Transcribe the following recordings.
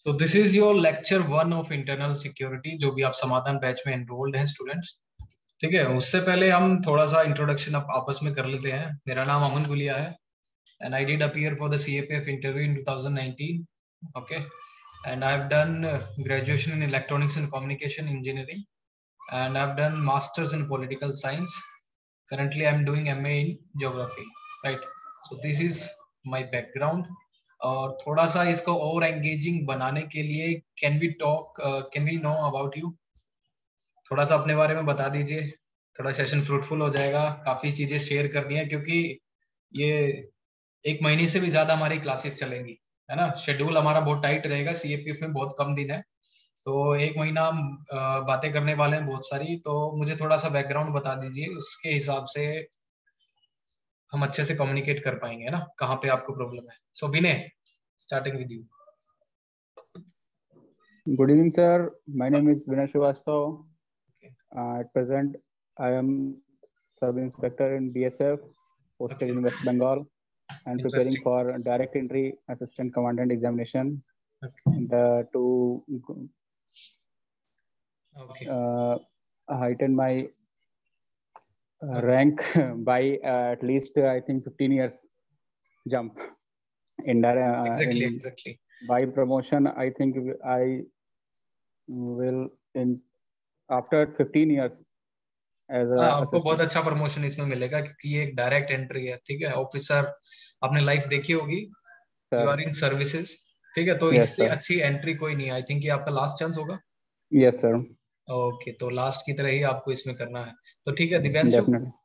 So this is your lecture 1 of internal security जो भी आप समाधान बैच में enrolled हैं स्टूडेंट्स। ठीक है, उससे पहले हम थोड़ा सा इंट्रोडक्शन आपस में कर लेते हैं। मेरा नाम अमन गुलिया है and I did appear for the CAPF interview in 2019. Okay, and I've done graduation in electronics and communication engineering, and I've done masters in political science. Currently I'm doing MA in geography, right? So this is my background. और थोड़ा सा इसको और engaging बनाने के लिए can we know about you, थोड़ा सा अपने बारे में बता दीजिए। थोड़ा सेशन फ्रूटफुल हो जाएगा, काफी चीजें शेयर करनी है क्योंकि ये 1 महीने से भी ज्यादा हमारी क्लासेस चलेंगी, है ना। शेड्यूल हमारा बहुत टाइट रहेगा, सीएपीएफ में बहुत कम दिन है, तो 1 महीना हम बातें करने वाले हैं बहुत सारी। तो मुझे थोड़ा सा बैकग्राउंड बता दीजिए, उसके हिसाब से हम अच्छे से कम्युनिकेट कर पाएंगे, है ना, कहाँ पे आपको प्रॉब्लम है। So Vinay, starting with you. Good evening, sir. My name is Vinay Srivastav. At present, I am Sub Inspector in BSF, posted in West Bengal, and preparing for direct entry assistant commandant examination. To heighten my rank by at least I think 15 years jump in exactly. By promotion, I think I will in after 15 years as a आपको बहुत अच्छा promotion इसमें मिलेगा क्योंकि ये एक direct entry है। ठीक है ऑफिसर, आपने लाइफ देखी होगी, यू आर इन सर्विसेज। ठीक है, तो इससे अच्छी एंट्री कोई नहीं है। आई थिंक ये आपका लास्ट चांस होगा। Yes sir. ओके, तो लास्ट की तरह ही आपको इसमें करना है। तो ठीक है Divyanshu.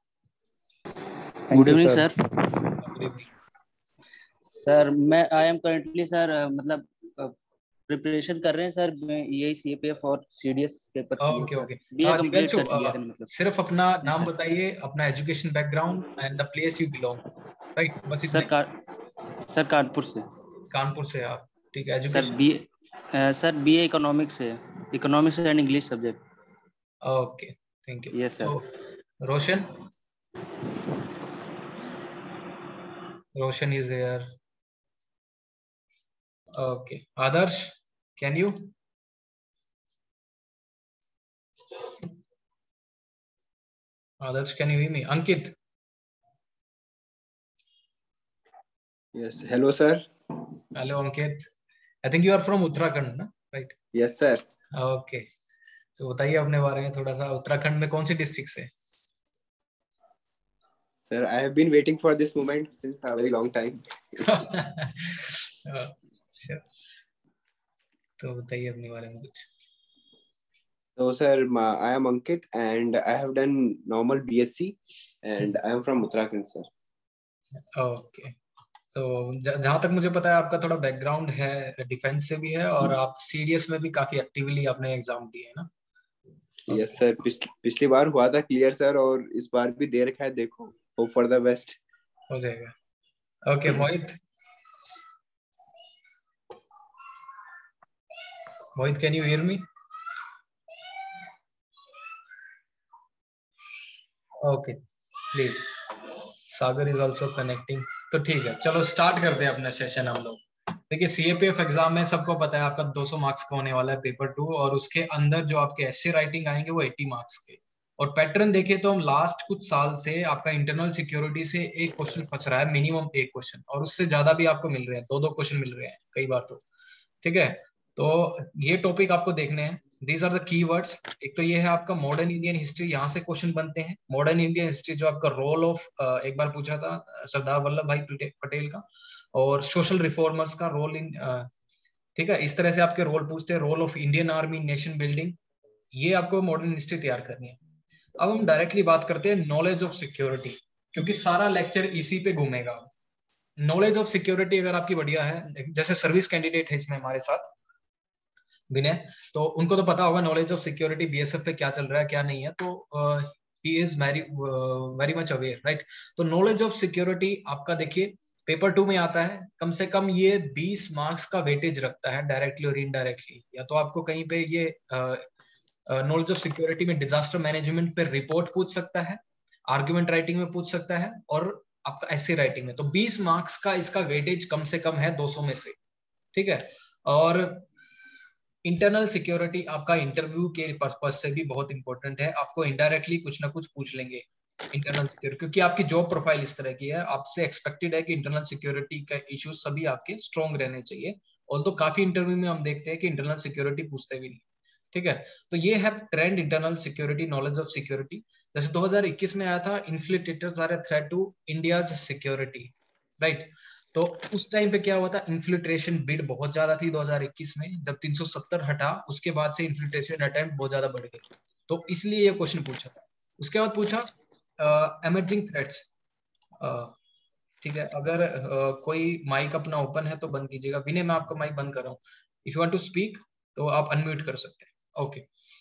Good evening sir. Good evening sir. मैं आई एम करेंटली सर मतलब प्रिपरेशन कर रहे हैं सर, यही सीएपीएफ और सीडीएस पेपर की। ओके बीए कंप्लीट कर लिया है मतलब। सिर्फ अपना नाम बताइए, अपना education background and the place you belong, right? बस इतना। सर कानपुर से। कानपुर से आप, ठीक है। एजुकेशन सर बीए इकोनॉमिक्स है, economics and English subject. Okay, thank you. Yes sir. Roshan, Roshan is here. Okay, Adarsh, can you? Others, can you hear me? Ankit. Yes. Hello, sir. Hello, Ankit. I think you are from Uttarakhand, na? Right? Yes, sir. Okay. तो बताइए अपने बारे में थोड़ा सा। उत्तराखंड में कौन सी डिस्ट्रिक्ट से? Sir, I have been waiting for this moment since a very long time. Sure. तो बताइए अपने बारे में कुछ। So, sir, I am Ankit and I have done normal BSc and I am from Uttarakhand, sir. Okay. तो जहाँ तक मुझे पता है आपका थोड़ा बैकग्राउंड है, डिफेंस से भी है और आप सीडीएस में भी काफी एक्टिवली आपने एग्जाम दिए है ना? यस सर, पिछली बार हुआ था क्लियर सर, और इस बार भी दे रखा है, देखो होप फॉर द बेस्ट। हो जाएगा। Okay Mohit, Mohit can you hear me? Okay please, Sagar is also connecting. तो ठीक है, चलो स्टार्ट करते हैं अपना सेशन हम लोग। देखिए सीएपीएफ एग्जाम में सबको पता है आपका 200 मार्क्स का होने वाला है पेपर 2, और उसके अंदर जो आपके एस्से राइटिंग आएंगे वो 80 मार्क्स के। और पैटर्न देखें तो हम लास्ट कुछ साल से आपका इंटरनल सिक्योरिटी से एक क्वेश्चन फंस रहा है, मिनिमम एक क्वेश्चन, और उससे ज्यादा भी आपको मिल रहे हैं, 2-2 क्वेश्चन मिल रहे हैं कई बार तो। ठीक है, तो ये टॉपिक आपको देखने हैं। These are the keywords. एक तो ये है आपका मॉडर्न इंडियन हिस्ट्री, यहाँ से क्वेश्चन बनते हैं। मॉडर्न इंडियन हिस्ट्री जो आपका रोल ऑफ, एक बार पूछा था सरदार वल्लभ भाई पटेल का, और सोशल रिफॉर्मर्स का रोल इन, ठीक है, इस तरह से आपके रोल पूछते हैं। Role of Indian army nation building, ये आपको मॉडर्न हिस्ट्री तैयार करनी है। अब हम डायरेक्टली बात करते हैं नॉलेज ऑफ सिक्योरिटी, क्योंकि सारा लेक्चर इसी पे घूमेगा। नॉलेज ऑफ सिक्योरिटी अगर आपकी बढ़िया है, जैसे सर्विस कैंडिडेट है इसमें हमारे साथ विनय, तो उनको तो पता होगा नॉलेज ऑफ सिक्योरिटी बीएसएफ पे क्या चल रहा है क्या नहीं है, तो he is very much aware, right? तो नॉलेज ऑफ सिक्योरिटी आपका देखिए पेपर 2 में आता है, कम से कम ये 20 मार्क्स का वेटेज रखता है डायरेक्टली और इनडायरेक्टली। या तो आपको कहीं पे ये नॉलेज ऑफ सिक्योरिटी में डिजास्टर मैनेजमेंट पे रिपोर्ट पूछ सकता है, आर्गुमेंट राइटिंग में पूछ सकता है, और आपका एस्से राइटिंग में। तो 20 मार्क्स का इसका वेटेज कम से कम है 200 में से। ठीक है, और इंटरनल सिक्योरिटी आपका इंटरव्यू के पर्पज से भी बहुत इंपॉर्टेंट है, आपको इनडायरेक्टली कुछ ना कुछ पूछ लेंगे इंटरनल सिक्योरिटी, क्योंकि आपकी जॉब प्रोफाइल इस तरह की है, आपसे एक्सपेक्टेड है कि इंटरनल सिक्योरिटी का इश्यूज सभी आपके स्ट्रॉन्ग रहने चाहिए। और तो काफी इंटरव्यू में हम देखते हैं कि इंटरनल सिक्योरिटी पूछते भी नहीं, ठीक है। तो ये है trend internal security, knowledge of security. जैसे 2021 में आया था, infiltrators are a threat to India's security, right. तो उस टाइम पे क्या हुआ था, इन्फ्लिट्रेशन बिड बहुत ज्यादा थी 2021 में, जब 370 हटा उसके बाद से इन्फ्लिट्रेशन अटेम्प्ट बहुत ज्यादा बढ़ गए, तो इसलिए ये क्वेश्चन पूछा था। उसके बाद पूछा एमर्जिंग थ्रेट्स, ठीक है। अगर कोई माइक अपना ओपन है तो बंद कीजिएगा। विनय, मैं आपका माइक बंद कर रहा हूँ, if you want to speak तो आप अनम्यूट कर सकते हैं, ओके।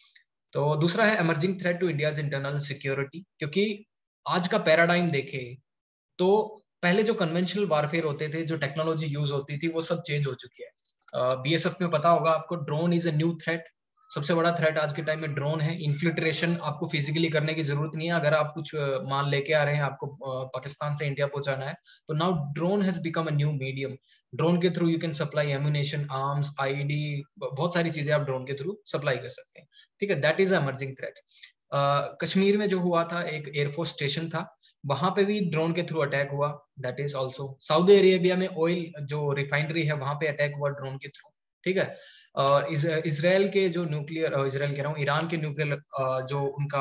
तो दूसरा है emerging threat to India's internal security, क्योंकि आज का पैराडाइम देखे तो पहले जो कन्वेंशनल वारफेयर होते थे, जो टेक्नोलॉजी यूज होती थी, वो सब चेंज हो चुकी है। बीएसएफ में पता होगा आपको, drone is a new threat. सबसे बड़ा थ्रेट आज के टाइम में ड्रोन है। इन्फ्लिट्रेशन आपको फिजिकली करने की जरूरत नहीं है, अगर आप कुछ माल लेके आ रहे हैं, आपको पाकिस्तान से इंडिया पहुंचाना है, तो now drone has become a new medium. Drone के through you can supply ammunition, arms, IED, बहुत सारी चीजें आप ड्रोन के थ्रू सप्लाई कर सकते हैं, ठीक है। That is emerging threat. Kashmir में जो हुआ था, एक एयरफोर्स स्टेशन था, वहां पे भी ड्रोन के थ्रू अटैक हुआ, that is also. Saudi Arabia में ऑयल जो रिफाइनरी है वहां पे अटैक हुआ ड्रोन के थ्रू, ठीक है। और इसराइल के जो न्यूक्लियर, इसराइल कह रहा हूँ, ईरान के न्यूक्लियर जो उनका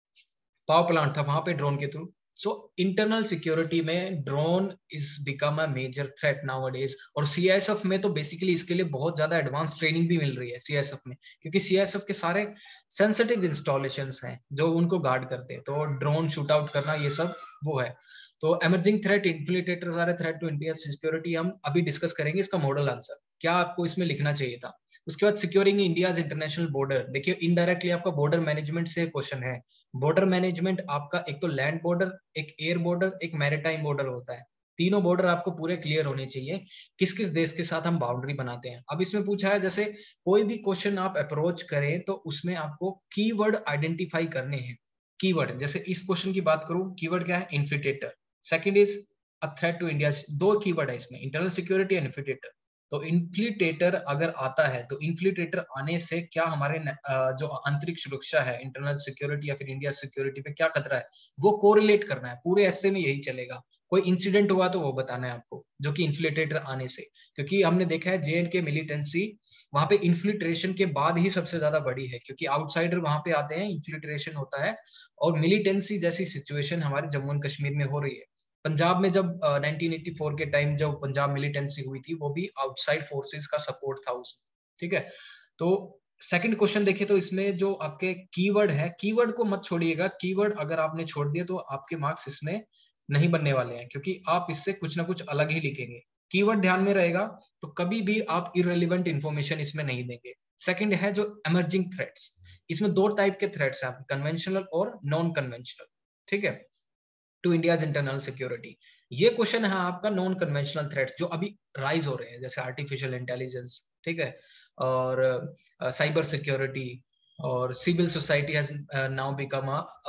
पावर प्लांट था, वहां पे ड्रोन के थ्रू। सो इंटरनल सिक्योरिटी में drone is become a major threat nowadays. और सीआईएसएफ में तो बेसिकली इसके लिए बहुत ज्यादा एडवांस ट्रेनिंग भी मिल रही है सीआईएसएफ में, क्योंकि सीआईएसएफ के सारे सेंसिटिव इंस्टॉलेशंस हैं जो उनको गार्ड करते हैं, तो ड्रोन शूट आउट करना ये सब वो है। तो emerging threat, infiltrators are a threat to India security, हम अभी डिस्कस करेंगे इसका मॉडल आंसर, क्या आपको इसमें लिखना चाहिए था। उसके बाद सिक्योरिंग इंडियाज इंटरनेशनल बॉर्डर, देखिए इनडायरेक्टली आपका बॉर्डर मैनेजमेंट से क्वेश्चन है। बॉर्डर मैनेजमेंट आपका एक तो लैंड बॉर्डर, एक एयर बॉर्डर, एक मैरीटाइम बॉर्डर होता है। तीनों बॉर्डर आपको पूरे क्लियर होने चाहिए, किस किस देश के साथ हम बाउंड्री बनाते हैं। अब इसमें पूछा है, जैसे कोई भी क्वेश्चन आप अप्रोच करें तो उसमें आपको कीवर्ड आइडेंटिफाई करने हैं। कीवर्ड, जैसे इस क्वेश्चन की बात करूं, कीवर्ड क्या है, infiltrator. Second is a threat to India, दो कीवर्ड है इसमें, इंटरनल सिक्योरिटी एंड इन्फ्लिट्रेटर। तो इन्फ्लिट्रेटर अगर आता है तो इन्फ्लिट्रेटर आने से क्या हमारे जो आंतरिक सुरक्षा है, इंटरनल सिक्योरिटी या फिर इंडिया सिक्योरिटी पे क्या खतरा है, वो कोरिलेट करना है। पूरे ऐसे में यही चलेगा, कोई इंसिडेंट हुआ तो वो बताना है आपको, जो कि इन्फ्लिट्रेटर आने से। क्योंकि हमने देखा है JNK मिलिटेंसी वहां पे इन्फ्लिट्रेशन के बाद ही सबसे ज्यादा बड़ी है, क्योंकि आउटसाइडर वहां पे आते हैं, इन्फ्लिट्रेशन होता है। और मिलिटेंसी जैसी सिचुएशन हमारे जम्मू एंड कश्मीर में हो रही है। पंजाब में जब 1984 के टाइम जब पंजाब मिलिटेंसी हुई थी, वो भी आउटसाइड फोर्सेस का सपोर्ट था उसमें, ठीक है। तो सेकंड क्वेश्चन देखिए, तो इसमें जो आपके कीवर्ड है, कीवर्ड को मत छोड़िएगा। कीवर्ड अगर आपने छोड़ दिया तो आपके मार्क्स इसमें नहीं बनने वाले हैं, क्योंकि आप इससे कुछ ना कुछ अलग ही लिखेंगे। कीवर्ड ध्यान में रहेगा तो कभी भी आप इररिलेवेंट इंफॉर्मेशन इसमें नहीं देंगे। सेकंड है जो एमर्जिंग थ्रेट्स, इसमें दो टाइप के थ्रेट्स हैं, कन्वेंशनल और नॉन कन्वेंशनल, ठीक है, टू इंडियाज इंटरनल सिक्योरिटी। ये क्वेश्चन है आपका नॉन कन्वेंशनल थ्रेट्स जो अभी राइज हो रहे हैं, जैसे आर्टिफिशियल इंटेलिजेंस, ठीक है, और साइबर सिक्योरिटी, और civil society has now become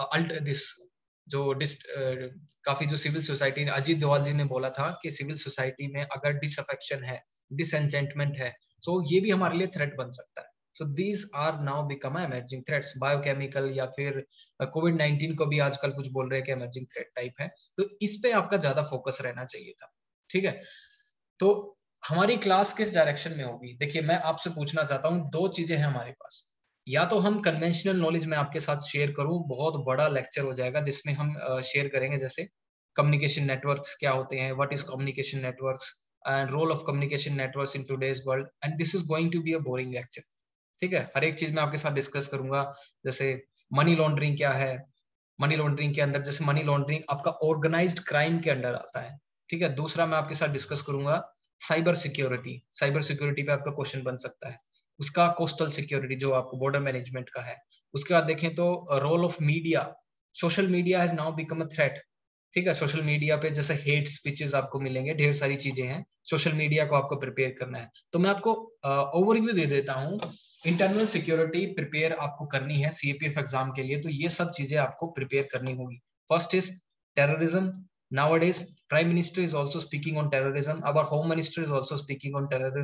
this जो काफी जो सिविल सोसाइटी, अजीत डोवाल जी ने बोला था कि सिविल सोसाइटी में अगर डिसअफेक्शन है, डिसएंचेंटमेंट है, तो ये भी हमारे लिए थ्रेट बन सकता है। So these are now become emerging threats. Biochemical या फिर कोविड-19 को भी आजकल कुछ बोल रहे हैं कि एमर्जिंग थ्रेट टाइप है, तो इस पे आपका ज्यादा फोकस रहना चाहिए था, ठीक है। तो हमारी क्लास किस डायरेक्शन में होगी, देखिए मैं आपसे पूछना चाहता हूँ, दो चीजें हैं हमारे पास। या तो हम कन्वेंशनल नॉलेज में आपके साथ शेयर करूं, बहुत बड़ा लेक्चर हो जाएगा जिसमें हम शेयर करेंगे, जैसे कम्युनिकेशन नेटवर्क्स क्या होते हैं, what is communication networks and role of communication networks in today's world, and this is going to be a boring lecture, ठीक है। हर एक चीज मैं आपके साथ डिस्कस करूंगा, जैसे मनी लॉन्ड्रिंग क्या है, मनी लॉन्ड्रिंग के अंदर जैसे मनी लॉन्ड्रिंग आपका ऑर्गेनाइज्ड क्राइम के अंडर आता है, ठीक है। दूसरा मैं आपके साथ डिस्कस करूंगा साइबर सिक्योरिटी, साइबर सिक्योरिटी पे आपका क्वेश्चन बन सकता है। उसका कोस्टल सिक्योरिटी जो आपको बॉर्डर मैनेजमेंट का है। उसके बाद देखें तो role of media, social media has now become a threat, ठीक है। सोशल मीडिया पे जैसे हेट स्पीचेस आपको मिलेंगे, ढेर सारी चीजें हैं, सोशल मीडिया को आपको प्रिपेयर करना है। तो मैं आपको ओवरव्यू दे देता हूँ, इंटरनल सिक्योरिटी प्रिपेयर आपको करनी है सीएपीएफ एग्जाम के लिए, तो ये सब चीजें आपको प्रिपेयर करनी होगी। First is terrorism, nowadays prime minister is also speaking on terrorism, our home minister is also speaking on terrorism,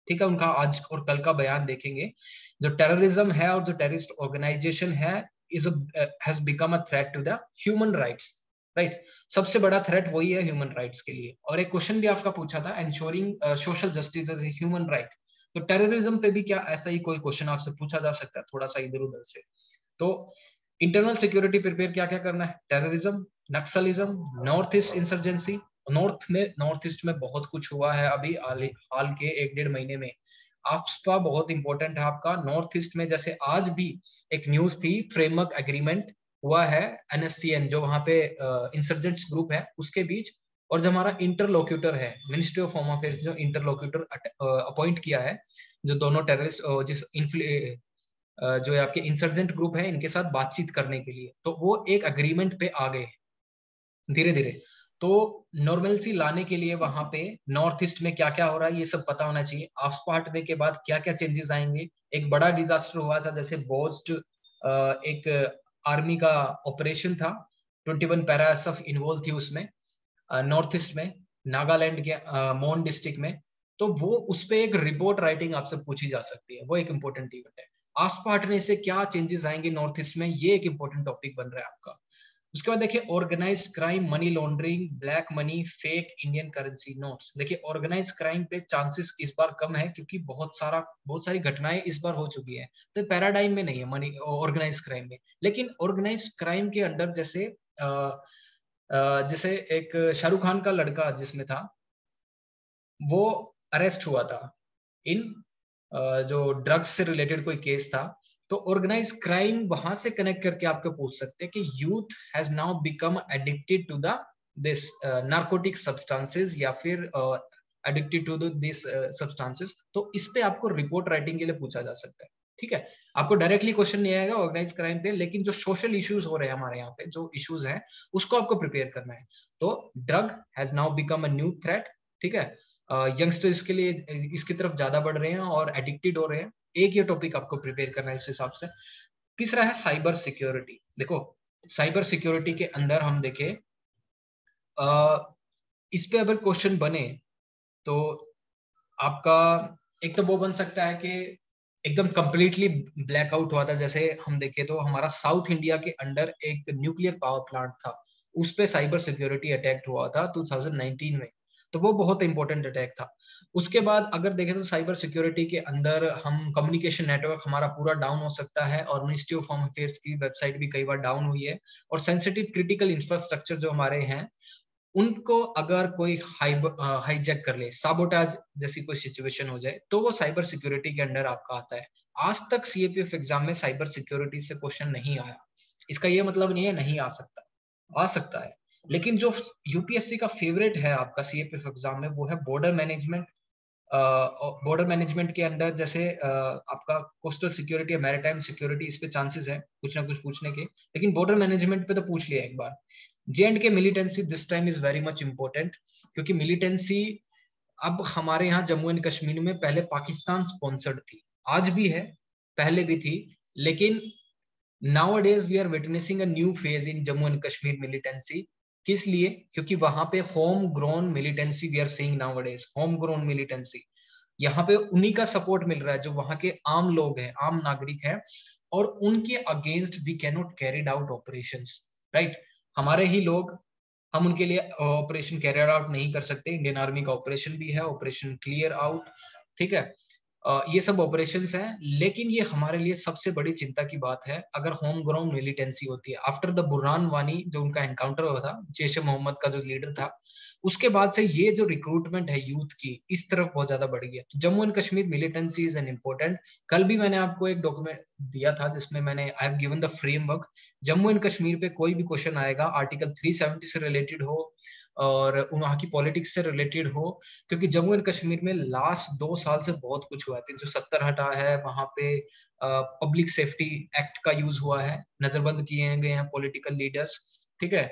ठीक है, उनका आज और कल का बयान देखेंगे। जो टेररिज्म है और जो टेररिस्ट ऑर्गेनाइजेशन है has become a threat to the human rights, right. सबसे बड़ा थ्रेट वही है ह्यूमन राइट्स के लिए। और एक क्वेश्चन भी आपका पूछा था, ensuring social justice as a human right. तो टेररिज्म पे भी क्या ऐसा ही कोई क्वेश्चन आपसे पूछा जा सकता है, थोड़ा सा इधर उधर से। तो इंटरनल सिक्योरिटी प्रिपेयर क्या क्या करना है, terrorism, naxalism, north east insurgency. North east में बहुत कुछ हुआ है अभी हाल के 1-1.5 महीने में। आफ्सपा बहुत इंपॉर्टेंट है आपका नॉर्थ ईस्ट में। जैसे आज भी एक न्यूज थी, फ्रेमवर्क एग्रीमेंट हुआ है NSCN, जो वहां पे इंसर्जेंट्स ग्रुप है उसके बीच, और जो हमारा इंटरलोक्यूटर है मिनिस्ट्री ऑफ होम अफेयर्स, जो इंटरलोक्यूटर अपॉइंट किया है, जो दोनों टेररिस्ट जिस जो आपके इंसर्जेंट ग्रुप है इनके साथ बातचीत करने के लिए, तो वो एक अग्रीमेंट पे आ गए धीरे धीरे। तो नॉर्मलसी लाने के लिए वहां पे नॉर्थ ईस्ट में क्या क्या हो रहा है ये सब पता होना चाहिए। आफ्सपा हटने के बाद क्या क्या चेंजेस आएंगे। एक बड़ा डिजास्टर हुआ था, जैसे बोस्ट एक आर्मी का ऑपरेशन था, 21 पैरा एसएफ इन्वॉल्व थी उसमें नॉर्थ ईस्ट में, नागालैंड के मोन डिस्ट्रिक्ट में। तो वो उस पर एक रिपोर्ट राइटिंग आपसे पूछी जा सकती है, वो एक इंपॉर्टेंट इवेंट है। आफ्सपा हटने से क्या चेंजेस आएंगे नॉर्थ ईस्ट में, ये एक इंपॉर्टेंट टॉपिक बन रहा है आपका। उसके बाद देखिए organise crime, money laundering, black money, fake Indian currency notes. देखिए ऑर्गेनाइज क्राइम पे चांसेस इस बार कम है, क्योंकि बहुत सारी घटनाएं इस बार हो चुकी है, तो पैराडाइम में नहीं है मनी ऑर्गेनाइज क्राइम में। लेकिन ऑर्गेनाइज क्राइम के अंडर जैसे एक शाहरुख खान का लड़का जिसमें था, वो अरेस्ट हुआ था इन जो ड्रग्स से रिलेटेड कोई केस था। तो ऑर्गेनाइज क्राइम वहां से कनेक्ट करके आपको पूछ सकते हैं कि youth has now become addicted to the this narcotic substances, या फिर एडिक्टेड टू दिस सब्सटेंसेस। तो इस पे आपको रिपोर्ट राइटिंग के लिए पूछा जा सकता है। ठीक है, आपको डायरेक्टली क्वेश्चन नहीं आएगा ऑर्गेनाइज क्राइम पे, लेकिन जो सोशल इश्यूज हो रहे हैं हमारे यहाँ पे, जो इश्यूज हैं उसको आपको प्रिपेयर करना है। तो drug has now become a new threat. ठीक है, यंगस्टर्स के लिए इसकी तरफ ज्यादा बढ़ रहे हैं और एडिक्टेड हो रहे हैं। एक ये टॉपिक आपको प्रिपेयर करना है इस हिसाब से। तीसरा है साइबर सिक्योरिटी। देखो साइबर सिक्योरिटी के अंदर हम देखें, इस पे अगर क्वेश्चन बने तो आपका एक तो वो बन सकता है कि एकदम कंप्लीटली ब्लैकआउट हुआ था। जैसे हम देखें तो हमारा साउथ इंडिया के अंडर एक न्यूक्लियर पावर प्लांट था, उस पे साइबर सिक्योरिटी अटैक हुआ था 2019 में। तो वो बहुत इंपॉर्टेंट अटैक था। उसके बाद अगर देखें तो साइबर सिक्योरिटी के अंदर हम कम्युनिकेशन नेटवर्क हमारा पूरा डाउन हो सकता है, और मिनिस्ट्री ऑफ होम अफेयर्स की वेबसाइट भी कई बार डाउन हुई है। और सेंसिटिव क्रिटिकल इंफ्रास्ट्रक्चर जो हमारे हैं उनको अगर कोई हाईजैक कर ले, साबोटाज जैसी कोई सिचुएशन हो जाए, तो वो साइबर सिक्योरिटी के अंडर आपका आता है। आज तक सीएपीएफ एग्जाम में साइबर सिक्योरिटी से क्वेश्चन नहीं आया। इसका ये मतलब नहीं है नहीं आ सकता, आ सकता है। लेकिन जो यूपीएससी का फेवरेट है आपका सीएपीएफ एग्जाम में, वो है बॉर्डर मैनेजमेंट। बॉर्डर मैनेजमेंट के अंदर जैसे आपका कोस्टल सिक्योरिटी या मैरीटाइम सिक्योरिटी, इस पे चांसेस है कुछ ना कुछ पूछने के। लेकिन बॉर्डर मैनेजमेंट पे तो पूछ लिया एक बार। J&K militancy this time is very much important, क्योंकि मिलिटेंसी अब हमारे यहाँ जम्मू एंड कश्मीर में पहले पाकिस्तान स्पॉन्सर्ड थी, आज भी है, पहले भी थी। लेकिन nowadays we are witnessing a new phase in Jammu and Kashmir militancy। किस लिए? क्योंकि वहां पे home grown militancy we are seeing nowadays, home grown militancy. यहाँ पे उन्हीं का सपोर्ट मिल रहा है जो वहां के आम लोग हैं, आम नागरिक हैं, और उनके against we can not carried out operations, right. हमारे ही लोग, हम उनके लिए ऑपरेशन कैरियर आउट नहीं कर सकते। इंडियन आर्मी का ऑपरेशन भी है, ऑपरेशन क्लियर आउट, ठीक है। ये सब ऑपरेशंस हैं। लेकिन ये हमारे लिए सबसे बड़ी चिंता की बात है अगर होम ग्राउंड मिलिटेंसी होती है। आफ्टर द बुरहान वानी जो उनका एनकाउंटर हुआ था, जैश ए मोहम्मद का जो लीडर था, उसके बाद से ये जो रिक्रूटमेंट है यूथ की इस तरफ बहुत ज्यादा बढ़ गई है। तो Jammu and Kashmir militancy is an important. कल भी मैंने आपको एक डॉक्यूमेंट दिया था जिसमें मैंने I have given the framework. Jammu and Kashmir पे कोई भी क्वेश्चन आएगा आर्टिकल 370 से रिलेटेड हो और वहाँ की पॉलिटिक्स से रिलेटेड हो, क्योंकि जम्मू एंड कश्मीर में लास्ट 2 साल से बहुत कुछ हुआ है। 370 हटा है, वहां पे पब्लिक सेफ्टी एक्ट का यूज हुआ है, नजरबंद किए गए हैं पॉलिटिकल लीडर्स, ठीक है।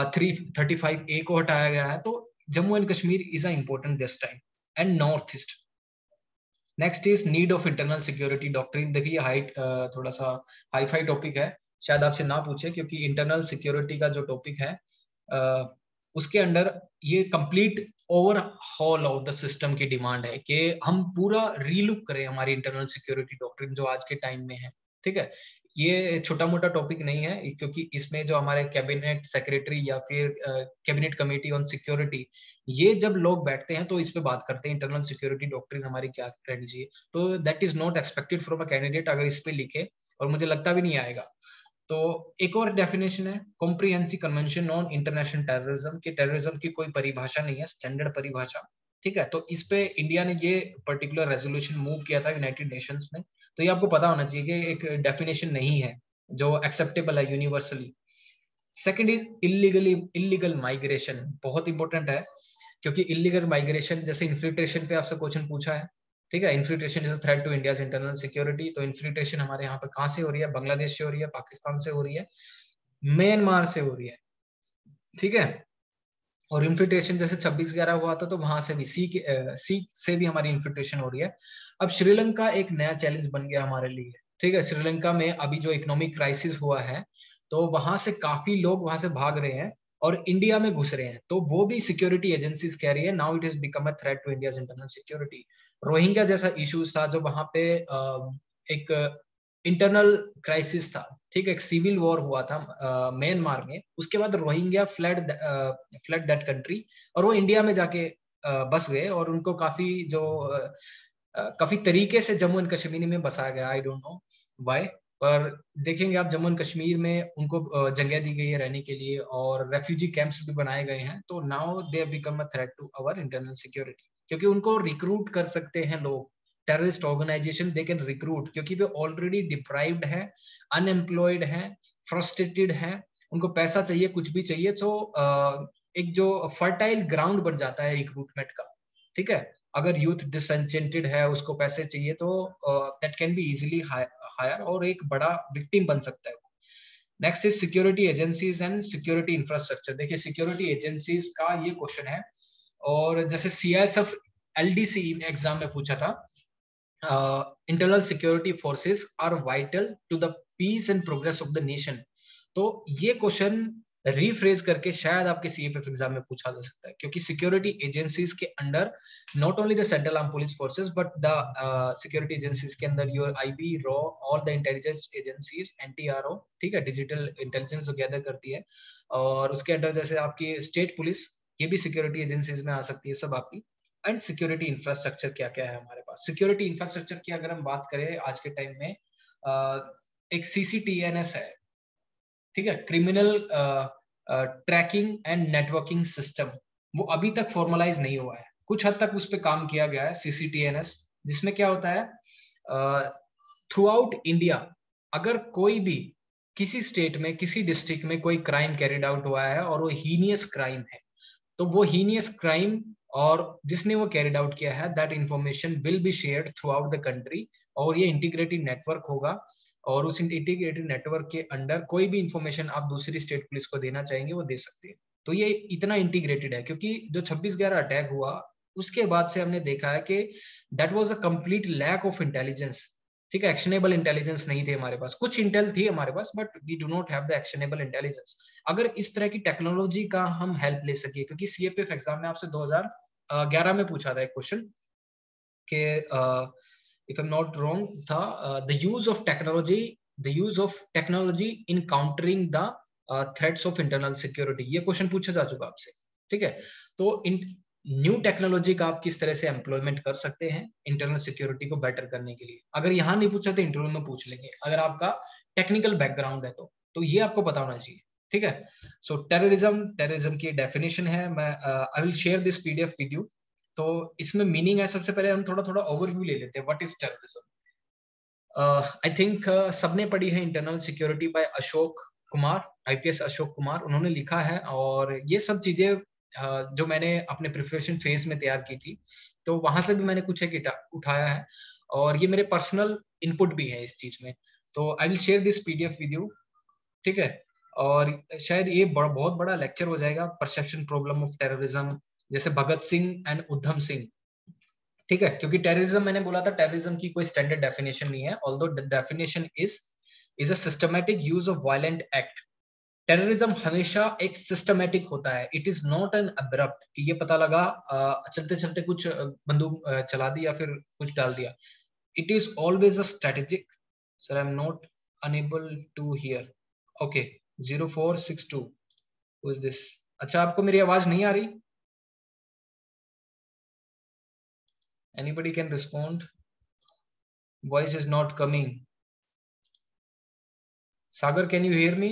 335A को हटाया गया है। तो Jammu and Kashmir is a important this time. And north east next is need of internal security doctrine. देखिए हाइट थोड़ा सा हाई फाई टॉपिक है, शायद आपसे ना पूछे, क्योंकि इंटरनल सिक्योरिटी का जो टॉपिक है उसके अंडर ये complete overhaul of the system की डिमांड है कि हम पूरा रीलुक करें हमारी इंटरनल सिक्योरिटी डॉक्ट्रिन जो आज के टाइम में है। ठीक है, ये छोटा मोटा टॉपिक नहीं है, क्योंकि इसमें जो हमारे कैबिनेट सेक्रेटरी या फिर कैबिनेट कमेटी ऑन सिक्योरिटी, ये जब लोग बैठते हैं तो इस पे बात करते हैं इंटरनल सिक्योरिटी डॉक्ट्रिन हमारी क्या रहनी चाहिए। तो that is not expected from a candidate अगर इस पे लिखे, और मुझे लगता भी नहीं आएगा। तो एक और डेफिनेशन है comprehensive convention on international terrorism, कि टेररिज्म की कोई परिभाषा नहीं है, स्टैंडर्ड परिभाषा। ठीक है, तो इस पे इंडिया ने ये पर्टिकुलर रेजोल्यूशन मूव किया था यूनाइटेड नेशंस में। तो ये आपको पता होना चाहिए कि एक डेफिनेशन नहीं है जो एक्सेप्टेबल है universally. Second is illegal migration, बहुत इंपॉर्टेंट है, क्योंकि इलीगल माइग्रेशन जैसे इन्फिल्ट्रेशन पे आपसे क्वेश्चन पूछा है। ठीक है, infiltration is a threat to India's internal security. तो इन्फिल्ट्रेशन हमारे यहाँ पे कहाँ से हो रही है? बांग्लादेश से हो रही है, पाकिस्तान से हो रही है, म्यांमार से हो रही है। ठीक है, और इन्फिल्ट्रेशन जैसे 26/11 हुआ था तो वहां से भी सी से भी हमारी इन्फिल्ट्रेशन हो रही है। अब श्रीलंका एक नया चैलेंज बन गया हमारे लिए। ठीक है, श्रीलंका में अभी जो इकोनॉमिक क्राइसिस हुआ है तो वहां से काफी लोग वहां से भाग रहे हैं और इंडिया में घुस रहे हैं। तो वो भी सिक्योरिटी एजेंसीज कह रही है now it has become a threat to India's internal security. Rohingya जैसा इश्यूज था जो वहां पे एक इंटरनल क्राइसिस था। ठीक है, एक सिविल वॉर हुआ था म्यांमार में, उसके बाद रोहिंग्या फ्लड दैट कंट्री, और वो इंडिया में जाके बस गए, और उनको काफी काफी तरीके से जम्मू एंड कश्मीर में बसाया गया। आई डोंट नो व्हाई, पर देखेंगे आप जम्मू एंड कश्मीर में उनको जगह दी गई है रहने के लिए, और रेफ्यूजी कैंप्स भी बनाए गए हैं। तो now they have become a threat to our internal security, क्योंकि उनको रिक्रूट कर सकते हैं लोग, terrorist organisation they can recruit, क्योंकि वे ऑलरेडी डिप्राइव्ड है, अनएम्प्लॉयड है, फ्रस्ट्रेटेड है, उनको पैसा चाहिए, कुछ भी चाहिए। तो एक जो फर्टाइल ग्राउंड बन जाता है रिक्रूटमेंट का। ठीक है, अगर यूथ डिसएंचेंटेड है, उसको पैसे चाहिए, तो that can be easily hire, और एक बड़ा विक्टिम बन सकता है। Next is security agencies and security infrastructure. देखिए सिक्योरिटी एजेंसीज का ये क्वेश्चन है, और जैसे सीआईएसएफ एलडीसी एग्जाम में पूछा था, internal security forces are vital to the peace and progress of the nation. तो ये क्वेश्चन रीफ्रेज करके शायद आपके सीएपीएफ एग्जाम में पूछा जा सकता है, क्योंकि सिक्योरिटी एजेंसीज के under not only the central arm police forces but the security agencies के अंदर योर आईबी, रॉ, all the intelligence agencies, NTRO, ठीक है, डिजिटल इंटेलिजेंस जो गैदर करती है, और उसके अंडर जैसे आपकी स्टेट पुलिस, ये भी सिक्योरिटी एजेंसीज में आ सकती है सब आपकी। एंड सिक्योरिटी इंफ्रास्ट्रक्चर क्या क्या है हमारे पास? सिक्योरिटी इंफ्रास्ट्रक्चर की अगर हम बात करें आज के टाइम में, एक सीसीटीएनएस है। ठीक है, criminal tracking and networking system, वो अभी तक फॉर्मलाइज नहीं हुआ है, कुछ हद तक उस पर काम किया गया है, सीसीटीएनएस, जिसमें क्या होता है थ्रू आउट इंडिया अगर कोई भी किसी स्टेट में किसी डिस्ट्रिक्ट में कोई क्राइम कैरिड आउट हुआ है और वो हीनियस क्राइम है, तो वो हीनियस क्राइम और जिसने वो कैरिड आउट किया है that information will be shared throughout the country, और ये इंटीग्रेटेड नेटवर्क होगा, और उस इंटीग्रेटेड नेटवर्क के अंडर कोई भी इंफॉर्मेशन आप दूसरी स्टेट पुलिस को देना चाहेंगे वो दे सकते हैं। तो ये इतना इंटीग्रेटेड है, क्योंकि जो 26/11 अटैक हुआ उसके बाद से हमने देखा है कि that was a complete lack of intelligence. ठीक है, एक्शनेबल इंटेलिजेंस नहीं थे हमारे पास, कुछ इंटेल थी हमारे पास but we do not have the actionable intelligence. अगर इस तरह की टेक्नोलॉजी का हम हेल्प ले सके, क्योंकि सीएपीएफ एग्जाम में आपसे 2011 में पूछा था एक क्वेश्चन के if I'm not wrong था the use of technology in countering the threats of internal security, ये क्वेश्चन पूछा जा चुका आपसे। ठीक है, तो न्यू टेक्नोलॉजी का आप किस तरह से एम्प्लॉयमेंट कर सकते हैं इंटरनल सिक्योरिटी को बेटर करने के लिए। अगर यहाँ नहीं पूछा तो इंटरव्यू में पूछ लेंगे, अगर आपका टेक्निकल बैकग्राउंड है तो ये आपको पता होना चाहिए। ठीक है, सो टेररिज्म की डेफिनेशन है, मैं I will share this PDF with you. तो इसमें मीनिंग है, सबसे पहले हम थोड़ा थोड़ा ओवरव्यू ले लेते हैं what is terrorism. I think सबने पढ़ी है internal security by Ashok Kumar, IPS Ashok Kumar, उन्होंने लिखा है, और ये सब चीजें जो मैंने अपने प्रिपरेशन फेज में तैयार की थी तो वहां से भी मैंने कुछ एक उठाया है, और ये मेरे पर्सनल इनपुट भी है इस चीज में। तो I will share this PDF with you. ठीक है, और शायद ये बहुत बड़ा लेक्चर हो जाएगा, परसेप्शन प्रॉब्लम ऑफ टेररिज्म, जैसे भगत सिंह एंड उधम सिंह। ठीक है, क्योंकि टेररिज्म मैंने बोला था टेररिज्म की कोई स्टैंडर्ड डेफिनेशन नहीं है, although the definition is a systematic use of violent act terrorism हमेशा एक सिस्टमेटिक होता है, it is not an abrupt कि ये पता लगा चलते चलते कुछ बंदूक चला दी या फिर कुछ डाल दिया. It is always a strategic. Sir I am not unable to hear. Okay 0462 who is this? अच्छा आपको मेरी आवाज नहीं आ रही? Anybody can respond? Voice is not coming. Sagar, can you hear me?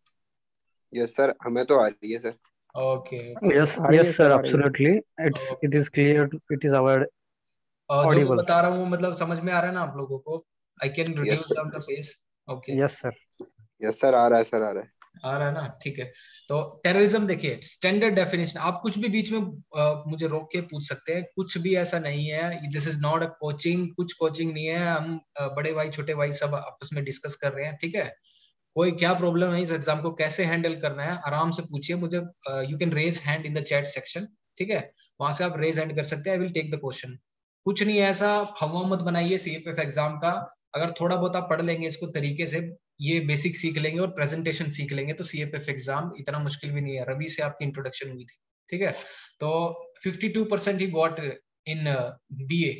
Yes sir, हमें तो आ रही है sir. Okay. Yes, yes, sir, absolutely. It is clear. It is our जो मैं audible. बता रहा हूँ मतलब समझ में आ रहा है ना आप लोगों को? I can reduce sir. down the pace. Okay. Yes, sir. Yes sir, आ रहा है सर, आ रहा है. आ रहा है ना, ठीक है. तो टेररिज्म देखिए स्टैंडर्ड डेफिनेशन, आप कुछ भी बीच में मुझे रोक के पूछ सकते हैं, कुछ भी ऐसा नहीं है. This is not a coaching, कुछ कोचिंग नहीं है. हम बड़े भाई छोटे भाई सब आपस में डिस्कस कर रहे हैं, ठीक है. कोई क्या प्रॉब्लम है इस एग्जाम को कैसे हैंडल करना है आराम से पूछिए मुझे. You can raise hand in the chat section, ठीक है. वहां से आप रेज हैंड कर सकते हैं. I will take the question. कुछ नहीं है ऐसा, हवा मत बनाइए सीएपीएफ एग्जाम का. अगर थोड़ा बहुत आप पढ़ लेंगे इसको तरीके से, ये बेसिक सीख लेंगे और प्रेजेंटेशन सीख लेंगे तो सीएपीएफ एग्जाम इतना मुश्किल भी नहीं है. रवि से आपकी इंट्रोडक्शन हुई थी, ठीक है. तो 52% he got in BA,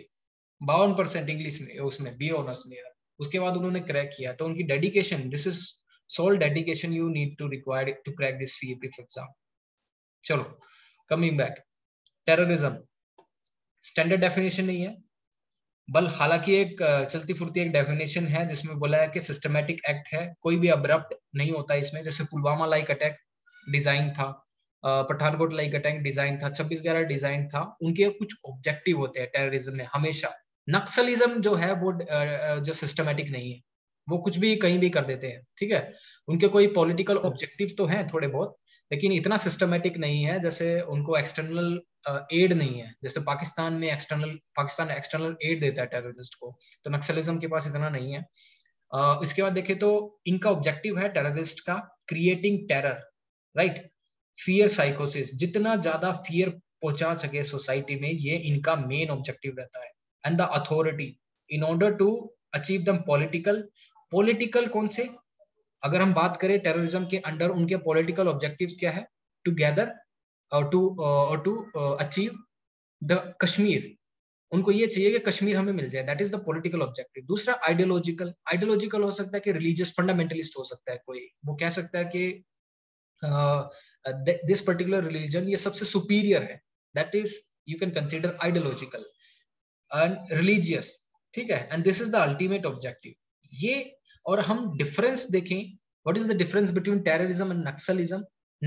52% English में उसमें बीए ऑनर्स में. उसके बाद उन्होंने क्रैक किया, तो उनकी dedication, this is sole dedication you need to required to crack this CAPF exam. चलो coming back, terrorism standard definition नहीं है, बल हालांकि एक चलती फुर्ती एक डेफिनेशन है जिसमें बोला है कि सिस्टमैटिक एक्ट है, कोई भी अब्रप्ट नहीं होता इसमें. जैसे पुलवामा लाइक अटैक डिजाइन था, पठानकोट लाइक अटैक डिजाइन था, 26/11 डिजाइन था. उनके कुछ ऑब्जेक्टिव होते हैं टेररिज्म में हमेशा. नक्सलिज्म जो है वो जो सिस्टमैटिक नहीं है, वो कुछ भी कहीं भी कर देते हैं, ठीक है. उनके कोई पॉलिटिकल ऑब्जेक्टिव तो हैं थोड़े बहुत, लेकिन इतना सिस्टमैटिक नहीं है. जैसे उनको एक्सटर्नल एड नहीं है, जैसे पाकिस्तान एक्सटर्नल एड देता है टेररिस्ट को, तो नक्सलिज्म के पास इतना नहीं है. इसके बाद देखें तो इनका ऑब्जेक्टिव है टेररिस्ट का क्रिएटिंग टेरर, राइट, फियर साइकोसिस, जितना ज्यादा फियर पहुंचा सके सोसाइटी में, ये इनका मेन ऑब्जेक्टिव रहता है. And the authority in order to achieve them political कौन से, अगर हम बात करें टेररिज्म के अंडर उनके पॉलिटिकल ऑब्जेक्टिव्स क्या है, टू गैदर और टू अचीव द कश्मीर. उनको ये चाहिए कि कश्मीर हमें मिल जाए, that is the political objective. दूसरा आइडियोलॉजिकल हो सकता है कि रिलीजियस फंडामेंटलिस्ट हो सकता है कोई, वो कह सकता है कि दिस पर्टिकुलर रिलीजन ये सबसे सुपीरियर है, that is you can consider ideological and religious, ठीक है. And this is the ultimate objective. ये, और हम डिफरेंस देखें, what is the difference between terrorism and Naxalism.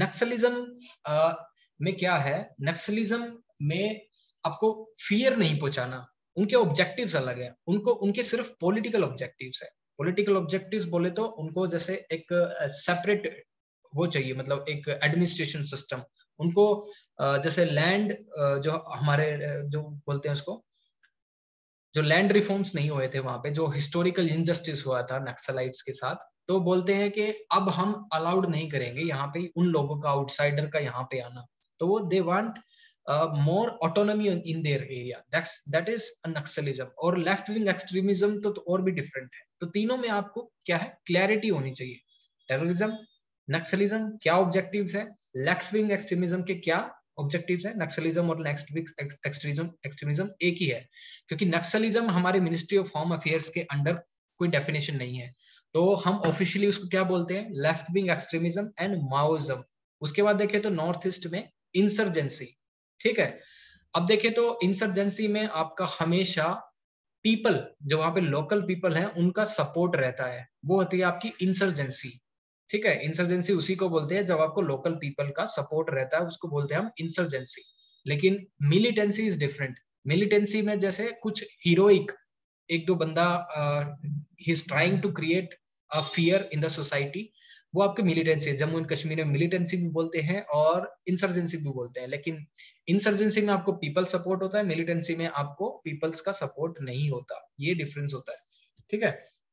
Naxalism में क्या है, नक्सलिज्म में आपको फियर नहीं पहुंचाना, उनके ऑब्जेक्टिव्स अलग है. उनके सिर्फ पॉलिटिकल ऑब्जेक्टिव्स है. पॉलिटिकल ऑब्जेक्टिव्स बोले तो उनको जैसे एक सेपरेट वो चाहिए, मतलब एक एडमिनिस्ट्रेशन सिस्टम. उनको जैसे लैंड जो हमारे जो बोलते हैं उसको, जो लैंड रिफॉर्म्स नहीं हुए थे वहां पे, जो हिस्टोरिकल इनजस्टिस हुआ था नक्सलाइट्स के साथ, तो बोलते हैं कि अब हम अलाउड नहीं करेंगे यहाँ पे उन लोगों का, आउटसाइडर का यहाँ पे आना. तो वो they want more autonomy in their area, that is Naxalism. और लेफ्ट विंग एक्सट्रीमिज्म तो और भी डिफरेंट है. तो तीनों में आपको क्या है, क्लैरिटी होनी चाहिए. टेररिज्म, नक्सलिज्म क्या ऑब्जेक्टिव्स है, लेफ्ट विंग एक्सट्रीमिज्म के क्या ऑब्जेक्टिव्स है. नक्सलिज्म और नेक्स्ट विंग एक्सट्रीमिज्म एक ही है, क्योंकि नक्सलिज्म हमारे मिनिस्ट्री ऑफ होम अफेयर्स के अंडर कोई डेफिनेशन नहीं है, तो हम ऑफिशियली उसको क्या बोलते हैं, left wing extremism and Maoism. उसके बाद देखें तो नॉर्थ ईस्ट में इंसर्जेंसी, ठीक है. अब देखें तो इंसर्जेंसी में आपका हमेशा पीपल, जो वहां पे लोकल पीपल हैं, उनका सपोर्ट रहता है, वो होती है आपकी इंसर्जेंसी, ठीक है. इंसर्जेंसी उसी को बोलते हैं जब आपको लोकल पीपल का सपोर्ट रहता है, उसको बोलते हैं हम इंसर्जेंसी. लेकिन मिलिटेंसी इज डिफरेंट. मिलिटेंसी में जैसे कुछ हीरोइक एक दो बंदा he is trying to create a fear in the society, वो आपके मिलिटेंसी है. जम्मू एंड कश्मीर में मिलिटेंसी भी बोलते हैं और इंसर्जेंसी भी बोलते हैं, लेकिन इंसर्जेंसी में आपको पीपल सपोर्ट होता है, मिलिटेंसी में आपको पीपल्स का सपोर्ट नहीं होता. ये डिफरेंस होता है, ठीक है.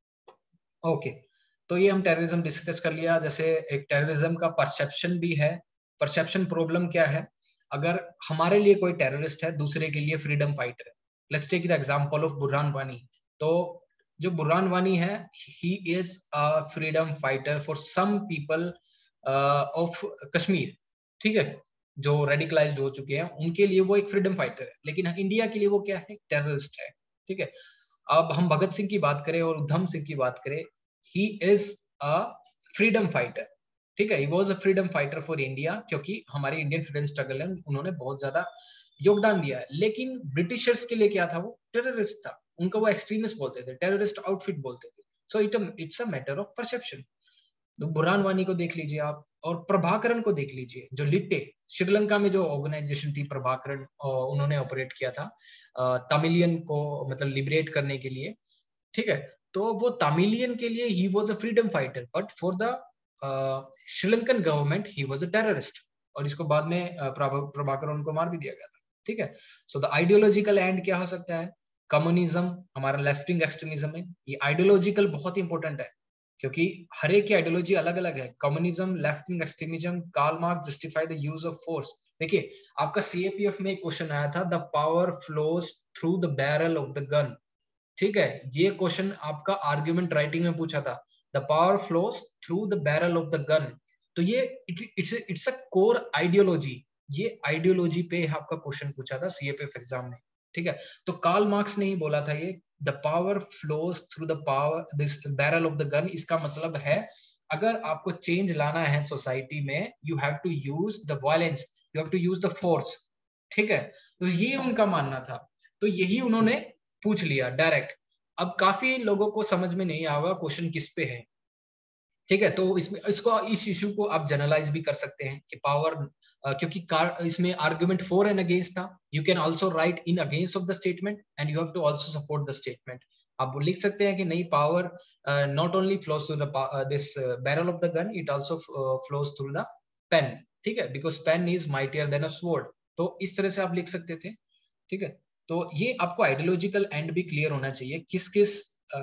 ओके, तो ये हम टेररिज्म डिस्कस कर लिया. जैसे एक टेररिज्म का परसेप्शन भी है. परसेप्शन प्रॉब्लम क्या है, अगर हमारे लिए कोई टेररिस्ट है, दूसरे के लिए फ्रीडम फाइटर है. Let's take the example of Burhan Wani. तो जो बुरहान वानी है, he is a freedom fighter. For some people of Kashmir, ठीक है, जो रेडिकलाइज्ड हो चुके हैं, उनके लिए वो एक फ्रीडम फाइटर है, लेकिन इंडिया के लिए वो क्या है, टेररिस्ट है, ठीक है। अब हम भगत सिंह की बात करें और उधम सिंह की बात करें, he is a freedom fighter, ठीक है, he was a freedom fighter for India, क्योंकि हमारे इंडियन फ्रीडम स्ट्रगल में उन्होंने बहुत ज्यादा योगदान दिया है। लेकिन ब्रिटिशर्स के लिए क्या था, वो टेररिस्ट था, उनको वो एक्सट्रीमिस्ट बोलते थे, टेररिस्ट आउटफिट बोलते थे। So it's a matter of perception. तो बुरहान वानी को देख लीजिए आप, और प्रभाकरण को देख लीजिए, जो लिट्टे, श्रीलंका में जो ऑर्गेनाइजेशन थी प्रभाकरण, उन्होंने ऑपरेट किया था तमिलियन को मतलब लिबरेट करने के लिए, ठीक है। तो वो तमिलियन के लिए he was a freedom fighter, but for the Sri Lankan government he was a terrorist, और इसको बाद में प्रभाकरण को मार भी दिया गया था, ठीक है। सो द आइडियोलॉजिकल एंड क्या हो सकता है, कम्युनिज्म, हमारा लेफ्ट विंग एक्सट्रीमिज्म है, ये आइडियोलॉजिकल बहुत इंपॉर्टेंट है, क्योंकि हर एक की आइडियोलॉजी अलग अलग है। Communism, left wing extremism, Karl Marx justify the use of force. देखिए आपका सीएपीएफ में एक क्वेश्चन आया था, the power flows through the barrel of the gun, ठीक है, ये क्वेश्चन आपका आर्गुमेंट राइटिंग में पूछा था, the power flows through the barrel of the gun. तो ये इट्स अ कोर आइडियोलॉजी, ये आइडियोलॉजी पे आपका क्वेश्चन पूछा था सीएपीएफ एग्जाम में, ठीक है। तो कार्ल मार्क्स ने ही बोला था ये, the power flows through the power this barrel of the gun. इसका मतलब है अगर आपको चेंज लाना है सोसाइटी में, you have to use the violence, you have to use the force, ठीक है। तो ये उनका मानना था, तो यही उन्होंने पूछ लिया डायरेक्ट। अब काफी लोगों को समझ में नहीं आएगा क्वेश्चन किस पे है, ठीक है। तो इसमें इसको इस इशू को आप जनरलाइज भी कर सकते हैं कि पावर, क्योंकि इसमें आर्गुमेंट फॉर एंड अगेंस्ट था, you can also write in against of the statement and you have to also support the statement. आप लिख सकते हैं कि नहीं, power not only flows through the this barrel of the gun, it also flows through the pen, ठीक है, because pen is mightier than a sword. तो इस तरह से आप लिख सकते थे, ठीक है। तो ये आपको आइडियोलॉजिकल एंड भी क्लियर होना चाहिए, किस किस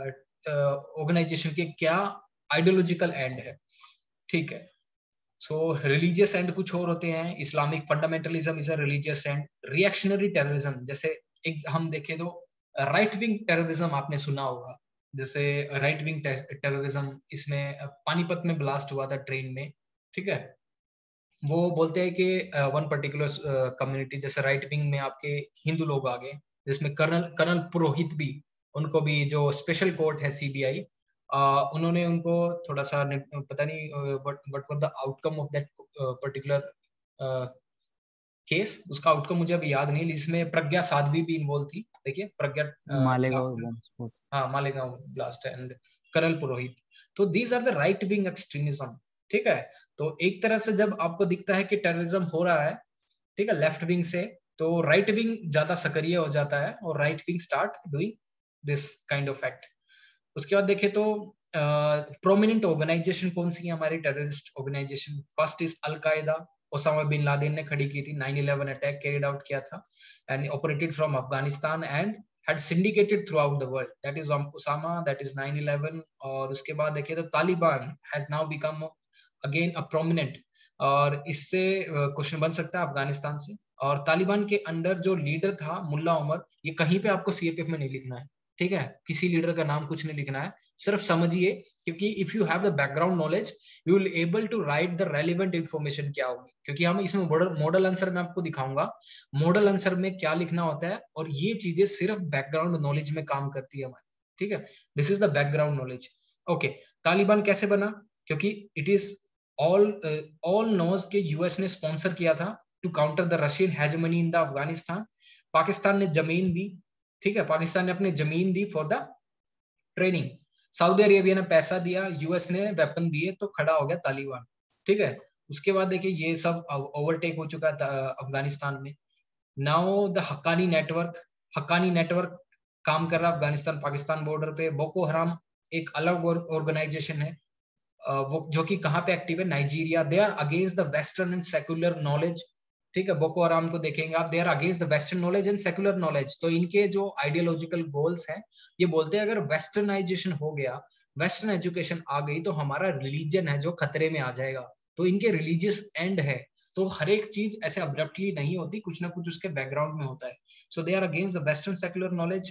ऑर्गेनाइजेशन के क्या आइडियोलॉजिकल एंड है, ठीक है। सो रिलीजियस एंड कुछ और होते हैं, Islamic fundamentalism is a religious and, reactionary terrorism, जैसे एक हम देखें तो राइट विंग टेररिज्म आपने सुना होगा, जैसे राइट विंग टेररिज्म, इसमें पानीपत में ब्लास्ट हुआ था ट्रेन में, ठीक है। वो बोलते हैं कि वन पर्टिकुलर कम्युनिटी, जैसे राइट विंग में आपके हिंदू लोग आ गए, जिसमें कर्नल कर्नल पुरोहित भी, उनको भी जो स्पेशल कोर्ट है सीबीआई, उन्होंने उनको थोड़ा सा पता नहीं what were the outcome of that particular case, उसका आउटकम मुझे अभी याद नहीं, जिसमें प्रज्ञा साध्वी भी इन्वॉल्व थी, देखिए प्रज्ञा मालेगांव बम स्फोट। हाँ, Malegaon blast and colonel Purohit. तो these are the right wing extremism, ठीक है। तो एक तरह से जब आपको दिखता है कि टेररिज्म हो रहा है, ठीक है, लेफ्ट विंग से, तो राइट विंग ज्यादा सक्रिय हो जाता है और right wing start doing this kind of act. उसके बाद देखें तो प्रोमिनेंट ऑर्गेनाइजेशन कौन सी है हमारी terrorist organisation, first is al Qaeda, Osama bin Laden ने खड़ी की थी, 9/11 अटैक कैरिड आउट किया था and operated from Afghanistan and had syndicated throughout the world, that is Osama, that is 9/11। और उसके बाद देखिए तो Taliban has now become again a prominent, और इससे क्वेश्चन बन सकता है अफगानिस्तान से। और तालिबान के अंडर जो लीडर था मुल्ला उमर, ये कहीं पे आपको सीएपीएफ में नहीं लिखना है, ठीक है, किसी लीडर का नाम कुछ नहीं लिखना है, सिर्फ समझिए, क्योंकि if you have the background knowledge you will able to write the relevant information क्या होगी, क्योंकि हम इसमें मॉडल आंसर में आपको दिखाऊंगा मॉडल आंसर में क्या लिखना होता है, और ये चीजें सिर्फ बैकग्राउंड नॉलेज में काम करती है हमारी, ठीक है। This is the background knowledge. Okay, Taliban कैसे बना, क्योंकि इट इज ऑल नोज के यूएस ने स्पॉन्सर किया था to counter the Russian hegemony in the Afghanistan. Pakistan ने जमीन दी, ठीक है, पाकिस्तान ने अपनी जमीन दी for the training, Saudi Arabia ने पैसा दिया, यूएस ने वेपन दिए, तो खड़ा हो गया तालिबान, ठीक है। उसके बाद देखिए ये सब ओवरटेक हो चुका था अफगानिस्तान में। नाउ द हक्कानी नेटवर्क काम कर रहा है अफगानिस्तान पाकिस्तान बॉर्डर पे। बोको हराम एक अलग ऑर्गेनाइजेशन है, वो जो कि कहाँ पे एक्टिव है, Nigeria. They are against the western and secular knowledge, ठीक है, बोको हराम को देखेंगे आप, they are against the western knowledge and secular knowledge. तो इनके जो आइडियोलॉजिकल गोल्स हैं, ये बोलते हैं अगर वेस्टर्नाइजेशन हो गया, वेस्टर्न एजुकेशन आ गई, तो हमारा रिलीजन है जो खतरे में आ जाएगा। तो इनके रिलीजियस एंड है, तो हर एक चीज ऐसे अब्रप्टली नहीं होती, कुछ ना कुछ उसके बैकग्राउंड में होता है। So they are against the western secular knowledge.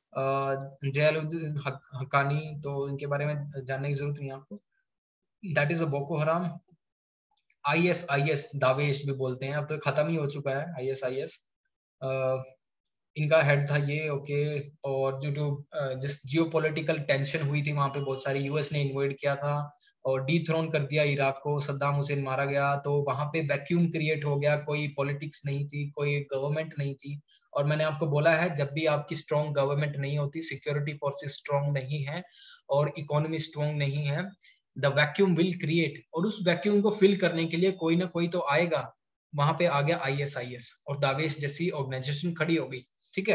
Jalaluddin Haqqani, तो इनके बारे में जानने की जरूरत नहीं है आपको, that is a Boko Haram. ISIS Daesh भी बोलते हैं, अब तो खत्म ही हो चुका है ISIS। इनका हेड था ये, ओके। और ड्यू टू जिस जियोपॉलिटिकल टेंशन हुई थी वहां पे बहुत सारी, यूएस ने इन्वेड किया था और डीथ्रोन कर दिया इराक को, सद्दाम हुसैन मारा गया, तो वहां पे वैक्यूम क्रिएट हो गया, कोई पॉलिटिक्स नहीं थी, कोई गवर्नमेंट नहीं थी। और मैंने आपको बोला है जब भी आपकी स्ट्रॉन्ग गवर्नमेंट नहीं होती, सिक्योरिटी फोर्सेस स्ट्रॉन्ग नहीं है और इकोनॉमी स्ट्रॉन्ग नहीं है, द वैक्यूम विल क्रिएट, और उस वैक्यूम को फिल करने के लिए कोई ना कोई तो आएगा। वहां पे आ गया ISIS और दावेश जैसी ऑर्गेनाइजेशन खड़ी हो गई, ठीक है।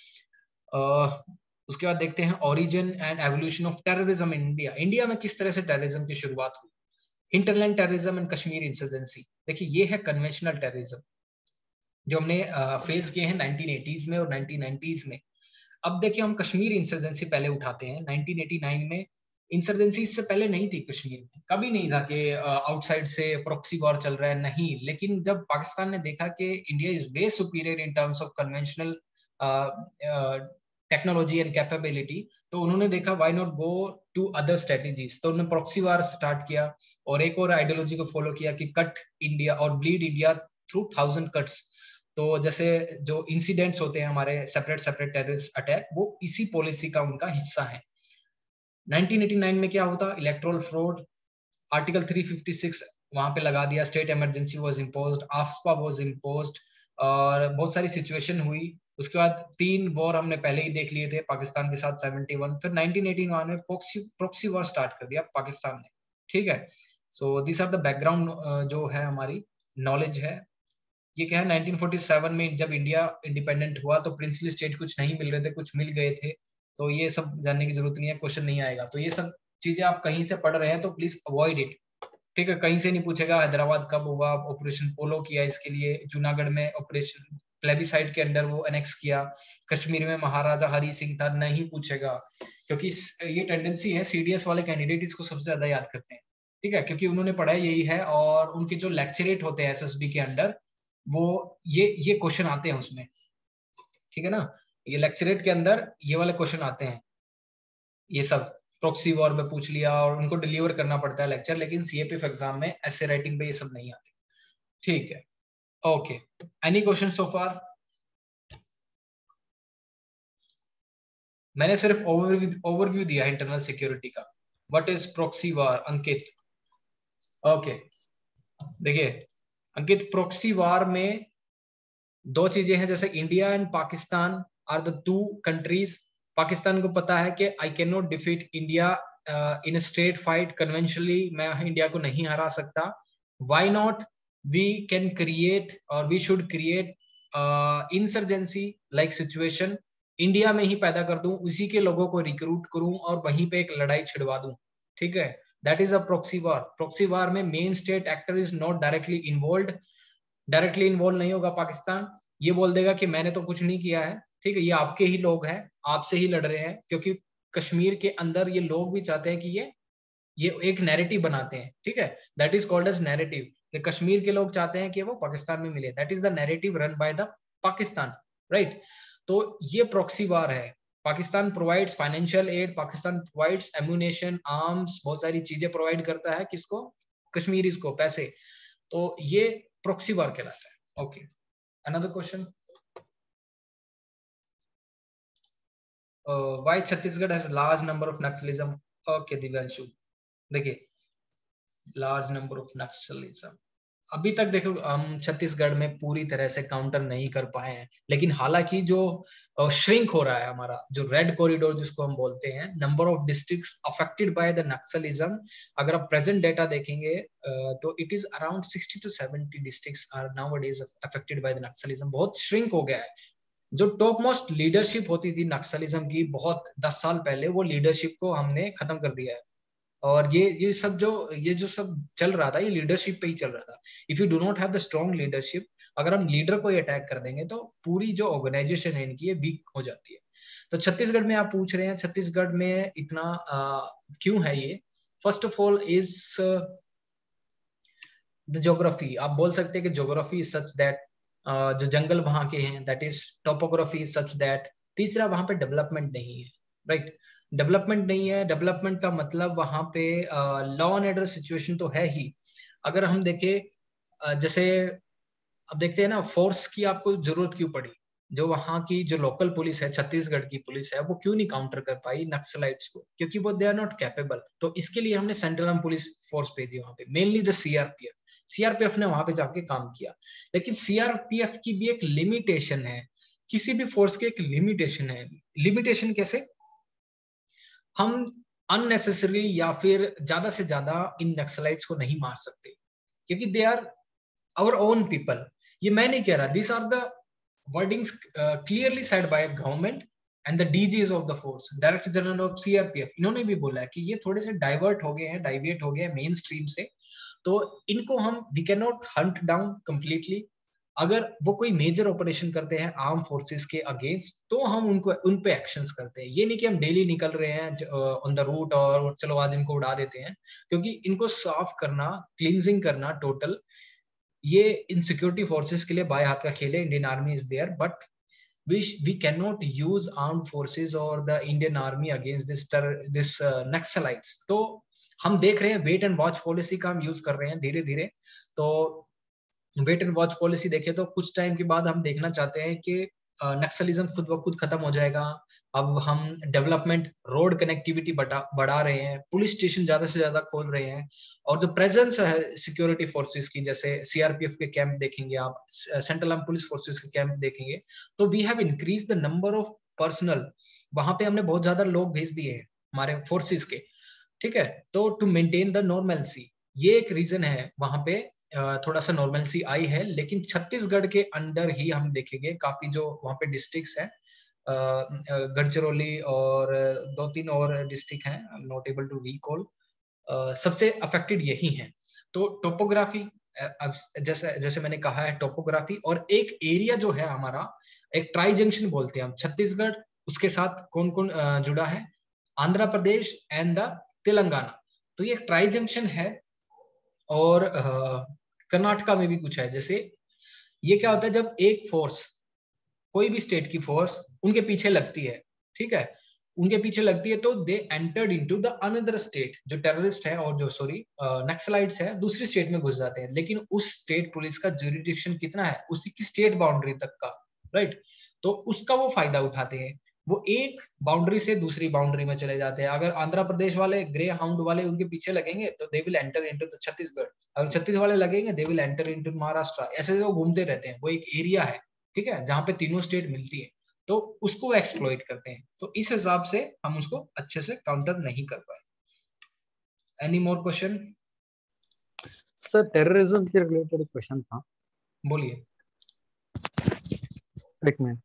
उसके बाद देखते हैं origin and evolution of terrorism in India. India में किस तरह से टेररिज्म की शुरुआत हुई? Hinterland terrorism and Kashmir insurgency. देखिए ये है कन्वेंशनल टेररिज्म जो हमने फेस किए हैं 1980s में और 1990s में। अब देखिए हम कश्मीर इंसर्जेंसी पहले उठाते हैं। 1989 में इंसर्जेंसी इससे पहले नहीं थी कश्मीर में, कभी नहीं था कि आउटसाइड से प्रॉक्सी वॉर चल रहा है, नहीं। लेकिन जब पाकिस्तान ने देखा कि India is way superior in terms of conventional technology and capability, तो उन्होंने देखा why not go to other strategies, तो उन्होंने प्रॉक्सी वॉर स्टार्ट किया और एक और आइडियोलॉजी को फॉलो किया कि कट इंडिया और ब्लीड इंडिया थ्रू 1000 कट्स। तो जैसे जो इंसिडेंट्स होते हैं हमारे सेपरेट टेररिस्ट अटैक, वो इसी पॉलिसी का उनका हिस्सा है। 1989 में क्या होता? इलेक्टोरल फ्रॉड, आर्टिकल 356 वहां पे लगा दिया, state emergency was imposed, AFSPA was imposed और बहुत सारी सिचुएशन हुई। उसके बाद 3 वॉर हमने पहले ही देख लिए थे पाकिस्तान के साथ 71, फिर 1981 में प्रॉक्सी वॉर स्टार्ट कर दिया पाकिस्तान ने, ठीक है। So this are the background जो है हमारी नॉलेज है। ये क्या है, 1947 में जब इंडिया इंडिपेंडेंट हुआ तो प्रिंसली स्टेट कुछ नहीं मिल रहे थे, कुछ मिल गए थे, तो ये सब जानने की जरूरत नहीं है, क्वेश्चन नहीं आएगा। तो ये सब चीजें आप कहीं से पढ़ रहे हैं तो प्लीज अवॉइड इट, ठीक है। कहीं से नहीं पूछेगा हैदराबाद कब हुआ, ऑपरेशन पोलो किया इसके लिए, जूनागढ़ में ऑपरेशन प्लेबिसाइड के अंडर वो एनेक्स किया, कश्मीर में महाराजा हरि सिंह था, नहीं पूछेगा। क्योंकि ये टेंडेंसी है, CDS वाले कैंडिडेट इसको सबसे ज्यादा याद करते हैं, ठीक है, क्योंकि उन्होंने पढ़ा यही है और उनके जो लेक्चरेट होते हैं SSB के अंडर, वो ये क्वेश्चन आते हैं उसमें, ठीक है ना। ये लेक्चरेट के अंदर ये वाले क्वेश्चन आते हैं, ये सब प्रॉक्सी वॉर में पूछ लिया और उनको डिलीवर करना पड़ता है लेक्चर, लेकिन CAPF एग्जाम में ऐसे राइटिंग पे ये सब नहीं आते, ठीक है। Okay, any question so far? मैंने सिर्फ ओवरव्यू दिया है इंटरनल सिक्योरिटी का। What is proxy war, Ankit? Okay, देखिए अंकित, प्रॉक्सी वॉर में 2 चीजें हैं, जैसे India and Pakistan are the 2 countries. Pakistan को पता है कि I can not defeat India in a straight fight, conventionally मैं इंडिया को नहीं हरा सकता। Why not we can create और we should create insurgency like situation, India में ही पैदा कर दूं, उसी के लोगों को रिक्रूट करूं और वहीं पे एक लड़ाई छिड़वा दूं, ठीक है। That is a proxy war. Proxy war में main state actor is not directly involve, directly involve नहीं होगा पाकिस्तान, ये बोल देगा कि मैंने तो कुछ नहीं किया है, ठीक है, ये आपके ही लोग हैं, आपसे ही लड़ रहे हैं। क्योंकि कश्मीर के अंदर ये लोग भी चाहते हैं कि ये एक नैरेटिव बनाते हैं, ठीक है, that is called as narrative, कि कश्मीर के लोग चाहते हैं कि वो पाकिस्तान में मिले, that is the narrative run by the Pakistan, right. तो ये प्रॉक्सी वार है। Pakistan provides financial aid, Pakistan provides ammunition, arms, बहुत सारी चीजें प्रोवाइड करता है किसको? कश्मीरीज को, पैसे। तो ये प्रॉक्सी वार कहलाता है। Okay, another question, why Chhattisgarh has large number of Naxalism? Okay Divyanshu, देखिए लार्ज नंबर ऑफ नक्सलिज्म, अभी तक देखो हम छत्तीसगढ़ में पूरी तरह से काउंटर नहीं कर पाए हैं, लेकिन हालांकि जो श्रिंक हो रहा है हमारा जो रेड कॉरिडोर जिसको हम बोलते हैं, number of districts affected by the Naxalism, अगर आप प्रेजेंट डेटा देखेंगे तो it is around 60 to 70 districts are nowadays affected by the Naxalism. बहुत श्रिंक हो गया है। जो टॉप मोस्ट लीडरशिप होती थी नक्सलिज्म की बहुत 10 साल पहले, वो लीडरशिप को हमने खत्म कर दिया है। और ये जो सब चल रहा था, ये लीडरशिप पे ही चल रहा था। If you do not have the strong leadership, अगर हम लीडर को अटैक कर देंगे तो पूरी जो ऑर्गेनाइजेशन है इनकी, ये वीक हो जाती है। तो छत्तीसगढ़ में आप पूछ रहे हैं छत्तीसगढ़ में इतना क्यों है ये? First of all is the geography. आप बोल सकते हैं कि ज्योग्राफी इज सच दैट, जो जंगल वहां के हैं, that is topography is such that. तीसरा, वहां पे डेवलपमेंट नहीं है, राइट। डेवलपमेंट नहीं है, डेवलपमेंट का मतलब वहां पे लॉ एंड ऑर्डर सिचुएशन तो है ही, अगर हम देखें जैसे अब देखते हैं ना, फोर्स की आपको जरूरत क्यों पड़ी, जो वहां की जो लोकल पुलिस है, छत्तीसगढ़ की पुलिस है, वो क्यों नहीं काउंटर कर पाई नक्सलाइट्स को, क्योंकि वो दे आर नॉट कैपेबल। तो इसके लिए हमने सेंट्रल आर्म पुलिस फोर्स भेजी वहां पे, मेनली द सीआरपीएफ। सीआरपीएफ ने वहां पे जाके काम किया, लेकिन सीआरपीएफ की भी एक लिमिटेशन है, किसी भी फोर्स की एक लिमिटेशन है। लिमिटेशन कैसे? हम अननेसेसरी या फिर ज्यादा से ज्यादा इन नक्सलाइट्स को नहीं मार सकते, क्योंकि they are our own people. ये मैं नहीं कह रहा, this are the wordings clearly said by government and the DGs of the force, director general of CRPF. इन्होंने भी बोला है कि ये थोड़े से डाइवर्ट हो गए हैं, डाइविएट हो गए हैं मेन स्ट्रीम से, तो इनको हम we can not hunt down completely. अगर वो कोई मेजर ऑपरेशन करते हैं आर्म फोर्सेस के अगेंस्ट, तो हम उनको उन पे एक्शंस करते हैं। ये नहीं कि हम डेली निकल रहे हैं ऑन द रूट और चलो आज इनको उड़ा देते हैं, क्योंकि इनको साफ करना, क्लींजिंग करना टोटल, ये इन सिक्योरिटी फोर्सेस के लिए बाएं हाथ का खेल है। Indian army is there, but we cannot use armed forces or the Indian army against this Naxalites. तो हम देख रहे हैं वेट एंड वॉच पॉलिसी का हम यूज कर रहे हैं धीरे धीरे। तो वेट एंड वॉच पॉलिसी देखें तो कुछ टाइम के बाद हम देखना चाहते हैं कि नक्सलिज्म खुद ब खुद खत्म हो जाएगा। अब हम डेवलपमेंट, रोड कनेक्टिविटी बढ़ा रहे हैं, पुलिस स्टेशन ज्यादा से ज्यादा खोल रहे हैं, और जो प्रेजेंस है सिक्योरिटी फोर्सेस की, जैसे सीआरपीएफ के कैंप देखेंगे आप, सेंट्रल आर्म पुलिस फोर्सेस के कैंप देखेंगे, तो we have increase the number of personnel. वहां पे हमने बहुत ज्यादा लोग भेज दिए हैं हमारे फोर्सेस के, ठीक है। तो टू मेंटेन द नॉर्मलसी, ये एक रीजन है वहां पे थोड़ा सा नॉर्मलसी आई है। लेकिन छत्तीसगढ़ के अंडर ही हम देखेंगे काफी जो वहां पे डिस्ट्रिक्ट्स हैं, गढ़चिरौली और 2-3 और डिस्ट्रिक्ट हैं, I am not able to recall, सबसे अफेक्टेड यही हैं। तो टोपोग्राफी, जैसे जैसे मैंने कहा है, टोपोग्राफी, और एक एरिया जो है हमारा, एक ट्राई जंक्शन बोलते हैं हम, छत्तीसगढ़ उसके साथ कौन कौन जुड़ा है, आंध्र प्रदेश एंड द तेलंगाना। तो ये ट्राई जंक्शन है, और कर्नाटका में भी कुछ है। जैसे ये क्या होता है, जब एक फोर्स, कोई भी स्टेट की फोर्स उनके पीछे लगती है, ठीक है, उनके पीछे लगती है, तो they entered into the another state. जो टेररिस्ट है और जो नक्सलाइट्स है, दूसरी स्टेट में घुस जाते हैं, लेकिन उस स्टेट पुलिस का ज्यूरिडिक्शन कितना है, उसी की स्टेट बाउंड्री तक का, राइट। तो उसका वो फायदा उठाते हैं, वो एक बाउंड्री से दूसरी बाउंड्री में चले जाते हैं। अगर आंध्र प्रदेश वाले, ग्रे हाउंड वाले उनके पीछे लगेंगे, तो they will enter into the Chhattisgarh. अगर छत्तीसगढ़ वाले लगेंगे, they will enter into Maharashtra. ऐसे वो घूमते रहते हैं, वो एक एरिया है, ठीक है, जहां पे तीनों स्टेट मिलती है, तो उसको एक्सप्लॉइट करते हैं। तो इस हिसाब से हम उसको अच्छे से काउंटर नहीं कर पाए। Any more question? Sir terrorism के रिलेटेड क्वेश्चन था। बोलिए। एक minute.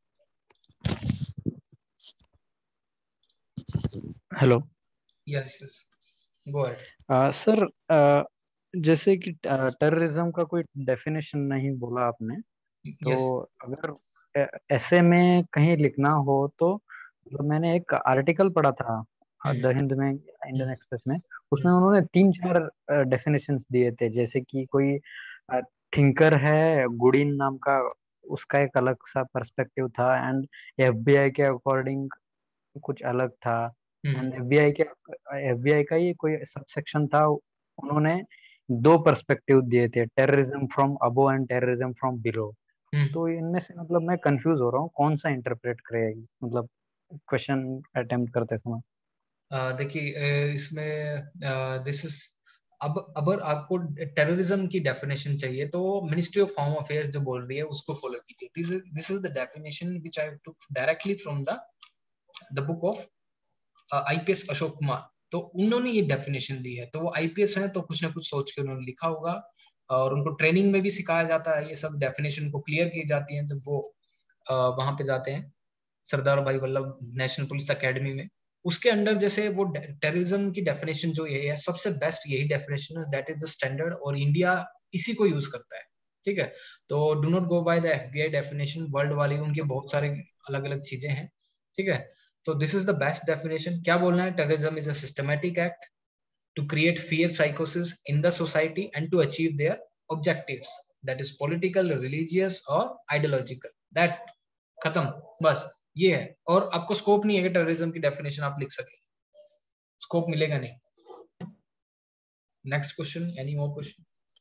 Hello. Yes yes, go ahead. Sir जैसे कि टेररिज्म का कोई डेफिनेशन नहीं बोला आपने, तो अगर ऐसे में कहीं लिखना हो तो मतलब मैंने एक आर्टिकल पढ़ा था द हिंद में, इंडियन एक्सप्रेस में, उसमें उन्होंने 3-4 डेफिनेशंस दिए थे। जैसे कि कोई थिंकर है गुडिन नाम का, उसका एक अलग सा पर्सपेक्टिव था, एंड एफबीआई के अकॉर्डिंग कुछ अलग था, एंड एफबीआई का ही कोई सबसेक्शन था, उन्होंने 2 पर्सपेक्टिव दिए थे, terrorism from above and terrorism from below. तो इनमें से मतलब मैं कंफ्यूज हो रहा हूँ कौन सा इंटरप्रेट करे, मतलब क्वेश्चन अटेम्प्ट करते समय। देखिए इसमें दिस इज, अब अगर आपको टेररिज्म की डेफिनेशन चाहिए, तो मिनिस्ट्री ऑफ होम अफेयर्स जो बोल रही है उसको फॉलो कीजिए। This is the definition which I took directly from the book of IPS Ashok Kumar. तो उन्होंने ये डेफिनेशन दी है, तो वो आईपीएस है, तो कुछ ना कुछ सोच के उन्होंने लिखा होगा, और उनको ट्रेनिंग में भी सिखाया जाता है, ये सब डेफिनेशन को क्लियर की जाती है जब वो वहां पे जाते हैं, सरदार भाई वल्लभ नेशनल पुलिस एकेडमी में। उसके अंडर जैसे वो टेररिज्म की डेफिनेशन जो ये है, सबसे बेस्ट यही डेफिनेशन है, दैट इज द स्टैंडर्ड, और इंडिया इसी को यूज करता है, ठीक है। तो do not go by the FBI definition, world वाली उनके बहुत सारे अलग अलग चीजें हैं, ठीक है। तो this is the best definition. क्या बोलना है, terrorism is a systematic act to create fear psychosis in the society and to achieve their objectives, that is political, religious or ideological, that खत्म, बस ये है। और आपको स्कोप नहीं है कि टेररिज्म की डेफिनेशन आप लिख सके, स्कोप मिलेगा नहीं। Next question, any more question?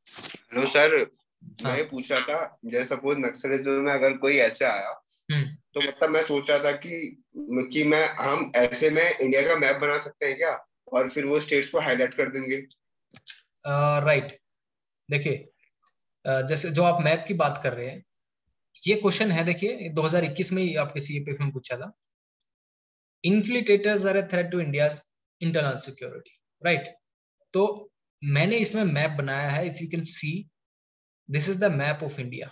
Hello sir, हाँ। मैं पूछ रहा था, जैसे सपोज नक्सलिज्म में अगर कोई ऐसे आया, तो मतलब मैं सोच रहा था कि मैं हम ऐसे में इंडिया का मैप बना सकते हैं क्या, और फिर वो स्टेट्स को हाईलाइट कर देंगे। राइट। देखिए, जैसे जो आप मैप की बात कर रहे हैं, ये क्वेश्चन है, देखिए 2021 में ही आपके सीएपीएफ में पूछा था। Infiltrators are a threat to India's internal security, right. तो मैंने इसमें मैप बनाया है, if you can see, this is the map of India,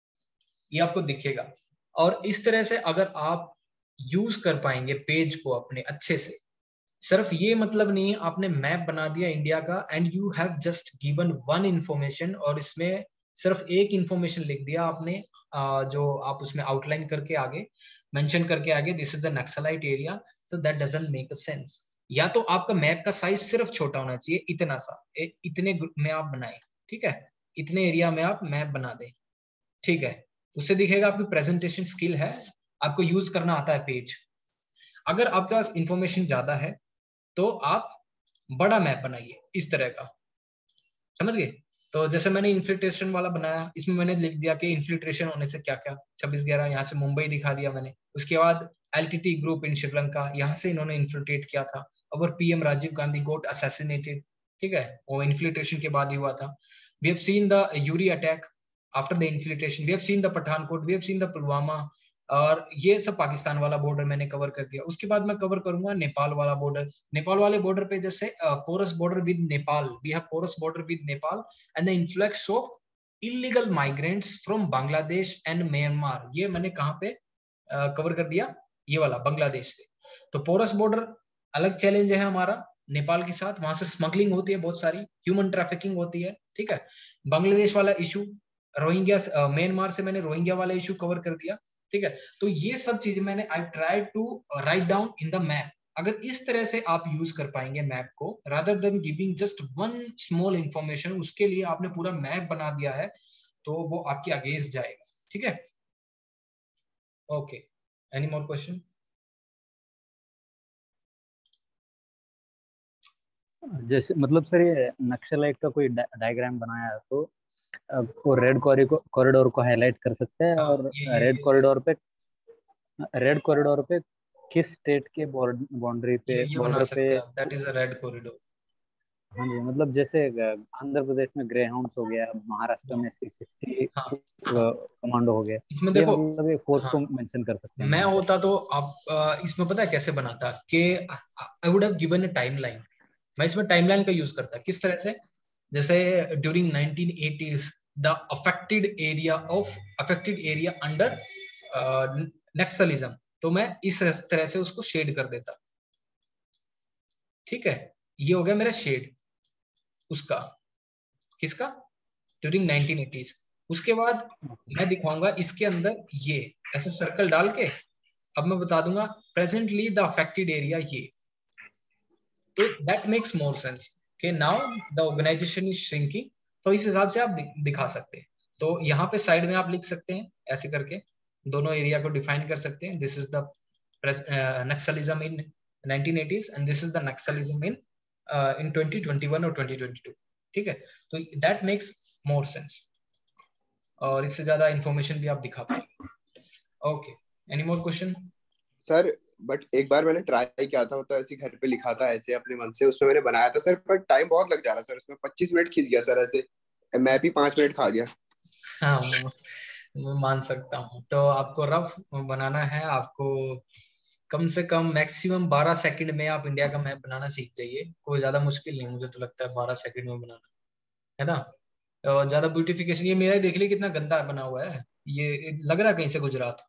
ये आपको दिखेगा। और इस तरह से अगर आप यूज कर पाएंगे पेज को अपने अच्छे से, सिर्फ ये मतलब नहीं है आपने मैप बना दिया इंडिया का and you have just given one information, और इसमें सिर्फ एक इंफॉर्मेशन लिख दिया आपने, जो आप उसमें आउटलाइन करके आगे मेंशन करके आगे this is the naxalite area, तो that doesn't make a sense. या तो आपका मैप का साइज सिर्फ छोटा होना चाहिए, इतना सा, इतने में आप बनाए, ठीक है, इतने एरिया में आप मैप बना दें, ठीक है, उससे दिखेगा आपकी प्रेजेंटेशन स्किल है, आपको यूज करना आता है पेज। अगर आपके पास इंफॉर्मेशन ज्यादा है तो आप बड़ा मैप बनाइए इस तरह का, समझ गए। तो जैसे मैंने इन्फिल्ट्रेशन वाला बनाया, इसमें मैंने लिख दिया कि इन्फिल्ट्रेशन होने से क्या क्या, 26/11 यहाँ से मुंबई दिखा दिया मैंने। उसके बाद एलटीटी ग्रुप इन श्रीलंका, यहाँ से इन्होंने इन्फिल्ट्रेट किया था। और PM Rajiv Gandhi got assassinated, ठीक है, वो इन्फिल्ट्रेशन के बाद ही हुआ था। We have seen the Uri attack after the infiltration, we have seen the Pathankot, we have seen the Pulwama, और ये सब पाकिस्तान वाला बॉर्डर मैंने कवर कर दिया। उसके बाद मैं कवर करूंगा नेपाल वाला बॉर्डर। नेपाल वाले बॉर्डर पे जैसे porous border with Nepal, we have porous border with Nepal and the influx of illegal migrants from Bangladesh and Myanmar, ये मैंने कहाँ पे कवर कर दिया, ये वाला बांग्लादेश से। तो पोरस बॉर्डर अलग चैलेंज है हमारा नेपाल के साथ, वहां से स्मगलिंग होती है बहुत सारी, ह्यूमन ट्रैफिकिंग होती है, ठीक है। बांग्लादेश वाला इशू, रोहिंग्या, म्यांमार से मैंने रोहिंग्या वाला इशू कवर कर दिया, ठीक है। तो ये सब चीजें मैंने I try to write down in the map. अगर इस तरह से आप यूज कर पाएंगे मैप को, rather than giving just one small information, उसके लिए आपने पूरा मैप बना दिया है, तो वो आपके अगेंस्ट जाएगा, ठीक है। Okay, any more question? जैसे मतलब सर ये नक्सलाइट का कोई डायग्राम बनाया है तो वो रेड कॉरिडोर को हाईलाइट कर सकते हैं, हाँ, और रेड कॉरिडोर पे किस स्टेट के बाउंड्री पे ये बना बॉर्डर पे। सकते हैं, that is a red corridor. हाँ जी, मतलब जैसे आंध्र प्रदेश में ग्रे हाउंड्स हो गया, महाराष्ट्र में C60 हाँ हाँ, कमांडो हो गया, इसमें ये देखो, मतलब एक फोर्स हाँ, को मेंशन कर सकते हैं मैं यहाँ पे। होता तो आप इसमें पता है कैसे बनाता कि I would have given a timeline. मैं इसमें टाइमलाइन का यूज करता, किस तरह से, जैसे during 1980s the affected area under naxalism, तो मैं इस तरह से उसको शेड कर देता, ठीक है। ये हो गया मेरा शेड उसका, किसका, ड्यूरिंग 1980s। उसके बाद मैं दिखाऊंगा इसके अंदर ये ऐसे सर्कल डाल के, अब मैं बता दूंगा प्रेजेंटली द अफेक्टेड एरिया ये, तो दैट मेक्स मोर सेंस कि now the organisation is shrinking. तो इस हिसाब से आप दिखा सकते हैं। तो यहाँ पे साइड में आप लिख सकते हैं ऐसे करके, दोनों एरिया को डिफाइन कर सकते हैं, this is the naxalism in 1980s and this is the naxalism in 2021 और 2022, ठीक है। तो दैट मेक्स मोर सेंस, और इससे ज्यादा इंफॉर्मेशन भी आप दिखा पाएंगे। Okay, any more question? Sir but एक बार मैंने ट्राई किया था, मतलब ऐसे घर पे लिखा था ऐसे अपने मन से, उसमें मैंने बनाया था सर, पर टाइम बहुत लग जा रहा सर, उसमें 25 मिनट खींच गया सर, ऐसे मैं भी 5 मिनट खा गया। हाँ, मैं मान सकता हूँ। तो आपको रफ बनाना है, आपको कम से कम मैक्सिमम 12 सेकंड में आप इंडिया का मैप बनाना सीख जाइए, कोई ज्यादा मुश्किल नहीं, मुझे तो लगता है 12 सेकंड में बनाना, है ना। और ज्यादा ब्यूटिफिकेशन, ये मेरा ही देख लीजिए कितना गंदा बना हुआ है, ये लग रहा है कहीं से गुजरात,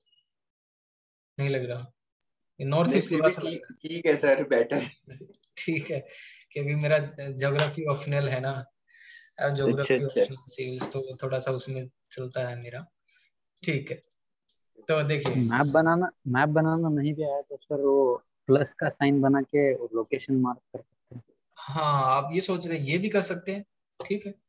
नहीं लग रहा, ये नॉर्थ नहीं ईस्ट फिर थोड़ा भी सा लग ठीक रहा ठीक है सर, बेटर। है। ठीक है, क्योंकि मेरा ज्योग्राफी ऑप्शनल है ना, अच्छा ज्योग्राफी अच्छा। ऑप्शनल सीरीज, तो थोड़ा सा उसमें चलता है मेरा, ठीक है। तो देखिए, मैप बनाना नहीं भी आया तो सर वो प्लस का साइन बना के लोकेशन मार्क कर सकते हैं। हाँ आप ये सोच रहे हैं, ये भी कर सकते हैं, ठीक है,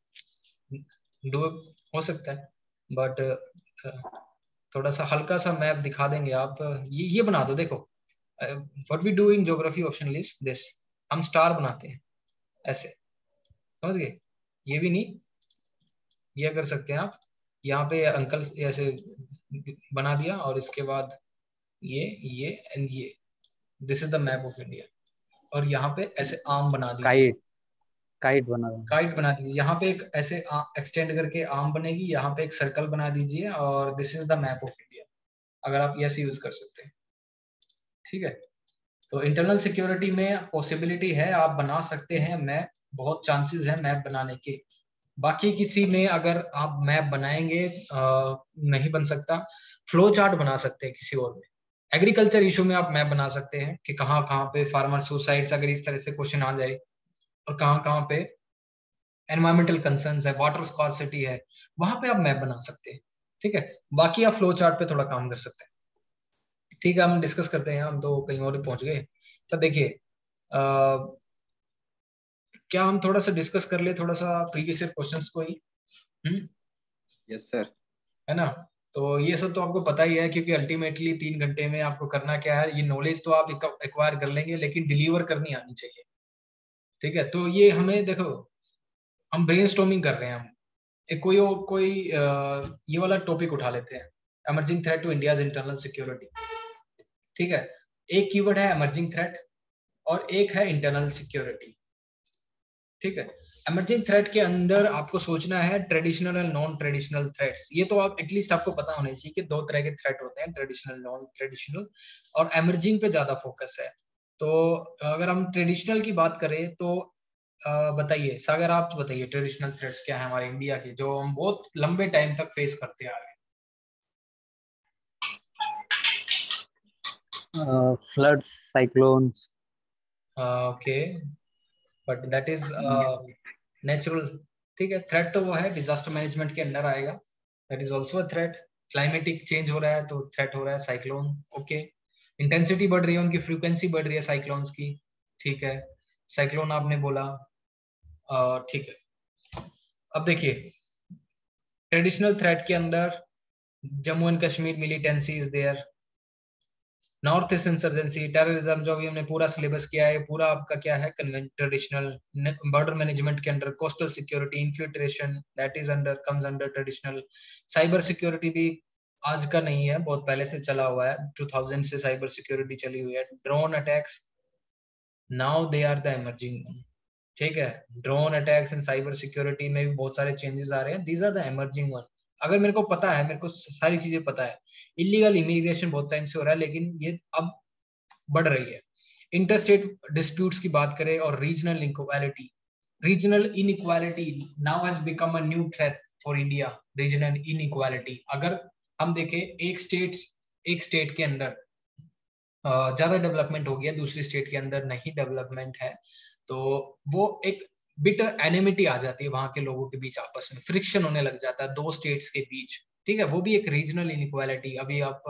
डू हो सकता है, बट थोड़ा सा हल्का सा मैप दिखा देंगे आप, ये बना दो, देखो what we do in geography option list this, हम स्टार बनाते हैं ऐसे, समझ गए, ये भी नहीं, ये कर सकते हैं आप, यहाँ पे अंकल ऐसे बना दिया और इसके बाद ये एंड ये, this is the map of India. और यहाँ पे ऐसे आर्म बना दीजिए, काइट, काइट बना देना। काइट बना दीजिए, यहाँ पे एक ऐसे एक्सटेंड करके आर्म बनेगी, यहाँ पे एक सर्कल बना दीजिए और this is the map of India. अगर आप ऐसे यूज कर सकते हैं, ठीक है। तो इंटरनल सिक्योरिटी में पॉसिबिलिटी है, आप बना सकते हैं मैप, बहुत चांसेस है मैप बनाने के। बाकी किसी में अगर आप मैप बनाएंगे नहीं बन सकता। फ्लो चार्ट बना सकते हैं किसी और में। एग्रीकल्चर इशू में आप मैप बना सकते हैं कि कहाँ कहाँ पे फार्मर सुसाइड्स, अगर इस तरह से क्वेश्चन आ जाए, और कहाँ कहाँ पे एनवायरमेंटल कंसर्न्स है, वाटर स्कार्सिटी है, वहां पे आप मैप बना सकते हैं, ठीक है। बाकी आप फ्लो चार्ट पे थोड़ा काम कर सकते हैं, ठीक है। हम डिस्कस करते हैं, हम तो कहीं और ही पहुंच गए। तो देखिए क्या हम थोड़ा सा डिस्कस कर ले थोड़ा सा प्रीवियस क्वेश्चंस को ही। Yes sir. है ना। तो ये सब तो आपको पता ही है, क्योंकि अल्टीमेटली 3 घंटे में आपको करना क्या है, ये नॉलेज तो आप एक्वायर कर लेंगे, लेकिन डिलीवर करनी आनी चाहिए, ठीक है। तो ये हमें देखो, हम ब्रेनस्टॉर्मिंग कर रहे हैं, हम एक कोई ये वाला टॉपिक उठा लेते हैं, emerging threat to India's internal security, ठीक है। एक कीवर्ड है एमर्जिंग थ्रेट और एक है इंटरनल सिक्योरिटी, ठीक है। एमर्जिंग थ्रेट के अंदर आपको सोचना है traditional and non traditional threats. ये तो आप एटलीस्ट आपको पता होना चाहिए कि 2 तरह के थ्रेट होते हैं, ट्रेडिशनल, नॉन ट्रेडिशनल, और एमर्जिंग पे ज्यादा फोकस है। तो अगर हम ट्रेडिशनल की बात करें तो बताइए सागर, आप बताइए ट्रेडिशनल थ्रेट्स क्या है हमारे इंडिया के, जो हम बहुत लंबे टाइम तक फेस करते आ रहे हैं। Floods, cyclones. Okay, but that is natural, ठीक है। थ्रेट तो वो है, डिजास्टर मैनेजमेंट के अंडर आएगा, that is also a threat. Climatic change हो रहा है तो थ्रेट हो रहा है, साइक्लोन, ओके। इंटेंसिटी बढ़ रही है, उनकी फ्रीक्वेंसी बढ़ रही है साइक्लोन्स की, ठीक है। साइक्लोन आपने बोला, ठीक है। अब देखिए ट्रेडिशनल थ्रेट के अंदर Jammu and Kashmir militancy is there, north east insurgency, terrorism, जो भी हमने पूरा सिलेबस किया है, पूरा आपका क्या है, ट्रेडिशनल। बॉर्डर मैनेजमेंट के under coastal security, infiltration, that is under, comes under traditional. Cyber security भी आज का नहीं है, बहुत पहले से चला हुआ है, 2000 से साइबर सिक्योरिटी चली हुई है। Drone attacks, now they are the emerging, ठीक है। Drone attacks and cyber security में भी बहुत सारे चेंजेस आ रहे हैं, these are the emerging one. अगर मेरे को पता है, मेरे को सारी चीजें पता है, इलीगल इमिग्रेशन बहुत टाइम से हो रहा है, लेकिन ये अब बढ़ रही है। इंटरस्टेट डिस्प्यूट्स की बात करें और regional inequality, regional inequality now has become a new threat for India. Regional inequality, अगर हम देखें एक स्टेट के अंदर ज्यादा डेवलपमेंट हो गया, दूसरी स्टेट के अंदर नहीं डेवलपमेंट है, तो वो एक बिटर एनिमिटी आ जाती है वहां के लोगों के बीच, आपस में फ्रिक्शन होने लग जाता है 2 स्टेट्स के बीच, ठीक है। वो भी एक रीजनल इनइक्वालिटी। अभी आप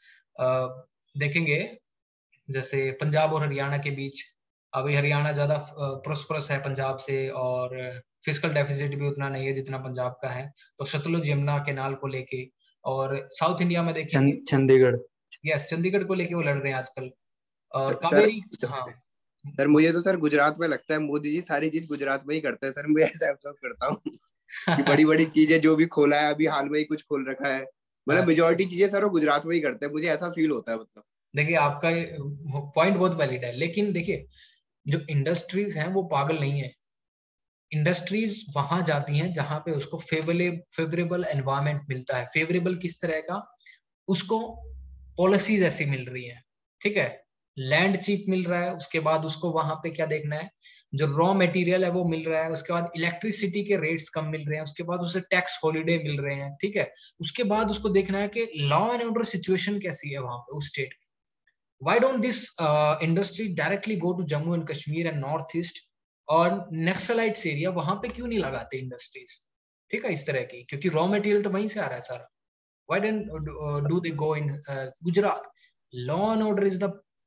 देखेंगे जैसे पंजाब और हरियाणा के बीच, अभी हरियाणा ज्यादा प्रोस्परस है पंजाब से, और फिजिकल डेफिसिट भी उतना नहीं है जितना पंजाब का है, तो सतलुज यमुना केनाल को लेके। और साउथ इंडिया में देखेंगे चंडीगढ़। यस, चंडीगढ़ को लेके वो लड़ रहे हैं आजकल, और सर कावेरी। हाँ सर, मुझे तो सर गुजरात में लगता है मोदी जी सारी चीज गुजरात में ही करते हैं सर। मैं ऐसा ऑब्जर्व करता हूँ कि बड़ी बड़ी चीजें जो भी खोला है, अभी हाल में ही कुछ खोल रखा है, मतलब मेजोरिटी चीजें सर वो गुजरात में ही करते हैं, मुझे ऐसा फील होता है। मतलब देखिए आपका पॉइंट बहुत वैलिड है, लेकिन देखिए जो इंडस्ट्रीज हैं वो पागल नहीं है। इंडस्ट्रीज वहां जाती हैं जहां पे उसको फेवरेबल एनवायरमेंट मिलता है। फेवरेबल किस तरह का, उसको पॉलिसीज ऐसी मिल रही है, ठीक है। लैंड चीप मिल रहा है, उसके बाद उसको वहां पे क्या देखना है, जो रॉ मटेरियल है वो मिल रहा है, उसके बाद इलेक्ट्रिसिटी के रेट्स कम मिल रहे हैं, उसके बाद उसे टैक्स हॉलीडे मिल रहे हैं, ठीक है। उसके बाद उसको देखना है कि लॉ एंड ऑर्डर सिचुएशन कैसी है वहां पे उस state. Why don't this industry directly go to Jammu and Kashmir and north east, और नक्सलाइट्स एरिया, वहां पे क्यों नहीं लगाते इंडस्ट्रीज, ठीक है, इस तरह की, क्योंकि रॉ मटेरियल तो वहीं से आ रहा है सारा। Why don't do they go in Gujarat? Law and order is the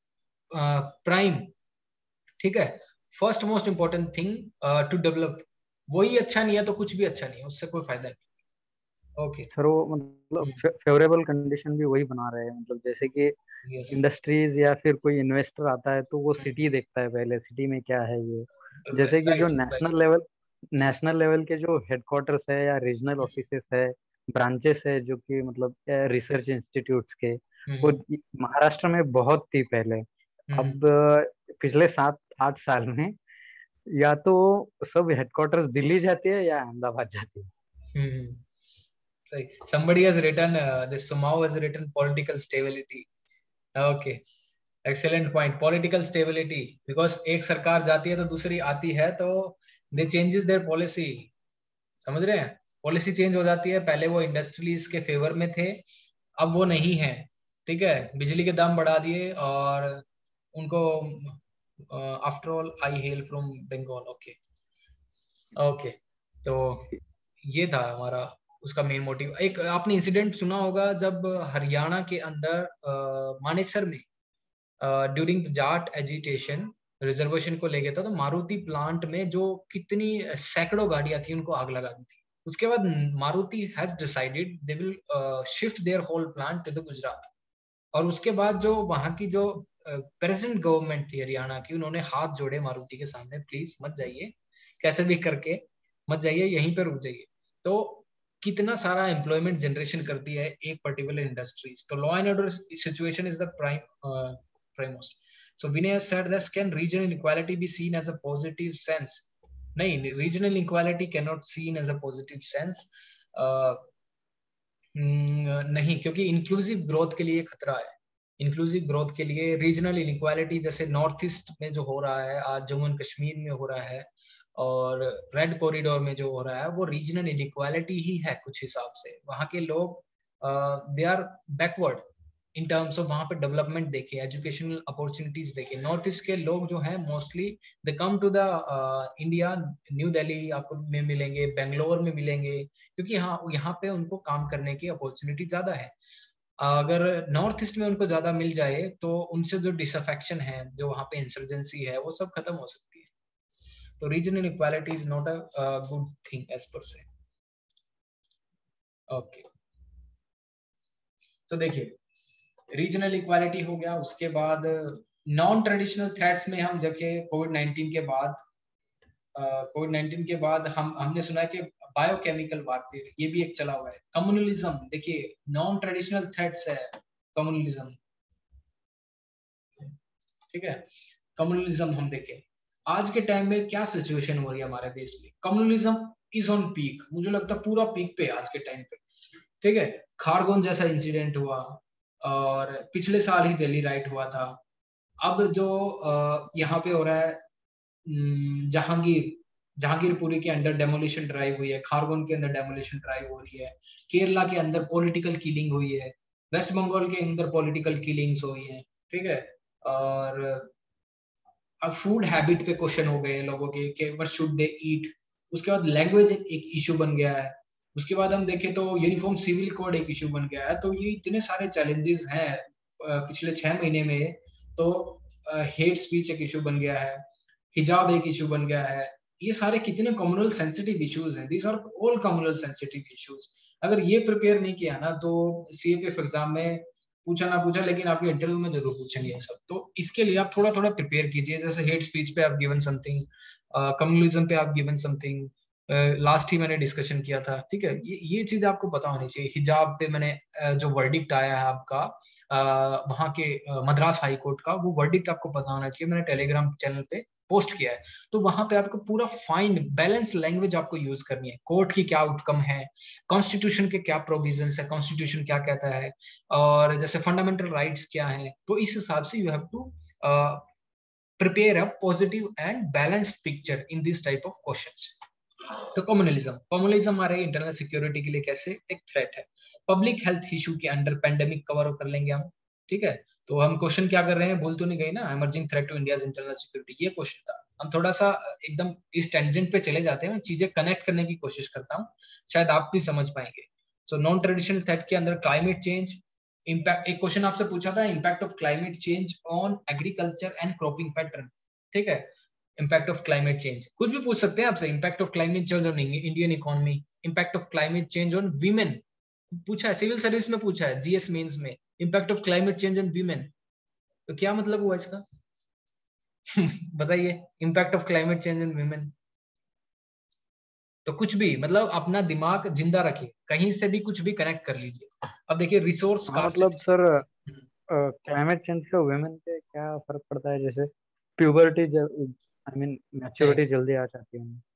prime, ठीक है, first most important thing to develop. वही अच्छा नहीं है तो कुछ भी अच्छा नहीं है, उससे कोई फायदा नहीं। ओके सर वो मतलब फेवरेबल कंडीशन भी वही बना रहे हैं, मतलब जैसे कि यस, इंडस्ट्रीज या फिर कोई इन्वेस्टर आता है तो वो सिटी देखता है पहले, सिटी में क्या है ये। जैसे कि जो right right. National level national level के जो हेडक्वार्टर्स है या रीजनल ऑफिसेस है, ब्रांचेस है, जो कि मतलब रिसर्च इंस्टीट्यूट्स के, वो महाराष्ट्र में बहुत थी पहले। अब पिछले 7-8 साल में या तो सब हेडक्वार्टर्स दिल्ली जाती है या अहमदाबाद जाती है। सही. Somebody has written this Sumau has written political stability. Okay. Excellent point. Political stability. Because एक सरकार जाती है तो दूसरी आती है, तो they changes their policy. समझ रहे हैं? पॉलिसी चेंज हो जाती है. पहले वो इंडस्ट्रीज के फेवर में थे, अब वो नहीं है. ठीक है, बिजली के दाम बढ़ा दिए और उनको after all I hail from Bengal. Okay okay, तो ये था हमारा उसका मेन मोटिव. एक आपने इंसिडेंट सुना होगा जब हरियाणा के अंदर मानेसर में during the Jat agitation reservation को लेके था, तो मारुति प्लांट में जो कितनी सैकड़ों गाड़ियां थी उनको आग लगा दी थी. उसके बाद Maruti has decided they will shift their whole plant to the Gujarat. और उसके बाद जो वहां की जो प्रेजेंट गवर्नमेंट थी हरियाणा की, उन्होंने हाथ जोड़े मारुति के सामने, प्लीज मत जाइए, कैसे भी करके मत जाइए, यहीं पे रुक जाइए. तो कितना सारा एम्प्लॉयमेंट जनरेशन करती है एक पर्टिकुलर इंडस्ट्रीज. तो law and order situation is the prime most. So Vinay has said that can regional inequality be seen as a positive sense? नहीं, regional inequality cannot seen as a positive sense. नहीं, क्योंकि inclusive growth के लिए खतरा है. Inclusive growth के लिए regional inequality, जैसे नॉर्थ ईस्ट में जो हो रहा है आज, जम्मू एंड कश्मीर में हो रहा है, और रेड कॉरिडोर में जो हो रहा है, वो रीजनल इनइक्वालिटी ही है. कुछ हिसाब से वहां के लोग they are backward in terms of, वहां पे डेवलपमेंट देखे, एजुकेशनल अपॉर्चुनिटीज देखे. नॉर्थ ईस्ट के लोग जो हैं mostly they come to the India. New Delhi आपको में मिलेंगे, बेंगलोर में मिलेंगे, क्योंकि हाँ यहाँ पे उनको काम करने की अपॉर्चुनिटी ज्यादा है. अगर नॉर्थ ईस्ट में उनको ज्यादा मिल जाए तो उनसे जो डिसअफेक्शन है, जो वहाँ पे इंसर्जेंसी है, वो सब खत्म हो सकती है. तो regional equality is not a good thing as per se. Okay, तो देखिए रीजनल इक्वालिटी हो गया. उसके बाद नॉन ट्रेडिशनल थ्रेट्स में हम देखे कोविड-19 के बाद हमने सुना कि बायोकेमिकल वारफेयर, ये भी एक चला हुआ है. कम्युनलिज्म, देखिए नॉन ट्रेडिशनल थ्रेट्स है कम्युनलिज्म. ठीक है, कम्युनलिज्म हम देखें आज के टाइम में क्या सिचुएशन हो रही है हमारे देश में. कम्युनलिज्म इज ऑन पीक, मुझे लगता है पूरा पीक पे आज के टाइम पे. ठीक है, खारगोन जैसा इंसिडेंट हुआ, और पिछले साल ही दिल्ली राइट हुआ था. अब जो यहाँ पे हो रहा है, जहांगीरपुरी के अंदर डेमोलिशन ड्राइव हुई है, खारगोन के अंदर डेमोलिशन ड्राइव हो रही है, केरला के अंदर पॉलिटिकल किलिंग हुई है, वेस्ट बंगाल के अंदर पॉलिटिकल किलिंग्स हुई है. ठीक है, और अब फूड हैबिट पे क्वेश्चन हो गए लोगों के व्हाट शुड दे ईट. उसके बाद लैंग्वेज एक इशू बन गया है. उसके बाद हम देखें तो यूनिफॉर्म सिविल कोड एक इशू बन गया है. तो ये इतने सारे चैलेंजेस हैं पिछले 6 महीने में. तो हेट स्पीच एक इशू बन गया है, हिजाब एक इशू बन गया है. ये सारे कितने कम्युनल सेंसिटिव इश्यूज हैं. These are all communal sensitive issues. अगर ये प्रिपेयर नहीं किया ना, तो सीएपीएफ एग्जाम में पूछा ना पूछा, लेकिन आपके इंटरव्यू में जरूर पूछेंगे ये सब. तो इसके लिए आप थोड़ा थोड़ा प्रिपेयर कीजिए. जैसे हेट स्पीच पे आप गिवन समथिंग, कम्युनलिज्म पे आप गिवन समथिंग, लास्ट ही मैंने डिस्कशन किया था. ठीक है, ये चीज आपको पता होनी चाहिए. हिजाब पे मैंने जो वर्डिक्ट आया है आपका वहां के मद्रास हाई कोर्ट का, वो वर्डिक्ट आपको पता होना चाहिए. मैंने टेलीग्राम चैनल पे पोस्ट किया है. तो वहां पे आपको पूरा फाइन बैलेंस लैंग्वेज आपको यूज करनी है. कोर्ट की क्या आउटकम है, कॉन्स्टिट्यूशन के क्या प्रोविजंस है, कॉन्स्टिट्यूशन क्या कहता है, और जैसे फंडामेंटल राइट्स क्या है. तो इस हिसाब से you have to prepare a positive and balanced picture in this type of questions. तो कम्युनलिज्म हमारे इंटरनल सिक्योरिटी के लिए कैसे एक थ्रेट है. पब्लिक हेल्थ इशू के अंडर पेंडेमिक कवर कर लेंगे हम. ठीक है, तो हम क्वेश्चन क्या कर रहे हैं, भूल तो नहीं गए ना. Emerging threat to India's internal security, ये क्वेश्चन था. हम थोड़ा सा एकदम इस टेंजेंट पे चले जाते हैं, चीजें कनेक्ट करने की कोशिश करता हूँ, शायद आप भी समझ पाएंगे. सो नॉन ट्रेडिशनल थ्रेट के अंदर क्लाइमेट चेंज इम्पैक्ट, एक क्वेश्चन आपसे पूछा था, impact of climate change on agriculture and cropping pattern. ठीक है, इम्पैक्ट ऑफ क्लाइमेट चेंज, कुछ भी पूछ सकते हैं आपसे. Impact of climate change on Indian economy, impact of climate change on women पूछा है, सिविल सर्विस में पूछा है, जीएस मेंस में. Impact of climate change on women, तो क्या मतलब हुआ इसका? बताइए, impact of climate change on women. तो कुछ भी मतलब अपना दिमाग जिंदा रखिए, कहीं से भी कुछ भी कनेक्ट कर लीजिए। अब देखिए रिसोर्स हाँ मतलब सर क्लाइमेट चेंज से वुमेन पे क्या फर्क पड़ता है, जैसे प्यूबर्टी आई मीन मैच्योरिटी जल्दी आ जाती है उन्हें।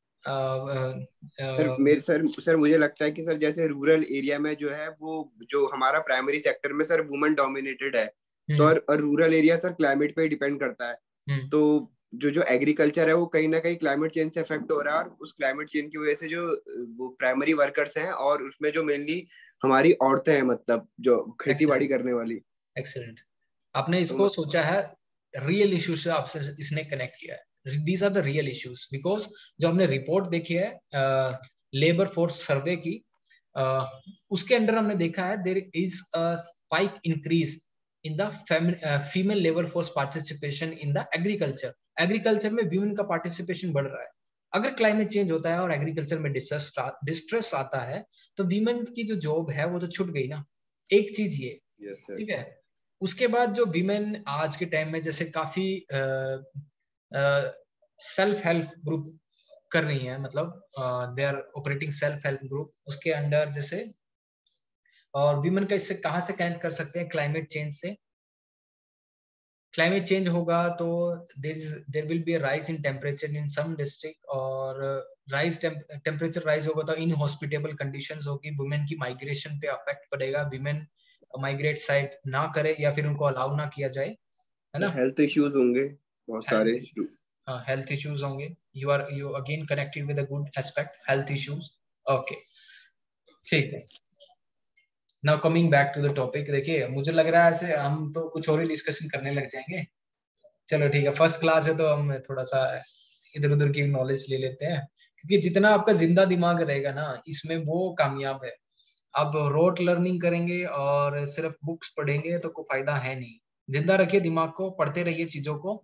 सर मुझे लगता है कि सर जैसे रूरल एरिया में जो है वो जो हमारा प्राइमरी सेक्टर में सर वुमेन डोमिनेटेड है, तो और रूरल एरिया सर क्लाइमेट पे डिपेंड करता है। तो जो जो एग्रीकल्चर है वो कहीं ना कहीं क्लाइमेट चेंज से अफेक्ट हो रहा है, और उस क्लाइमेट चेंज की वजह से जो वो प्राइमरी वर्कर्स हैं और उसमें जो मेनली हमारी औरतें हैं, मतलब जो खेती बाड़ी करने वाली। एक्सीलेंट, आपने इसको सोचा है रियल इश्यू से, आपसे इसने कनेक्ट किया है। These are the real issues, because जो हमने रिपोर्ट देखी है लेबर फोर्स सर्वे की, उसके अंदर हमने देखा है there is a spike increase in the female labour force participation in the agriculture. Agriculture में वीमेन का पार्टिसिपेशन बढ़ रहा है। अगर क्लाइमेट चेंज होता है और एग्रीकल्चर में डिस्ट्रेस आता है, तो वीमेन की जो जॉब है वो तो छूट गई ना, एक चीज ये। ठीक है, उसके बाद जो विमेन आज के टाइम में जैसे काफी सेल्फ हेल्प ग्रुप कर रही हैं, मतलब they are operating self help group उसके अंडर जैसे, और विमेन का इससे कहाँ से कनेक्ट कर सकते हैं क्लाइमेट चेंज से। क्लाइमेट चेंज होगा तो there will be a rise in temperature in some district, और राइज टेम्परेचर राइज होगा तो इनहॉस्पिटेबल कंडीशंस होगी, वुमेन की माइग्रेशन पे अफेक्ट पड़ेगा, विमेन माइग्रेट साइट ना करे या फिर उनको अलाउ ना किया जाए, है ना। हेल्थ इश्यूज होंगे बहुत सारे। हेल्थ इश्यूज होंगे, you again connected with a good aspect, health issues. Okay, ठीक है। Now coming back to the topic, देखिए मुझे लग रहा है ऐसे हम तो कुछ और ही डिस्कशन करने लग जाएंगे। चलो ठीक है, फर्स्ट क्लास है तो हम थोड़ा सा इधर उधर की नॉलेज ले लेते हैं, क्योंकि जितना आपका जिंदा दिमाग रहेगा ना इसमें वो कामयाब है। अब रोट लर्निंग करेंगे और सिर्फ बुक्स पढ़ेंगे तो कोई फायदा है नहीं। जिंदा रखिए दिमाग को, पढ़ते रहिए चीजों को,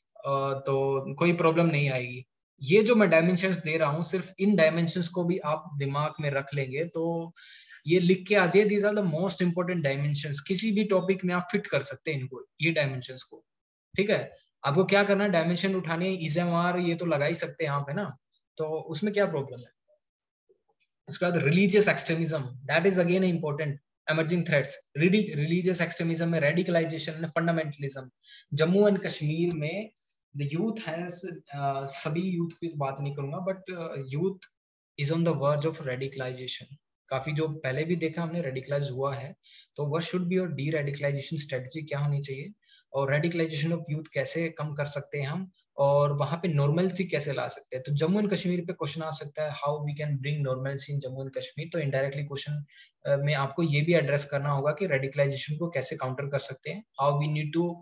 तो कोई प्रॉब्लम नहीं आएगी। ये जो मैं डायमेंशंस दे रहा हूँ, सिर्फ इन डायमेंशंस को भी आप दिमाग में रख लेंगे तो ये लिख के आ जाइए, these are the most important dimensions. किसी भी टॉपिक में आप फिट कर सकते हैं इनको, ये डायमेंशंस को। ठीक है, आपको क्या करना है, डायमेंशन उठाने, इजएमआर ये तो लगा ही सकते हैं आप, है ना, तो उसमें क्या प्रॉब्लम है। उसके बाद religious extremism, that is again important, emerging threats. Religious extremism में radicalisation, fundamentalism. Jammu and Kashmir में द यूथ हैज, सभी यूथ की बात नहीं करूंगा, but youth is on the verge of radicalisation. काफी जो पहले भी देखा हमने रेडिकलाइज हुआ है, तो what should be your deradicalisation strategy, क्या होनी चाहिए, और रेडिकलाइजेशन ऑफ यूथ कैसे कम कर सकते हैं हम, और वहां पे नॉर्मलसी कैसे ला सकते हैं। तो जम्मू एंड कश्मीर पे क्वेश्चन आ सकता है, how we can bring normalcy in Jammu and Kashmir. तो इनडायरेक्टली क्वेश्चन में आपको ये भी एड्रेस करना होगा कि रेडिकलाइजेशन को कैसे काउंटर कर सकते हैं, हाउ वी नीड टू,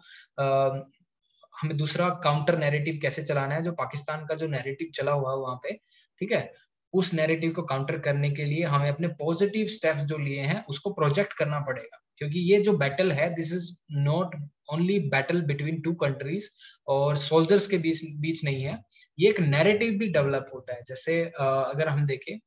हमें दूसरा काउंटर नैरेटिव कैसे चलाना है, जो पाकिस्तान का जो नैरेटिव चला हुआ है वहां पे। ठीक है, उस नैरेटिव को काउंटर करने के लिए हमें अपने पॉजिटिव स्टेप्स जो लिए हैं उसको प्रोजेक्ट करना पड़ेगा, क्योंकि ये जो बैटल है, this is not only battle between two countries और सोल्जर्स के बीच नहीं है, ये एक नैरेटिव भी डेवलप होता है। जैसे अगर हम देखें,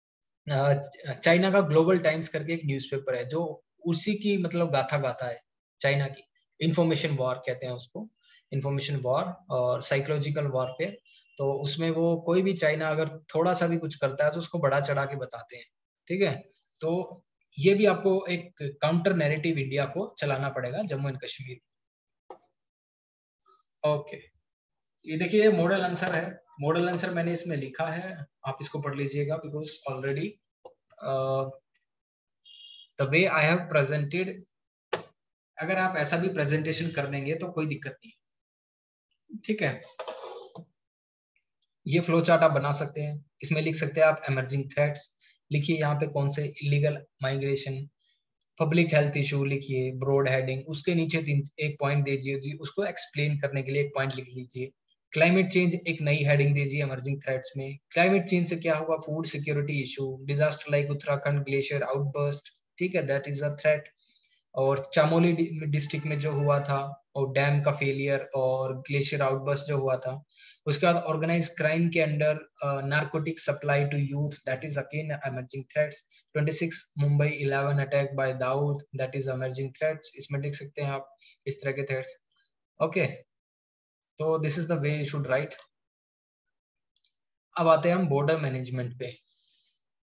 चाइना का ग्लोबल टाइम्स करके एक न्यूज़पेपर है जो उसी की मतलब गाथा गाथा है, चाइना की इंफॉर्मेशन वॉर कहते हैं उसको, इंफॉर्मेशन वॉर और साइकोलॉजिकल वॉरफेयर। तो उसमें वो कोई भी चाइना अगर थोड़ा सा भी कुछ करता है तो उसको बढ़ा चढ़ा के बताते हैं। ठीक है, तो ये भी आपको एक काउंटर नैरेटिव इंडिया को चलाना पड़ेगा जम्मू एंड कश्मीर। ओके, ये देखिए मॉडल आंसर है, मॉडल आंसर मैंने इसमें लिखा है, आप इसको पढ़ लीजिएगा, because already the way I have presented, अगर आप ऐसा भी प्रेजेंटेशन कर देंगे तो कोई दिक्कत नहीं। ठीक है, ये फ्लो चार्ट आप बना सकते हैं, इसमें लिख सकते हैं आप एमर्जिंग थ्रेट्स, लिखिए यहाँ पे कौन से illegal migration, public health issue लिखिए, ब्रॉड हेडिंग, उसके नीचे एक पॉइंट दीजिए जी, उसको एक्सप्लेन करने के लिए एक पॉइंट लिख लीजिए। क्लाइमेट चेंज एक नई हेडिंग दीजिए एमर्जिंग थ्रेट्स में, क्लाइमेट चेंज से क्या होगा, food security issue, disaster like Uttarakhand glacier outburst, ठीक है, दैट इज अ थ्रेट। और चामोली डिस्ट्रिक्ट में जो हुआ था, और डैम का फेलियर और ग्लेशियर आउटबर्स्ट जो हुआ था। उसके बाद ऑर्गेनाइज क्राइम के under narcotic supply to youth, that is again emerging threats. 26 Mumbai 11 attack by Dawood, that is emerging threats, इसमें देख सकते हैं आप इस तरह के थ्रेट्स। ओके, तो this is the way you should write. अब आते हैं हम बॉर्डर मैनेजमेंट पे।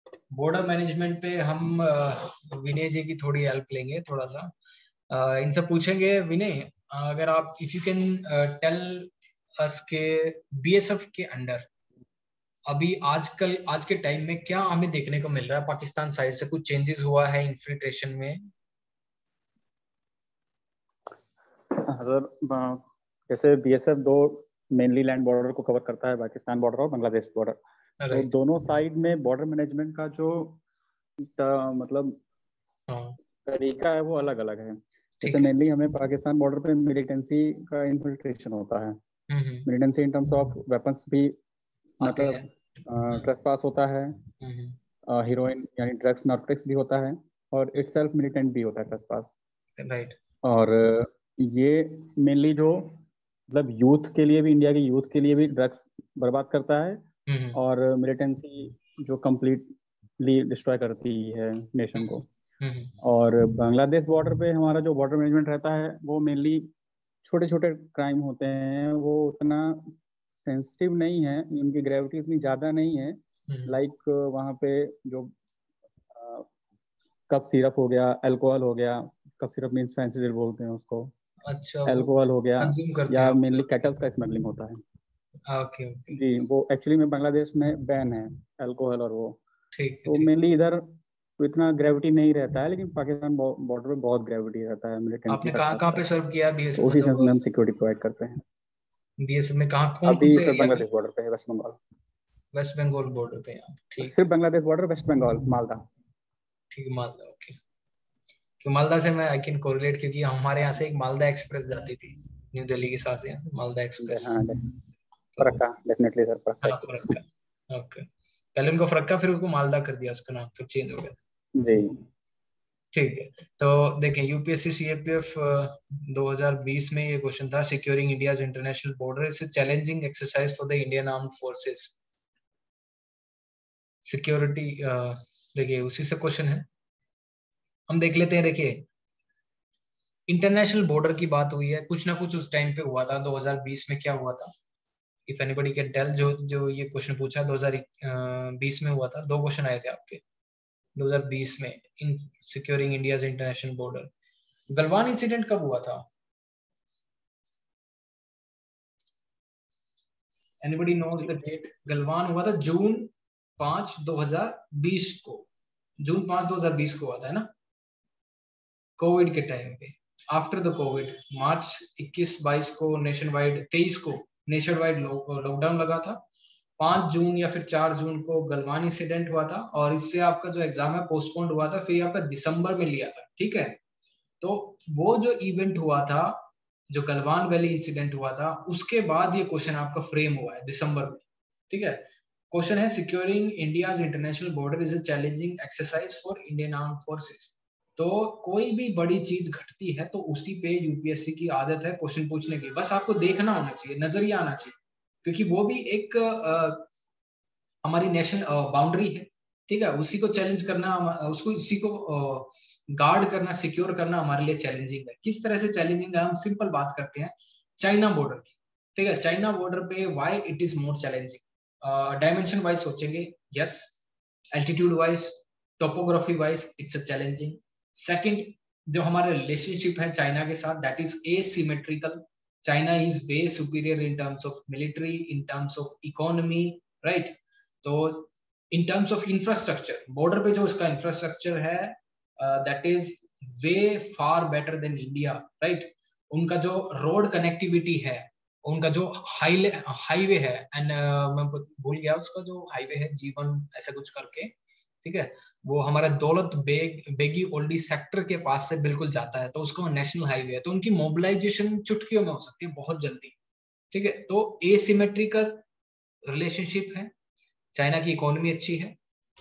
बॉर्डर मैनेजमेंट पे हम विनय जी की थोड़ी हेल्प लेंगे थोड़ा सा। इनसे पूछेंगे विनय, अगर आप if you can tell us के बीएसएफ के अंडर अभी आजकल आज के टाइम में क्या हमें देखने को मिल रहा है, पाकिस्तान साइड से कुछ चेंजेस हुआ है इन्फिल्ट्रेशन में? सर जैसे बीएसएफ दो मेनली लैंड बॉर्डर को कवर करता है, पाकिस्तान बॉर्डर और बांग्लादेश बॉर्डर। तो दोनों साइड में बॉर्डर मैनेजमेंट का जो मतलब तरीका है वो अलग अलग है। जैसे मेनली हमें पाकिस्तान बॉर्डर पे मिलिटेंसी का इन्फिल्ट्रेशन होता है। Militancy in terms of weapons भी मतलब ट्रेसपास होता है, हीरोइन यानी ड्रग्स नार्कोटिक्स भी होता है, और इटसेल्फ मिलिटेंट भी होता है ट्रेसपास। राइट। और ये मेनली जो मतलब यूथ के लिए भी, इंडिया के यूथ के लिए भी ड्रग्स बर्बाद करता है, और मिलिटेंसी जो कंप्लीटली डिस्ट्रॉय करती है नेशन को। और बांग्लादेश बॉर्डर पे हमारा जो बॉर्डर मैनेजमेंट रहता है वो मेनली छोटे छोटे क्राइम होते हैं, वो उतना सेंसिटिव नहीं है, उनकी ग्रेविटी इतनी ज़्यादा नहीं है। लाइक वहाँ पे जो कप सिरप हो गया, अल्कोहल हो गया, cough syrup means Phensedyl बोलते हैं उसको। अच्छा, अल्कोहल हो गया, या मेनली कैटल्स का स्मगलिंग होता है। ओके जी, वो एक्चुअली में बांग्लादेश में बैन है अल्कोहल और वो। ठीक। तो मेनली इधर तो इतना ग्रेविटी नहीं रहता है, लेकिन पाकिस्तान बॉर्डर पे बहुत ग्रेविटी रहता है मिलिटेंसी। आपने कहाँ पे सर्व किया बीएसएफ? उसी सेंस में हम सिक्योरिटी प्रोवाइड करते हैं। बीएसएफ में कहाँ कौन अभी से सिर्फ बांग्लादेश बॉर्डर पे है, west Bengal. West Bengal border पे आप? ठीक, सिर्फ बांग्लादेश बॉर्डर, वेस्ट बंगाल, मालदा। ठीक, मालदा। ओके, कि मालदा से मैं आई कैन कोरिलेट, क्योंकि हमारे यहाँ से एक मालदा एक्सप्रेस जाती थी न्यू दिल्ली के साथ, यहाँ से मालदा एक्सप्रेस। हाँ, फरक्का, डेफिनेटली सर, हाँ, फरक्का। ओके, पहले उनको फरक्का, फिर उनको मालदा कर दिया, उसका नाम तो चेंज हो गया जी। ठीक है, तो देखें यूपीएससी सीएपीएफ 2020 में ये क्वेश्चन था, securing India's international border is a challenging exercise for the Indian armed forces. Security देखिए उसी से क्वेश्चन है, हम देख लेते हैं। देखिए इंटरनेशनल बॉर्डर की बात हुई है, कुछ ना कुछ उस टाइम पे हुआ था। 2020 में क्या हुआ था, इफ एनीबॉडी कैन टेल? जो ये क्वेश्चन पूछा 2020 में हुआ था, दो क्वेश्चन आए थे आपके 2020 में in securing India's international border. Galwan incident कब हुआ था? Anybody knows the date? Galwan हुआ था जून 5, 2020 को। जून 5, 2020 को हुआ था, है ना, कोविड के टाइम पे। आफ्टर द कोविड मार्च 21-22 को नेशन वाइड, 23 को नेशन वाइड लॉकडाउन लगा था। 5 जून या फिर 4 जून को गलवान इंसिडेंट हुआ था, और इससे आपका जो एग्जाम है पोस्टपोन्ड हुआ था, फिर आपका दिसंबर में लिया था। ठीक है, तो वो जो इवेंट हुआ था, जो गलवान वैली इंसिडेंट हुआ था, उसके बाद ये क्वेश्चन आपका फ्रेम हुआ है दिसंबर में। ठीक है, क्वेश्चन है securing India's international border is a challenging exercise for Indian armed forces. तो कोई भी बड़ी चीज घटती है तो उसी पे यूपीएससी की आदत है क्वेश्चन पूछने की, बस आपको देखना होना चाहिए, नजरिया आना चाहिए, क्योंकि वो भी एक हमारी नेशनल बाउंड्री है। ठीक है, उसी को चैलेंज करना, उसको उसी को गार्ड करना, सिक्योर करना हमारे लिए चैलेंजिंग है। किस तरह से चैलेंजिंग है, हम सिंपल बात करते हैं चाइना बॉर्डर की। ठीक है, चाइना बॉर्डर पे why it is more challenging? Dimension wise सोचेंगे, yes. Altitude wise, topography wise it's a challenging. Second, जो हमारा रिलेशनशिप है चाइना के साथ, that is asymmetrical. China is way superior in terms of military, in terms of economy, right. तो in terms of infrastructure, border पे जो इसका infrastructure है that is way far better than India, right. उनका जो road connectivity है, उनका जो हाईवे है, एंड मैं भूल गया उसका जो हाईवे है, जीवन ऐसा कुछ करके, ठीक है, वो हमारा दौलत बेगी ओल्डी सेक्टर के पास से बिल्कुल जाता है, तो उसको नेशनल हाईवे है। तो उनकी मोबिलाइजेशन चुटकियों में हो सकती है, बहुत जल्दी। ठीक है, तो एसिमेट्रिकल रिलेशनशिप है, चाइना की इकोनॉमी अच्छी है।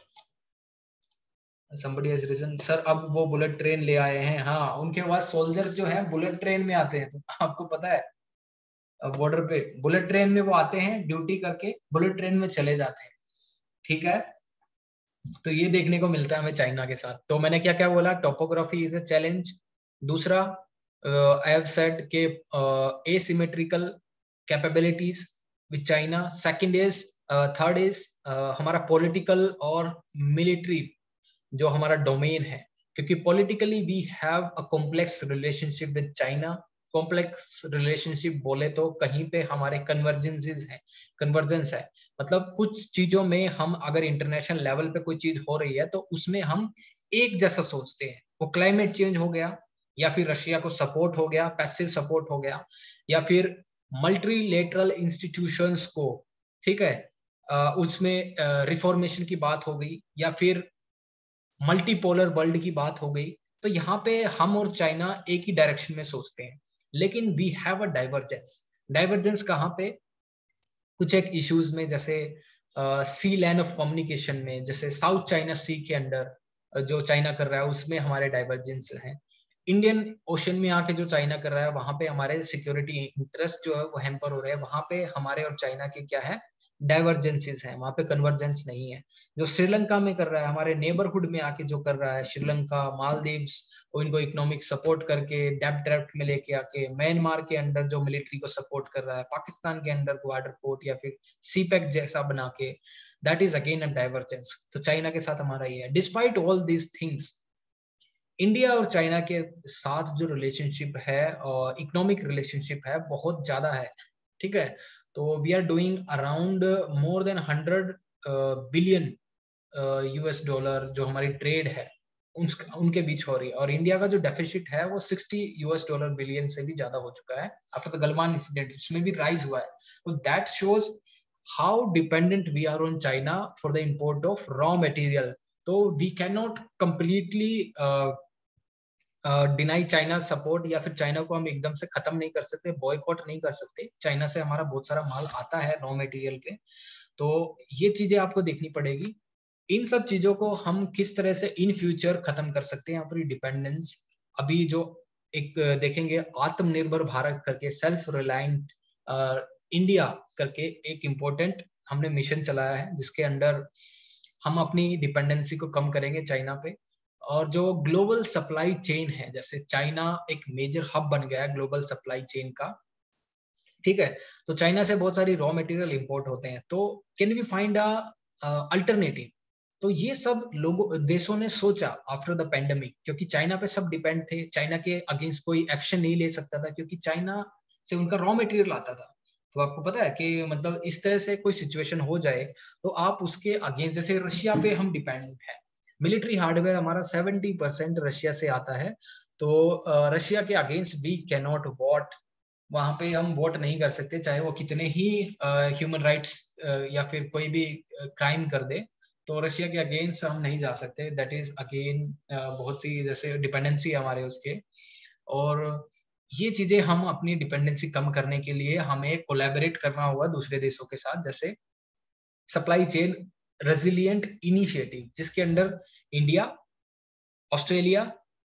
somebody has risen, सर अब वो बुलेट ट्रेन ले आए हैं। हाँ, उनके पास सोल्जर्स जो है बुलेट ट्रेन में आते हैं, तो आपको पता है बॉर्डर पे बुलेट ट्रेन में वो आते हैं, ड्यूटी करके बुलेट ट्रेन में चले जाते हैं। ठीक है, तो ये देखने को मिलता है हमें चाइना के साथ। तो मैंने क्या क्या बोला, टोपोग्राफी इज अ चैलेंज। दूसरा, आई हैव सेड के asymmetrical capabilities with China. Second is third is हमारा पॉलिटिकल और मिलिट्री जो हमारा डोमेन है, क्योंकि politically we have a complex relationship with China. Complex relationship बोले तो कहीं पे हमारे कन्वर्जेंस है, मतलब कुछ चीजों में हम अगर इंटरनेशनल लेवल पे कोई चीज हो रही है तो उसमें हम एक जैसा सोचते हैं। वो क्लाइमेट चेंज हो गया, या फिर रशिया को सपोर्ट हो गया, पैसिव सपोर्ट हो गया, या फिर मल्टीलेटरल इंस्टीट्यूशंस को, ठीक है, उसमें रिफॉर्मेशन की बात हो गई, या फिर मल्टीपोलर वर्ल्ड की बात हो गई। तो यहाँ पे हम और चाइना एक ही डायरेक्शन में सोचते हैं, लेकिन we have a divergence. Divergence कहाँ पे? कुछ एक इश्यूज में, जैसे सी लैंड ऑफ कम्युनिकेशन में, जैसे साउथ चाइना सी के अंडर जो चाइना कर रहा है उसमें हमारे डाइवर्जेंस हैं। इंडियन ओशन में आके जो चाइना कर रहा है वहां पे हमारे सिक्योरिटी इंटरेस्ट जो है वो हैम्पर हो रहे हैं। वहां पे हमारे और चाइना के क्या है, डाइवर्जेंसेस हैं, वहां पे कन्वर्जेंस नहीं है। जो श्रीलंका में कर रहा है, हमारे नेबरहुड में आके जो कर रहा है, श्रीलंका, मालदीव्स, और इनको इकोनॉमिक सपोर्ट करके डेब्ट ड्राफ्ट में लेके आके, म्यांमार के अंडर जो मिलिट्री को सपोर्ट कर रहा है, पाकिस्तान के अंडर बॉर्डर पोर्ट या फिर सीपैक जैसा बना के, that is again a divergence. तो चाइना के साथ हमारा ये है। Despite all these things, India और चाइना के साथ जो रिलेशनशिप है और इकोनॉमिक रिलेशनशिप है बहुत ज्यादा है, ठीक है। तो we are doing around more than 100 billion US dollar जो हमारी ट्रेड है उनके बीच हो रही है। और इंडिया का जो डेफिसिट है वो 60 यूएस डॉलर बिलियन से भी ज्यादा हो चुका है आफ्टर द गलवान इंसिडेंट, उसमें भी राइज हुआ है। तो that shows how dependent we are on China for the import of raw material. तो we can not completely deny China support, या फिर चाइना को हम एकदम से खत्म नहीं कर सकते, बॉयकॉट नहीं कर सकते। चाइना से हमारा बहुत सारा माल आता है रॉ मटेरियल के, तो ये चीजें आपको देखनी पड़ेगी। इन सब चीजों को हम किस तरह से इन फ्यूचर खत्म कर सकते हैं अपनी डिपेंडेंस। अभी जो एक देखेंगे आत्मनिर्भर भारत करके, सेल्फ रिलायंट इंडिया करके एक इम्पोर्टेंट हमने मिशन चलाया है, जिसके अंडर हम अपनी डिपेंडेंसी को कम करेंगे चाइना पे। और जो ग्लोबल सप्लाई चेन है, जैसे चाइना एक मेजर हब बन गया है ग्लोबल सप्लाई चेन का, ठीक है। तो चाइना से बहुत सारी रॉ मटेरियल इंपोर्ट होते हैं, तो can we find a alternative. तो ये सब लोगों देशों ने सोचा आफ्टर द पेंडेमिक, क्योंकि चाइना पे सब डिपेंड थे, चाइना के अगेंस्ट कोई एक्शन नहीं ले सकता था क्योंकि चाइना से उनका रॉ मटेरियल आता था। तो आपको पता है कि मतलब इस तरह से कोई सिचुएशन हो जाए तो आप उसके अगेंस्ट, जैसे रशिया पे हम डिपेंड है, मिलिट्री हार्डवेयर हमारा 70% रशिया से आता है। तो रशिया के against we can not what, वहां पे हम वोट नहीं कर सकते, चाहे वो कितने ही ह्यूमन राइट्स या फिर कोई भी क्राइम कर दे, तो रशिया के अगेंस्ट हम नहीं जा सकते। दैट इज अगेन बहुत ही जैसे डिपेंडेंसी हमारे उसके। और ये चीजें हम अपनी डिपेंडेंसी कम करने के लिए हमें कोलैबोरेट करना होगा दूसरे देशों के साथ, जैसे सप्लाई चेन रेजिलिएंट इनिशिएटिव, जिसके under India, Australia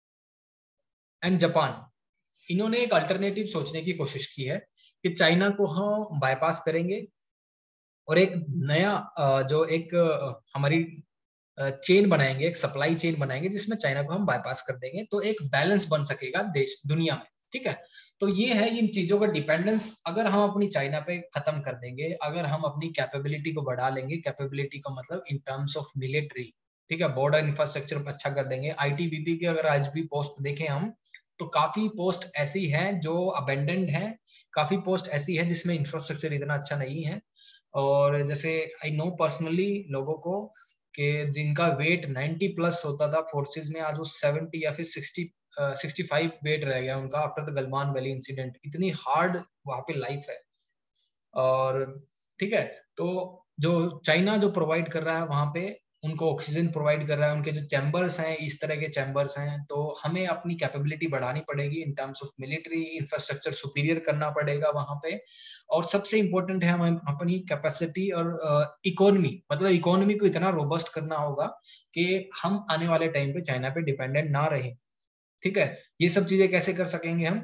and Japan, इन्होंने एक अल्टरनेटिव सोचने की कोशिश की है कि चाइना को हम बाईपास करेंगे और एक नया जो एक हमारी चेन बनाएंगे, एक सप्लाई चेन बनाएंगे जिसमें चाइना को हम बाईपास कर देंगे, तो एक बैलेंस बन सकेगा देश दुनिया में, ठीक है। तो ये है इन चीजों का डिपेंडेंस अगर हम अपनी चाइना पे खत्म कर देंगे, अगर हम अपनी कैपेबिलिटी को बढ़ा लेंगे, कैपेबिलिटी का मतलब इन टर्म्स ऑफ मिलिट्री, ठीक है, बॉर्डर इंफ्रास्ट्रक्चर अच्छा कर देंगे। आईटीबीपी की अगर आज भी पोस्ट देखें हम, तो काफी पोस्ट ऐसी हैं जो अबेंडेंड हैं, काफी पोस्ट ऐसी है जिसमें इंफ्रास्ट्रक्चर इतना अच्छा नहीं है। और जैसे आई नो पर्सनली लोगों को कि जिनका वेट 90 प्लस होता था फोर्सेस में, आज वो 70 या फिर 65 वेट रह गया उनका after the Galwan valley incident. इतनी हार्ड वहां पे लाइफ है। और ठीक है, तो जो चाइना जो प्रोवाइड कर रहा है वहां पे, उनको ऑक्सीजन प्रोवाइड कर रहा है, उनके जो चैम्बर्स हैं इस तरह के चैम्बर्स हैं, तो हमें अपनी कैपेबिलिटी बढ़ानी पड़ेगी in terms of military infrastructure, superior करना पड़ेगा वहां पे। और सबसे इंपॉर्टेंट है हमें अपनी कैपेसिटी और इकोनॉमी, मतलब इकोनॉमी को इतना रोबस्ट करना होगा कि हम आने वाले टाइम पे चाइना पे डिपेंडेंट ना रहे, ठीक है। ये सब चीजें कैसे कर सकेंगे हम?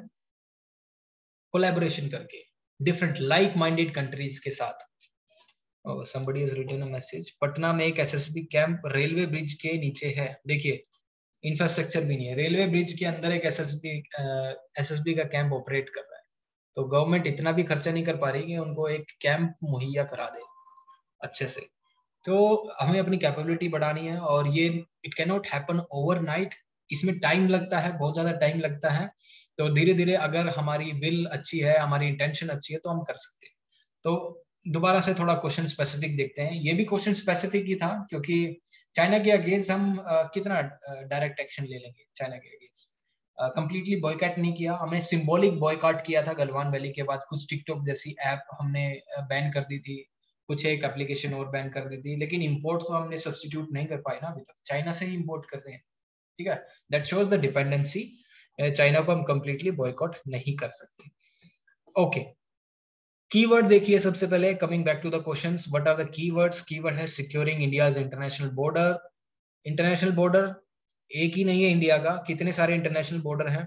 कोलैबोरेशन करके डिफरेंट लाइक माइंडेड कंट्रीज के साथ। somebody has written a message, Patna में एक एसएसबी कैंप रेलवे ब्रिज के नीचे है। देखिए इंफ्रास्ट्रक्चर भी नहीं है, रेलवे ब्रिज के अंदर एक एसएसबी का कैंप ऑपरेट कर रहा है। तो गवर्नमेंट इतना भी खर्चा नहीं कर पा रही कि उनको एक कैंप मुहैया करा दे। अच्छे से। तो हमें अपनी कैपेबिलिटी बढ़ानी है और ये it can not happen overnight, इसमें टाइम लगता है, बहुत ज्यादा टाइम लगता है। तो धीरे धीरे अगर हमारी विल अच्छी है, हमारी इंटेंशन अच्छी है तो हम कर सकते हैं। तो दोबारा से थोड़ा क्वेश्चन स्पेसिफिक देखते हैं। ये भी क्वेश्चन स्पेसिफिक ही था क्योंकि चाइना के अगेंस्ट हम कितना डायरेक्ट एक्शन ले लेंगे चाइना के अगेंस्ट। कंप्लीटली बॉयकॉट नहीं किया हमने, सिंबॉलिक बॉयकॉट किया था गलवान वैली के बाद। कुछ टिकटॉक जैसी ऐप हमने बैन कर दी थी, कुछ एक एप्लीकेशन और बैन कर दी थी, लेकिन इंपोर्ट तो हमने सब्स्टिट्यूट नहीं कर पाए ना अभी तक, चाइना से ही इंपोर्ट कर रहे हैं। ठीक है, that shows the dependency. China को हम कंप्लीटली बॉयकॉट नहीं कर सकते। ओके, कीवर्ड देखिए सबसे पहले, coming back to the questions, what are the keywords? Keyword है securing India's international border. International border एक ही नहीं है इंडिया का, कितने सारे इंटरनेशनल बॉर्डर हैं,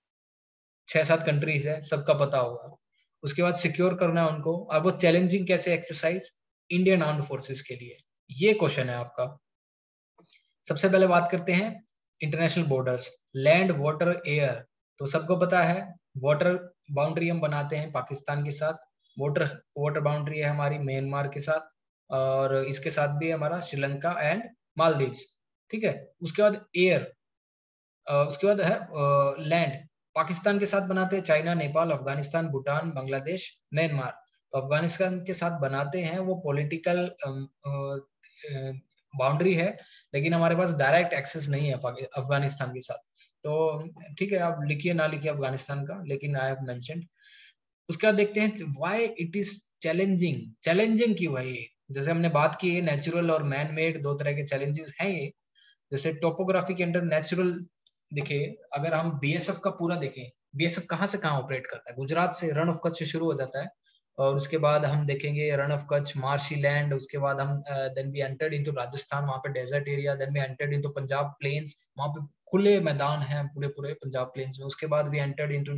6-7 कंट्रीज है, सबका पता होगा। उसके बाद सिक्योर करना है उनको, और वो चैलेंजिंग कैसे एक्सरसाइज? इंडियन आर्म्ड फोर्सेस के लिए, ये क्वेश्चन है आपका। सबसे पहले बात करते हैं international borders, land water air. तो सबको पता है वाटर बाउंड्री हम बनाते हैं पाकिस्तान के साथ, वाटर बाउंड्री है हमारी म्यांमार के साथ, और इसके साथ भी हमारा श्रीलंका एंड मालदीव्स। ठीक है, उसके बाद एयर, उसके बाद है लैंड, पाकिस्तान के साथ बनाते हैं चाइना, नेपाल, अफगानिस्तान, भूटान, बांग्लादेश, म्यांमार। तो अफगानिस्तान के साथ बनाते हैं, वो पॉलिटिकल बाउंड्री है, लेकिन हमारे पास डायरेक्ट एक्सेस नहीं है अफगानिस्तान के साथ। तो ठीक है, आप लिखिए ना लिखिए अफगानिस्तान का, लेकिन आई हैव मेंशन्ड। उसके बाद देखते हैं why it is challenging. Challenging क्यों है ये? जैसे हमने बात की है, नेचुरल और मैन मेड दो तरह के चैलेंजेस हैं ये। जैसे टोपोग्राफी के अंदर नेचुरल, देखिए अगर हम बीएसएफ का पूरा देखें, बीएसएफ कहाँ से कहाँ ऑपरेट करता है? गुजरात से, रण ऑफ कच्छ से शुरू हो जाता है, और उसके बाद हम देखेंगे रण ऑफ कच्छ, मार्शी लैंड, उसके बाद हम then we entered into Rajasthan, वहां पे desert area, then we entered into Punjab plains, वहां पे खुले मैदान हैं पूरे पूरे पंजाब प्लेन्स में। उसके बाद we entered into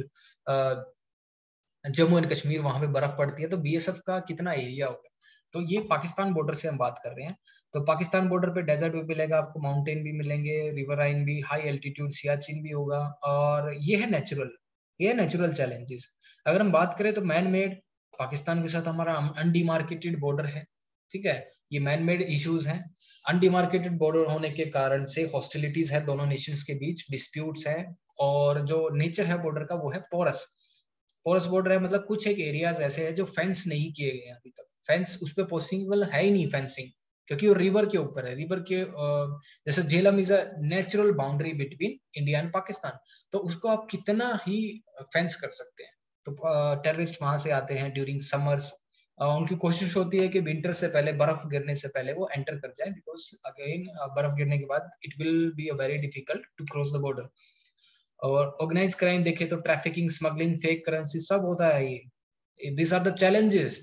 Jammu and Kashmir, वहां पे बर्फ पड़ती है। तो बीएसएफ का कितना एरिया होगा? तो ये पाकिस्तान बॉर्डर से हम बात कर रहे हैं। तो पाकिस्तान बॉर्डर पे डेजर्ट भी मिलेगा आपको, माउंटेन भी मिलेंगे, रिवराइन भी, हाई एल्टीट्यूड सियाचिन भी होगा, और ये है नेचुरल, ये है नेचुरल चैलेंजेस। अगर हम बात करें तो मैन मेड, पाकिस्तान के साथ हमारा अनडिमार्केटेड बॉर्डर है। ठीक है, ये मैन मेड इश्यूज हैं। अनडिमार्केटेड बॉर्डर होने के कारण से हॉस्टिलिटीज है दोनों नेशंस के बीच, डिस्प्यूट्स है, और जो नेचर है बॉर्डर का वो है पोरस। पोरस बॉर्डर है, मतलब कुछ एक एरियाज ऐसे हैं जो फेंस नहीं किए गए हैं अभी तक, फेंस उस पर पॉसिबल है ही नहीं फेंसिंग, क्योंकि वो रिवर के ऊपर है। रिवर के जैसे Jhelum is a natural boundary between India and Pakistan, तो उसको आप कितना ही फेंस कर सकते हैं। तो टेररिस्ट वहां से आते हैं ड्यूरिंग समर्स, उनकी कोशिश होती है कि विंटर से पहले, बर्फ गिरने से पहले वो एंटर कर जाए, बिकॉज अगेन बर्फ गिरने के बाद it will be a very difficult to cross the border. और ऑर्गेनाइज क्राइम देखे तो ट्रैफिकिंग, स्मगलिंग, फेक करेंसी, सब होता है ये। This are the challenges.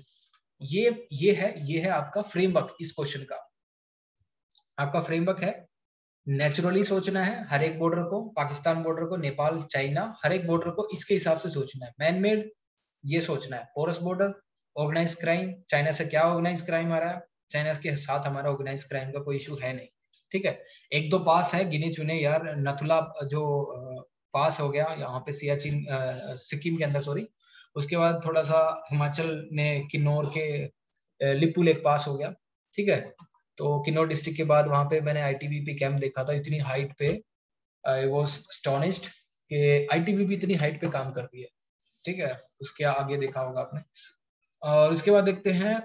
ये है आपका फ्रेमवर्क इस क्वेश्चन का। आपका फ्रेमवर्क है नेचुरली सोचना है हर एक बॉर्डर को, पाकिस्तान बॉर्डर को, नेपाल, चाइना, हर एक बॉर्डर को इसके हिसाब से सोचना है। मैन मेड ये सोचना है, porous border, organise crime, China से क्या ऑर्गेनाइज क्राइम आ रहा है, चाइना के साथ हमारा ऑर्गेनाइज क्राइम का कोई इशू है नहीं। ठीक है, एक दो पास है गिने चुने यार, नथुला जो पास हो गया यहाँ पे सियाचिन, सिक्किम के अंदर, सॉरी। उसके बाद थोड़ा सा हिमाचल में किन्नौर के लिपू लेक पास हो गया। ठीक है, तो किन्नौर डिस्ट्रिक्ट के बाद वहां पे मैंने आईटीबीपी कैंप देखा था, इतनी हाइट पे, आई वाज एस्टोनिश्ड कि आईटीबीपी इतनी हाइट पे काम कर रही है। ठीक है, उसके आगे देखा होगा आपने। और उसके बाद देखते हैं,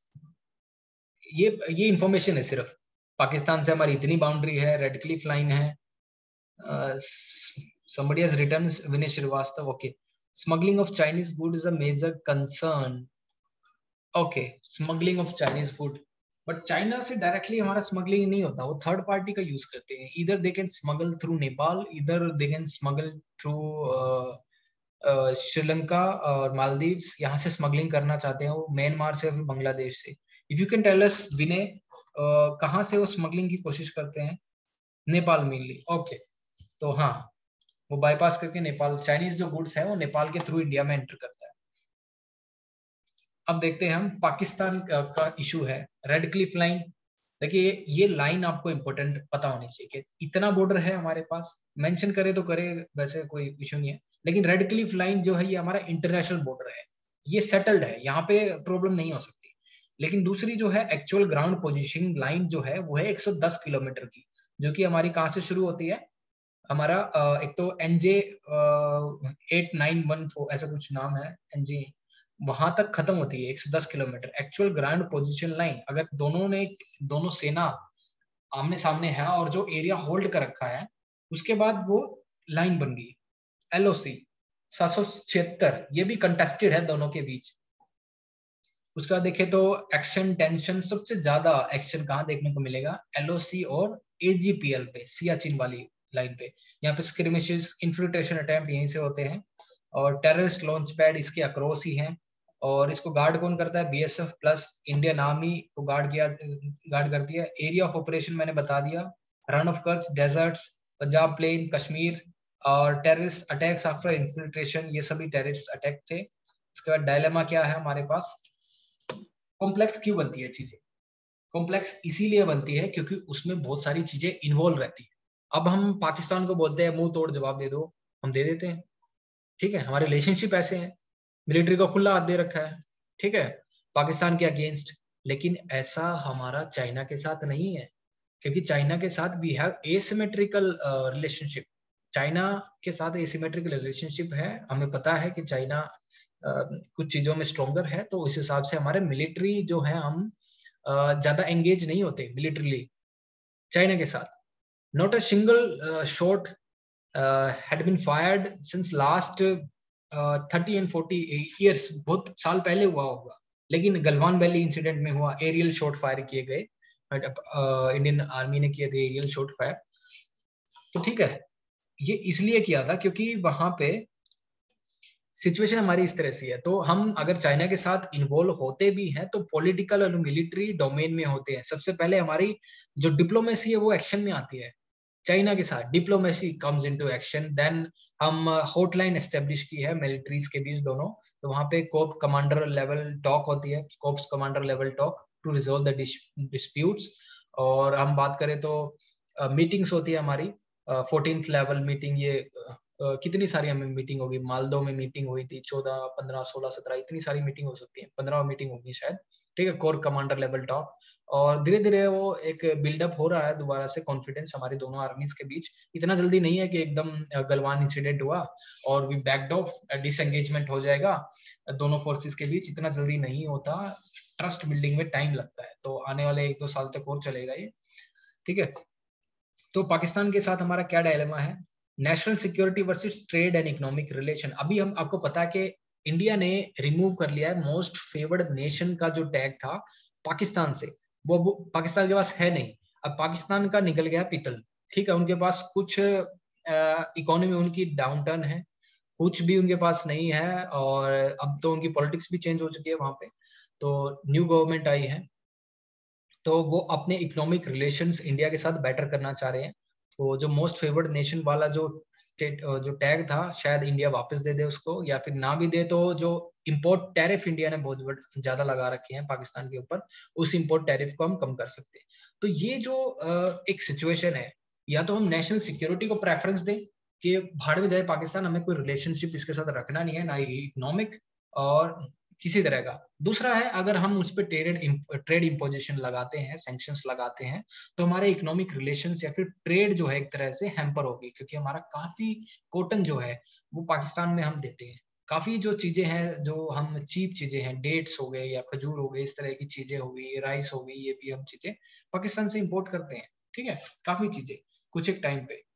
ये इंफॉर्मेशन है सिर्फ, पाकिस्तान से हमारी इतनी बाउंड्री है, रेड क्लिफ लाइन है। somebody has written, Vinay Srivastava, okay, smuggling of Chinese good is a major concern. Okay, smuggling of Chinese good, but China से डायरेक्टली हमारा स्मगलिंग नहीं होता, वो थर्ड पार्टी का यूज करते हैं। इधर they can smuggle through Nepal, इधर they can smuggle through Sri Lanka और मालदीव्स, यहाँ से स्मगलिंग करना चाहते हैं वो, म्यांमार से, फिर बांग्लादेश से। If you can tell us Vinay, कहाँ से वो स्मगलिंग की कोशिश करते हैं? नेपाल मेनली। ओके, तो हाँ, वो बाईपास करके नेपाल, चाइनीज जो गुड्स है वो नेपाल के थ्रू इंडिया में एंटर करता है। अब देखते हैं हम पाकिस्तान का इशू है रेड क्लिफ लाइन। देखिए ये लाइन आपको इंपॉर्टेंट पता होनी चाहिए कि इतना बॉर्डर है हमारे पास, मेंशन करे तो करे, वैसे कोई इशू नहीं है, लेकिन रेड क्लिफ लाइन जो है ये हमारा इंटरनेशनल बॉर्डर है, ये सेटल्ड है, यहाँ पे प्रॉब्लम नहीं हो सकती। लेकिन दूसरी जो है एक्चुअल ग्राउंड पोजीशनिंग लाइन जो है वो है 110 किलोमीटर की, जो कि हमारी कहाँ से शुरू होती है, हमारा एक तो NJ 8914 ऐसा कुछ नाम है, NJ वहां तक खत्म होती है 110 kilometre actual ground position line. अगर दोनों सेना आमने सामने है और जो एरिया होल्ड कर रखा है, उसके बाद वो लाइन बन गई LOC 776, ये भी कंटेस्टेड है दोनों के बीच। उसका देखें तो एक्शन टेंशन सबसे ज्यादा एक्शन कहाँ देखने को मिलेगा, LOC और AGPL पे, सियाचिन वाली लाइन पे। यहाँ पे स्क्रिमिशेस इन्फिल्ट्रेशन अटेम्प्ट यहीं से होते हैं, और टेररिस्ट लॉन्च पैड इसके अक्रॉस ही हैं। और इसको गार्ड कौन करता है, BSF प्लस इंडियन आर्मी को गार्ड करती है। एरिया ऑफ ऑपरेशन मैंने बता दिया, run of Kutch, deserts, Punjab plain, Kashmir. और टेररिस्ट अटैक्स आफ्टर इन्फिल्ट्रेशन, ये सभी टेररिस्ट अटैक थे। उसके बाद डायलेमा क्या है हमारे पास, कॉम्प्लेक्स क्यों बनती है चीजें, कॉम्प्लेक्स इसीलिए बनती है क्योंकि उसमें बहुत सारी चीजें इन्वॉल्व रहती है। अब हम पाकिस्तान को बोलते हैं मुंह तोड़ जवाब दे दो, हम दे देते हैं, ठीक है, हमारे रिलेशनशिप ऐसे हैं, मिलिट्री को खुला हाथ दे रखा है, ठीक है, पाकिस्तान के अगेंस्ट। लेकिन ऐसा हमारा चाइना के साथ नहीं है, क्योंकि चाइना के साथ we have asymmetrical relationship. China के साथ एसिमेट्रिकल रिलेशनशिप है, हमें पता है कि चाइना कुछ चीजों में स्ट्रोंगर है, तो उस हिसाब से हमारे मिलिट्री जो है हम ज्यादा एंगेज नहीं होते मिलिट्रीली चाइना के साथ। Not a single shot had been fired since last 30 and 40 years, बहुत साल पहले हुआ होगा, लेकिन गलवान वैली इंसिडेंट में हुआ, एरियल शॉट फायर किए गए, इंडियन आर्मी ने किए थे एरियल शॉट फायर। तो ठीक है, ये इसलिए किया था क्योंकि वहां पे सिचुएशन हमारी इस तरह से है। तो हम अगर चाइना के साथ इन्वॉल्व होते भी हैं तो पॉलिटिकल और मिलिट्री डोमेन में होते हैं। सबसे पहले हमारी जो डिप्लोमेसी है वो एक्शन में आती है, चाइना के साथ diplomacy comes into action. Then हम हॉटलाइन एस्टेब्लिश की है मिलिट्रीज के बीच दोनों, तो वहां पे कोप कमांडर लेवल टॉक होती है, corps commander level talk to resolve the disputes. और हम बात करें तो मीटिंग्स होती है हमारी, 14th लेवल मीटिंग, ये कितनी सारी हमें मीटिंग होगी, मालदो में मीटिंग हुई थी 14, 15, 16, 17, इतनी सारी मीटिंग हो सकती है, 15 मीटिंग होगी शायद, ठीक है, कोर कमांडर लेवल टॉक। और धीरे धीरे वो एक बिल्डअप हो रहा है दोबारा से कॉन्फिडेंस हमारी दोनों आर्मीज के बीच। इतना जल्दी नहीं है कि एकदम गलवान इंसिडेंट हुआ और वी बैक्ड ऑफ, डिसएंगेजमेंट हो जाएगा दोनों फोर्सेस के बीच, इतना जल्दी नहीं होता। ट्रस्ट बिल्डिंग में टाइम लगता है, तो आने वाले 1-2 साल तक और चलेगा ये, ठीक है। तो पाकिस्तान के साथ हमारा क्या डायलेमा है, national security versus trade and economic relation. अभी हम आपको पता है कि इंडिया ने रिमूव कर लिया है मोस्ट फेवर्ड नेशन का जो टैग था पाकिस्तान से, वो पाकिस्तान के पास है नहीं। अब पाकिस्तान का निकल गया पिटल, ठीक है, उनके पास कुछ इकोनॉमी उनकी डाउन टर्न है, कुछ भी उनके पास नहीं है, और अब तो उनकी पॉलिटिक्स भी चेंज हो चुकी है वहां पे, तो न्यू गवर्नमेंट आई है, तो वो अपने इकोनॉमिक रिलेशंस इंडिया के साथ बेटर करना चाह रहे हैं। तो जो मोस्ट फेवर्ड नेशन वाला जो स्टेट जो टैग था, शायद इंडिया वापस दे दे उसको, या फिर ना भी दे तो जो इंपोर्ट टैरिफ इंडिया ने बहुत ज्यादा लगा रखे हैं पाकिस्तान के ऊपर, उस इंपोर्ट टैरिफ को हम कम कर सकते हैं। तो ये जो एक सिचुएशन है, या तो हम नेशनल सिक्योरिटी को प्रेफरेंस दें कि भाड़ में जाए पाकिस्तान, हमें कोई रिलेशनशिप इसके साथ रखना नहीं है, ना ही इकोनॉमिक और किसी तरह का। दूसरा है, अगर हम उस पर ट्रेड इंपोजिशन लगाते हैं, सैंक्शंस लगाते हैं, तो हमारे इकोनॉमिक रिलेशंस या फिर ट्रेड जो है एक तरह से हैम्पर होगी, क्योंकि हमारा काफी कॉटन जो है वो पाकिस्तान में हम देते हैं। काफी जो चीजें हैं, जो हम चीप चीजें हैं, डेट्स हो गए या खजूर हो गए, इस तरह की चीजें हो गई, राइस हो गई, ये भी हम चीजें पाकिस्तान से इम्पोर्ट करते हैं, ठीक है, काफी चीजें कुछ एक टाइम पे।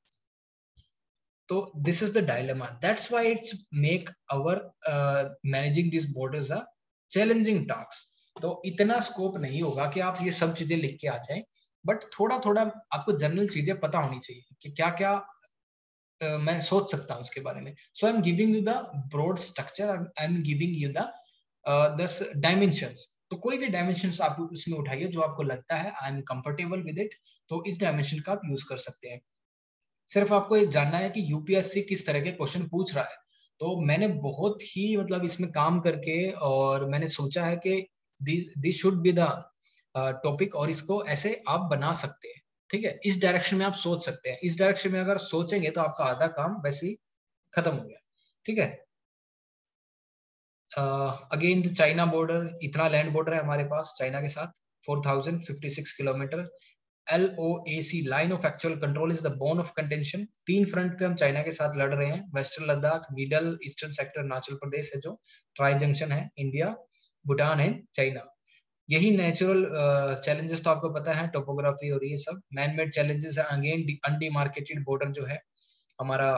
तो this is the dilemma, that's why it's make our managing these borders a challenging task। तो इतना स्कोप नहीं होगा कि आप ये सब चीजें लिख के आ जाएं, बट थोड़ा थोड़ा आपको जनरल चीजें पता होनी चाहिए कि क्या क्या मैं सोच सकता हूँ उसके बारे में। So I am giving you the broad structure, I am giving you the dimensions. तो कोई भी डायमेंशंस आप उसमें उठाइए जो आपको लगता है I am comfortable with it, तो इस डायमेंशन का आप यूज कर सकते हैं। सिर्फ आपको एक जानना है कि यूपीएससी किस तरह के क्वेश्चन पूछ रहा है। तो मैंने बहुत ही मतलब इसमें काम करके और मैंने सोचा है कि this should be the topic, और इसको ऐसे आप बना सकते हैं, ठीक है, इस डायरेक्शन में आप सोच सकते हैं। इस डायरेक्शन में अगर सोचेंगे तो आपका आधा काम वैसे ही खत्म हो गया, ठीक है। अगेन द चाइना बॉर्डर, इतना लैंड बॉर्डर है हमारे पास चाइना के साथ, 4056 किलोमीटर। LOAC line of actual control is the bone of contention. 3 front पे हम चाइना के साथ लड़ रहे हैं, western Ladakh, middle eastern sector Arunachal Pradesh है, जो ट्राई जंक्शन है, इंडिया, भूटान है, चाइना। यही नेचुरल चैलेंजेस तो आपको पता है, टोपोग्राफी और ये सब। मैन मेड चैलेंजेस है अगेन, अनडिमार्केटेड बॉर्डर जो है हमारा,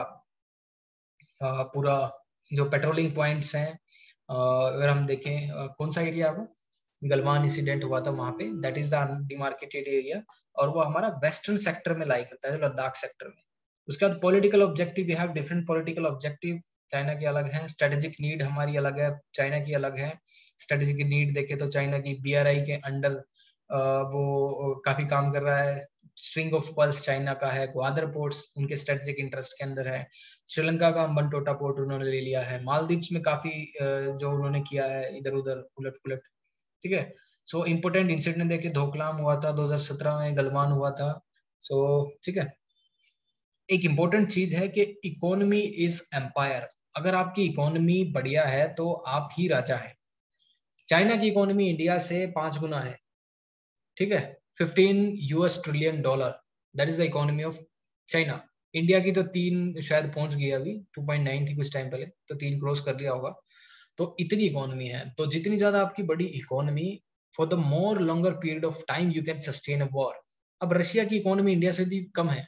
पूरा जो पेट्रोलिंग पॉइंट्स हैं, अगर हम देखें कौन सा एरिया वो गलवान इंसिडेंट हुआ था वहां पे, that is the undemarcated area, और वो हमारा वेस्टर्न सेक्टर में लाई करता है, लद्दाख सेक्टर में। उसके बाद political objective, we have different political objective, China की अलग है, स्ट्रेटेजिक नीड हमारी अलग है, चाइना की अलग है। स्ट्रेटेजिक नीड देखे तो चाइना की BRI के अंडर वो काफी काम कर रहा है। स्ट्रिंग ऑफ पर्ल्स चाइना का है, ग्वादर पोर्ट्स उनके स्ट्रेटेजिक इंटरेस्ट के अंदर है। श्रीलंका का अम्बनटोटा पोर्ट उन्होंने ले लिया है। मालदीव्स में काफी जो उन्होंने किया है इधर उधर उलट पुलट, ठीक है। सो इम्पोर्टेंट इंसिडेंट देखे, धोकलाम हुआ था 2017 में, गलवान हुआ था। सो ठीक है, एक इम्पोर्टेंट चीज है कि इकोनॉमी इज एम्पायर। अगर आपकी इकोनॉमी बढ़िया है तो आप ही राजा है। चाइना की इकोनॉमी इंडिया से 5 गुना है, ठीक है। 15 US trillion dollar, that is the economy of China. India की तो 3 शायद पहुंच गई, अभी 2.9 थी कुछ टाइम पहले, तो 3 क्रॉस कर लिया होगा। तो इतनी इकोनॉमी है। तो जितनी ज्यादा आपकी बड़ी economy, for the more longer period of time you can sustain a war. अब रशिया की इकोनॉमी इंडिया से भी कम है,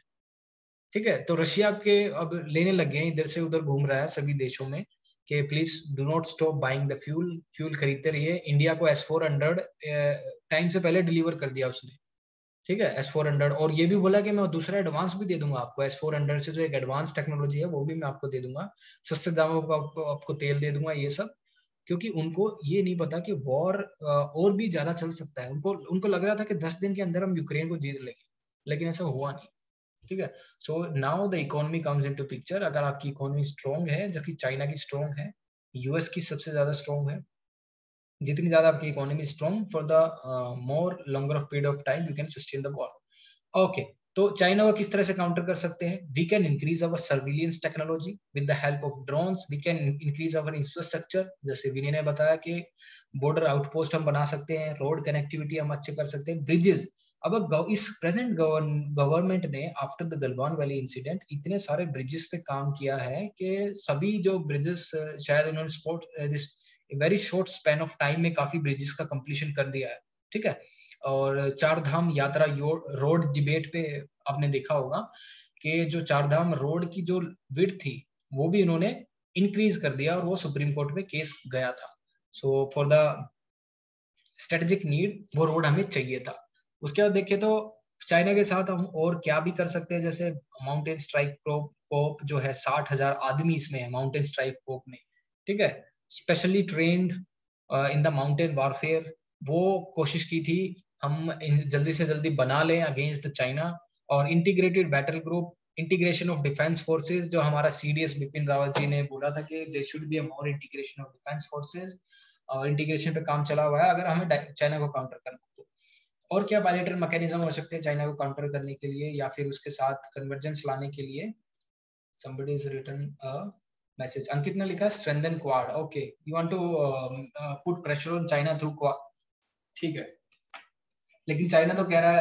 ठीक है। तो रशिया के अब लेने लग गए, इधर से उधर घूम रहा है सभी देशों में कि please do not stop buying the fuel, fuel खरीदते रहिए। इंडिया को S-400 टाइम से पहले डिलीवर कर दिया उसने, ठीक है, S-400। और ये भी बोला कि मैं दूसरा एडवांस भी दे दूंगा आपको, S-400 से जो एक एडवांस टेक्नोलॉजी है वो भी मैं आपको दे दूंगा, सस्ते दामों पर आपको तेल दे दूंगा, ये सब। क्योंकि उनको ये नहीं पता कि वॉर और भी ज्यादा चल सकता है। उनको उनको लग रहा था कि 10 दिन के अंदर हम यूक्रेन को जीत लेंगे, लेकिन ऐसा हुआ नहीं, ठीक है। So now the economy comes into picture. अगर आपकी इकोनॉमी स्ट्रॉन्ग है, जबकि चाइना की स्ट्रॉन्ग है, US की सबसे ज्यादा स्ट्रॉन्ग है, जितनी ज्यादा आपकी economy strong, for the more longer of period of time you can sustain the war. Okay, तो चाइना को किस तरह से काउंटर कर सकते हैं? We can increase our surveillance technology with the help of drones, we can increase our infrastructure, जैसे विनय ने बताया कि बॉर्डर आउटपोस्ट हम बना सकते हैं, रोड कनेक्टिविटी हम अच्छे कर सकते हैं, ब्रिजेस। अब इस प्रेजेंट गवर्नमेंट ने after the Galwan valley incident इतने सारे ब्रिजेस पे काम किया है कि सभी जो ब्रिजेस, शायद उन्होंने sport this very short span of time में काफी ब्रिजेस का कंप्लीशन कर दिया है, ठीक है। और 4 धाम यात्रा रोड डिबेट पे आपने देखा होगा कि जो 4 धाम रोड की जो विड्थ थी वो भी इन्होंने इंक्रीज कर दिया, और वो सुप्रीम कोर्ट में केस गया था। So for the strategic need वो रोड हमें चाहिए था। उसके बाद देखें तो चाइना के साथ हम और क्या भी कर सकते हैं, जैसे माउंटेन स्ट्राइक कोप जो है, 60,000 आदमी इसमें है माउंटेन स्ट्राइक कोप में, ठीक है, specially trained in the mountain warfare. वो कोशिश की थी हम जल्दी से जल्दी बना लें अगेंस्ट द चाइना। और integrated battle group, integration of defence forces, जो हमारा CDS बिपिन रावत जी ने बोला था कि there should be a more integration of defence forces, और इंटीग्रेशन पे काम चला हुआ है अगर हमें चाइना को काउंटर करना तो। और क्या बायलैटरल मैकेनिज्म हो सकते हैं चाइना को काउंटर करने के लिए या फिर उसके साथ कन्वर्जेंस लाने के लिए? somebody is written a message, अंकित ने लिखा strengthen quad, okay, you want to put pressure on China through quad, ठीक है। लेकिन चाइना तो कह रहा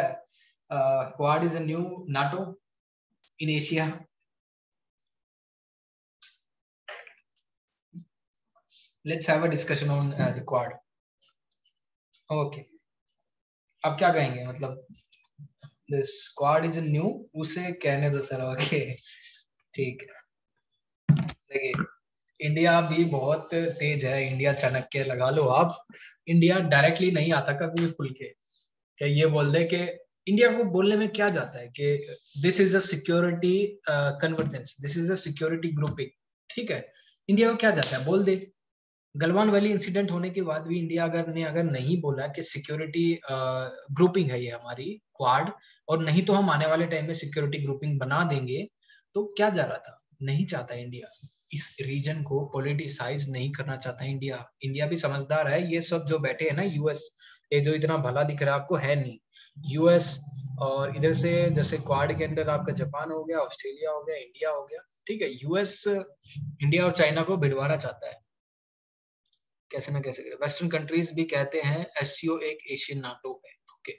है Quad is a new NATO in Asia. Let's have a discussion on the Quad. Okay, अब क्या कहेंगे, मतलब this Quad is a new, उसे कहने दो सर, ओके ठीक है। देखिए, इंडिया भी बहुत तेज है, इंडिया चाणक्य लगा लो आप। इंडिया डायरेक्टली नहीं आता कभी खुल के क्या ये बोल दे कि इंडिया को बोलने में क्या जाता है कि this is a security convergence, this is a security grouping, ठीक है। इंडिया को क्या जाता है, बोल दे। गलवान वैली इंसिडेंट होने के बाद भी इंडिया अगर नहीं बोला कि सिक्योरिटी ग्रुपिंग है ये हमारी क्वाड, और नहीं तो हम आने वाले टाइम में सिक्योरिटी ग्रुपिंग बना देंगे, तो क्या जा रहा था? नहीं चाहता इंडिया इस रीजन को पॉलिटिसाइज नहीं करना चाहता इंडिया। इंडिया भी समझदार है, ये सब जो बैठे हैं ना US, ये जो इतना भला दिख रहा है आपको, है नहीं। US और इधर से जैसे क्वाड के अंदर आपका जापान हो गया, ऑस्ट्रेलिया हो गया, इंडिया हो गया, ठीक है। US इंडिया और चाइना को भिड़वाना चाहता है। कैसे ना कैसे करें। वेस्टर्न कंट्रीज भी कहते हैं एससीओ एक एशियन नाटो है। ओके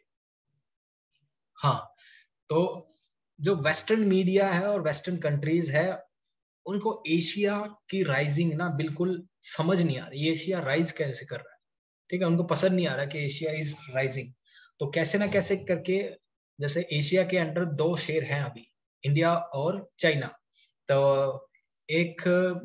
हाँ, तो जो वेस्टर्न मीडिया है और वेस्टर्न कंट्रीज है, उनको एशिया की राइजिंग ना बिल्कुल समझ नहीं आ रही, एशिया राइज कैसे कर रहा है, ठीक है, उनको पसंद नहीं आ रहा कि एशिया इज राइजिंग। तो कैसे ना कैसे करके, जैसे एशिया के अंडर दो शेर हैं अभी, इंडिया और चाइना, तो एक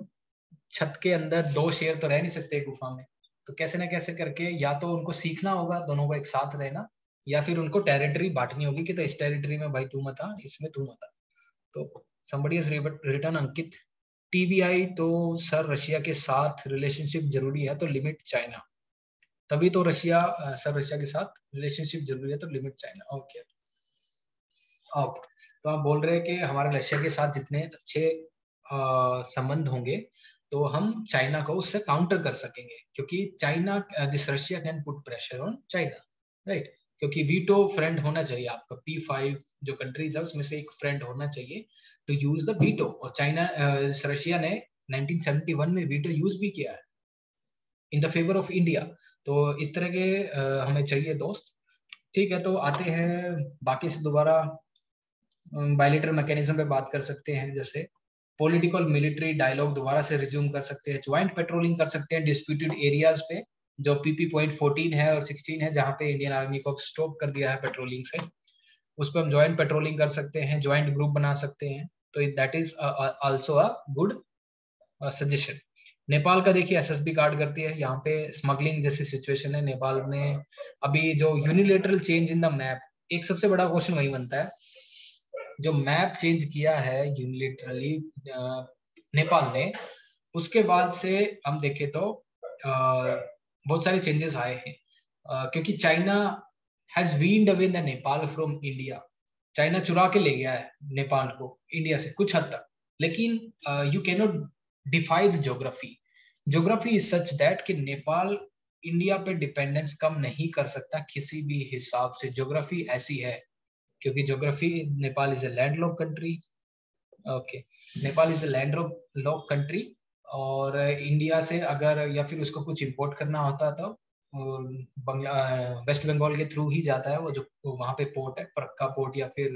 छत के अंदर दो शेर तो रह नहीं सकते गुफा में, तो कैसे ना कैसे करके या तो उनको सीखना होगा दोनों को एक साथ रहना, या फिर उनको टेरिटरी बांटनी होगी कि तो इस टेरिटरी में भाई तू मत आ, इसमें तू मत आ। तो somebody has written Ankit TBI, तो सर रशिया के साथ रिलेशनशिप जरूरी है तो लिमिट चाइना, तभी तो रशिया सर रशिया के साथ रिलेशनशिप जरूरी है तो लिमिट चाइना। ओके अब तो आप बोल रहे हैं कि हमारे रशिया के साथ जितने अच्छे संबंध होंगे तो हम चाइना को उससे काउंटर कर सकेंगे, क्योंकि China this Russia can put pressure on China, right, क्योंकि वीटो फ्रेंड होना चाहिए आपका, P5 जो कंट्रीज है उसमें से एक फ्रेंड होना चाहिए टू यूज द वीटो, और चाइना रशिया ने 1971 में वीटो यूज भी किया है in the favour of India. तो इस तरह के हमें चाहिए दोस्त। ठीक है, तो आते हैं बाकी से दोबारा बायलेटरल मैकेनिज्म पे बात कर सकते हैं, जैसे पॉलिटिकल मिलिट्री डायलॉग दोबारा से रिज्यूम कर सकते हैं, ज्वाइंट पेट्रोलिंग कर सकते हैं डिस्प्यूटेड एरियाज पे, जो PP.14 है और 16 है, जहाँ पे इंडियन आर्मी को स्टॉप कर दिया है पेट्रोलिंग से, उस पर हम ज्वाइंट पेट्रोलिंग कर सकते हैं, ज्वाइंट ग्रुप बना सकते हैं। तो that is also a good suggestion. Nepal का देखिए एसएसबी कार्ड करती है, यहाँ पे स्मगलिंग जैसी सिचुएशन है नेपाल में, अभी जो unilateral change in the map, एक सबसे बड़ा क्वेश्चन वही बनता है, जो मैप चेंज किया है यूनिलेटरली नेपाल ने, उसके बाद से हम देखें तो बहुत सारे चेंजेस आए हैं, क्योंकि China has weaned away the Nepal from India, China चुरा के ले गया है नेपाल को इंडिया से कुछ हद तक, लेकिन you can not defy the geography, geography is such that कि नेपाल इंडिया पे डिपेंडेंस कम नहीं कर सकता किसी भी हिसाब से, ज्योग्राफी ऐसी है, क्योंकि geography, Nepal is a landlocked country. Okay, Nepal is a landlocked country, और इंडिया से अगर या फिर उसको कुछ इंपोर्ट करना होता तो बंगला वेस्ट बंगाल के थ्रू ही जाता है, वो जो वहां पे पोर्ट है फरक्का पोर्ट या फिर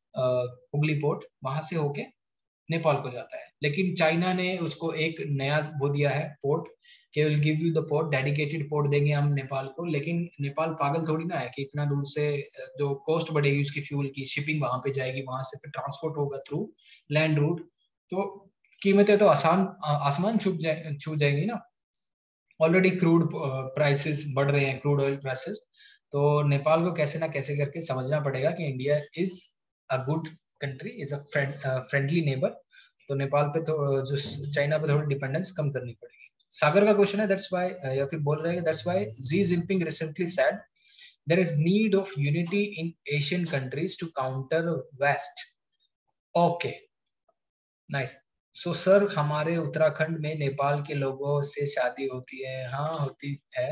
हुगली पोर्ट, वहां से होके नेपाल को जाता है। लेकिन चाइना ने उसको एक नया वो दिया है पोर्ट, कि will give you the port, dedicated port देंगे हम नेपाल को, लेकिन नेपाल पागल थोड़ी ना है कि इतना दूर से जो कॉस्ट बढ़ेगी उसकी फ्यूल की, शिपिंग वहां पे जाएगी, वहां से फिर ट्रांसपोर्ट होगा थ्रू लैंड रूट, तो कीमतें तो आसमान छू जाएंगी ना। ऑलरेडी क्रूड प्राइसेस बढ़ रहे हैं, क्रूड ऑयल प्राइसेस, तो नेपाल को कैसे ना कैसे करके समझना पड़ेगा कि India is a good country, is a friendly neighbour, तो नेपाल पे तो जो चाइना पे थोड़ी डिपेंडेंस कम करनी पड़ेगी। सागर का क्वेश्चन है, दैट्स व्हाई, या फिर बोल रहे हैं that's why Xi Jinping recently said there is need of unity in Asian countries to counter west. Okay nice. So sir हमारे उत्तराखंड में नेपाल के लोगों से शादी होती है, हाँ होती है,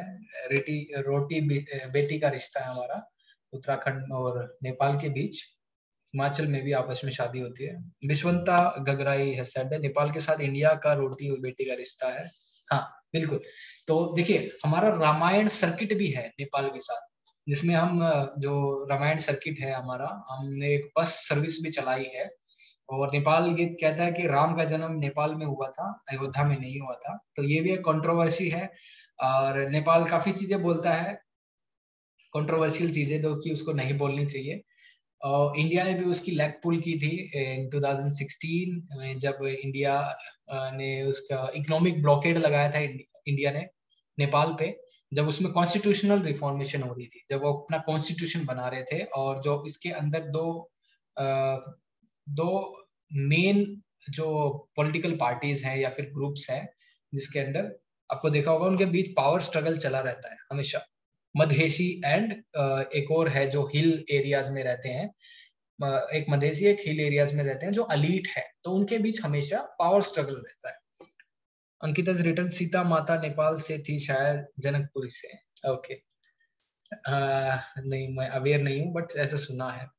रोटी बेटी का रिश्ता है हमारा उत्तराखंड और नेपाल के बीच, हिमाचल में भी आपस में शादी होती है। विश्वंता गगराई है सेड है, नेपाल के साथ इंडिया का रोटी और बेटी का रिश्ता है, हाँ बिल्कुल। तो देखिए हमारा रामायण सर्किट भी है नेपाल के साथ, जिसमें हम जो रामायण सर्किट है हमारा, हमने एक बस सर्विस भी चलाई है, और नेपाल ये कहता है कि राम का जन्म नेपाल में हुआ था, अयोध्या में नहीं हुआ था, तो ये भी एक कंट्रोवर्सी है, और नेपाल काफी चीजें बोलता है, कंट्रोवर्शियल चीजें जो कि उसको नहीं बोलनी चाहिए। और इंडिया ने भी उसकी लेग पुल की थी इन 2016 में, जब इंडिया ने उसका इकोनॉमिक ब्लॉकेड लगाया था इंडिया ने नेपाल पे, जब उसमें कॉन्स्टिट्यूशनल रिफॉर्मेशन हो रही थी, जब वो अपना कॉन्स्टिट्यूशन बना रहे थे, और जो इसके अंदर दो मेन जो पॉलिटिकल पार्टीज हैं या फिर ग्रुप्स हैं, जिसके अंदर आपको देखा होगा उनके बीच पावर स्ट्रगल चला रहता है हमेशा, मधेसी एंड एक और है जो हिल एरियाज में रहते हैं, एक मधेसी एक हिल एरियाज में रहते हैं जो अलीट है, तो उनके बीच हमेशा पावर स्ट्रगल रहता है। अंकिता रिटर्न सीता माता नेपाल से थी शायद जनकपुरी से। ओके नहीं मैं अवेयर नहीं हूँ, बट ऐसा सुना है।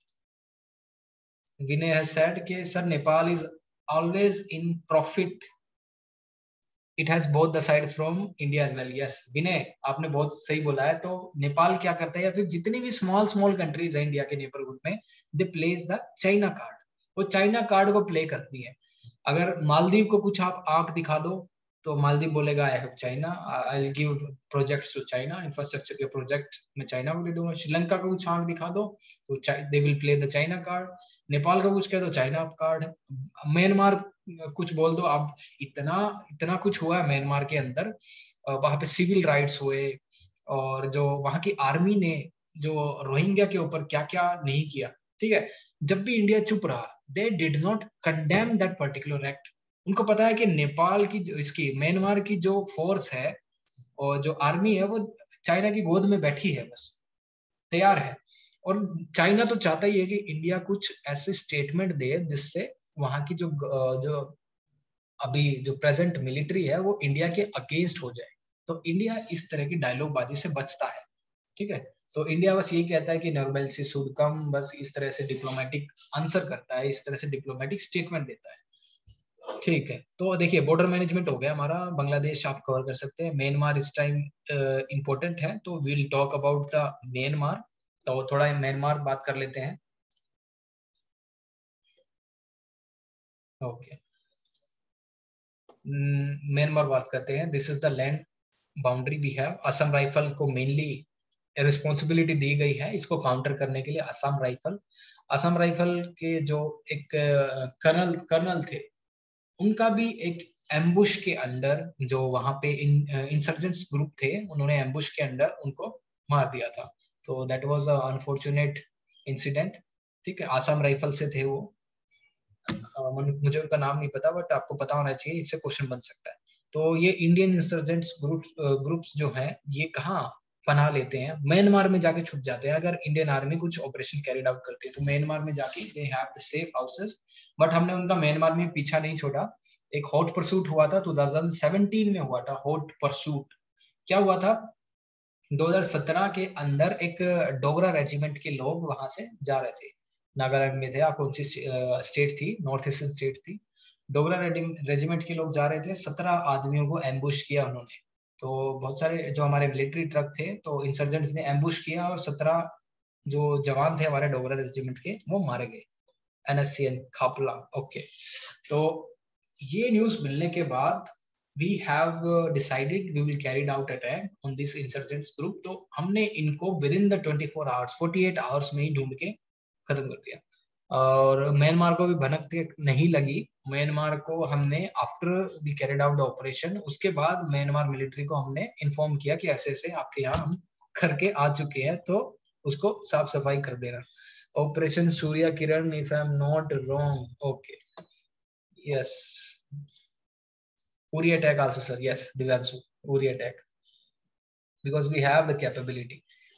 विनय has said कि sir Nepal is always in profit it has both the side from India as well. Yes Vinay, आपने बहुत सही बोला है। तो नेपाल क्या करता है, या फिर जितनी भी स्मॉल स्मॉल कंट्रीज है इंडिया के नेबरहुड में, they place the China card, वो चाइना कार्ड को प्ले करती है। अगर मालदीव को कुछ आप आंख दिखा दो तो मालदीव बोलेगा I have China, I will give projects to China, infrastructure के प्रोजेक्ट मैं चाइना को दे दूंगा। श्रीलंका को कुछ आंख दिखा दो तो they will play the China card. Nepal का कुछ कह दो चाइना कार्ड। म्यांमार कुछ बोल दो। अब इतना इतना कुछ हुआ है म्यांमार के अंदर, वहां पे सिविल राइट्स हुए, और जो वहां की आर्मी ने जो रोहिंग्या के ऊपर क्या क्या नहीं किया, ठीक है। जब भी इंडिया चुप रहा, they did not condemn that particular act. उनको पता है कि नेपाल की इसकी म्यांमार की जो फोर्स है और जो आर्मी है वो चाइना की गोद में बैठी है, बस तैयार है। और चाइना तो चाहता ही है कि इंडिया कुछ ऐसे स्टेटमेंट दे जिससे वहां की जो अभी जो प्रेजेंट मिलिट्री है वो इंडिया के अगेंस्ट हो जाए। तो इंडिया इस तरह की डायलॉग बाजी से बचता है, ठीक है। तो इंडिया बस यही कहता है कि नॉर्मलसी शुड कम, बस इस तरह से डिप्लोमेटिक आंसर करता है, इस तरह से डिप्लोमेटिक स्टेटमेंट देता है, ठीक है। तो देखिए बॉर्डर मैनेजमेंट हो गया हमारा, बांग्लादेश आप कवर कर सकते हैं। म्यांमार इस टाइम इंपॉर्टेंट है, तो we'll talk about the Myanmar. तो थोड़ा म्यांमार बात कर लेते हैं। ओके, म्यांमार बात करते हैं। This is the land boundary we have. Assam rifle को मेनली रिस्पॉन्सिबिलिटी दी गई है इसको काउंटर करने के लिए। असम राइफल के जो एक कर्नल थे, उनका भी एक एम्बुश के अंडर, जो वहां पे इंसर्जेंट्स ग्रुप थे, उन्होंने एम्बुश के अंडर उनको मार दिया था। तो that was a unfortunate incident, ठीक है। असम राइफल से थे वो, मुझे उनका नाम नहीं पता, बट आपको पता होना चाहिए, इससे क्वेश्चन बन सकता है। तो ये इंडियन इंसर्जेंट्स ग्रुप्स जो हैं, ये कहाँ पनाह लेते हैं? म्यांमार में जाके छुप जाते हैं। अगर इंडियन आर्मी कुछ ऑपरेशन कैरिड आउट करती है तो म्यांमार में जाके they have the safe houses. But हमने उनका म्यांमार में पीछा नहीं छोड़ा। एक हॉट परसूट हुआ था, 2017 में हुआ था हॉट परसूट। क्या हुआ था, 2017 के अंदर एक डोगरा रेजिमेंट के लोग वहां से जा रहे थे, नागालैंड में थे, कौन सी स्टेट थी, नॉर्थ ईस्ट स्टेट थी। डोगरा रेजिमेंट के लोग जा रहे थे, 17 आदमियों को एम्बुश किया उन्होंने। तो बहुत सारे जो हमारे मिलिट्री ट्रक थे, तो इंसर्जेंट्स ने एम्बुश किया और 17 जो जवान थे हमारे डोगरा रेजिमेंट के, वो मारे गए। NSCN खापला। ओके, तो ये न्यूज मिलने के बाद we have decided we will carried out attack on this insurgents group। तो हमने इनको within the 24 hours 48 hours में ही ढूंढ के खत्म कर दिया। और म्यांमार को भी भनक नहीं लगी। म्यांमार को हमने after we carried out the operation, उसके बाद म्यांमार मिलिट्री को हमने इन्फॉर्म किया कि ऐसे ऐसे आपके यहाँ हम करके आ चुके हैं, तो उसको साफ सफाई कर देना। Operation Surya Kiran, if I am not wrong. Okay, yes, Uri attack also, sir. Yes, Divyanshu, Uri attack, because we have the capability.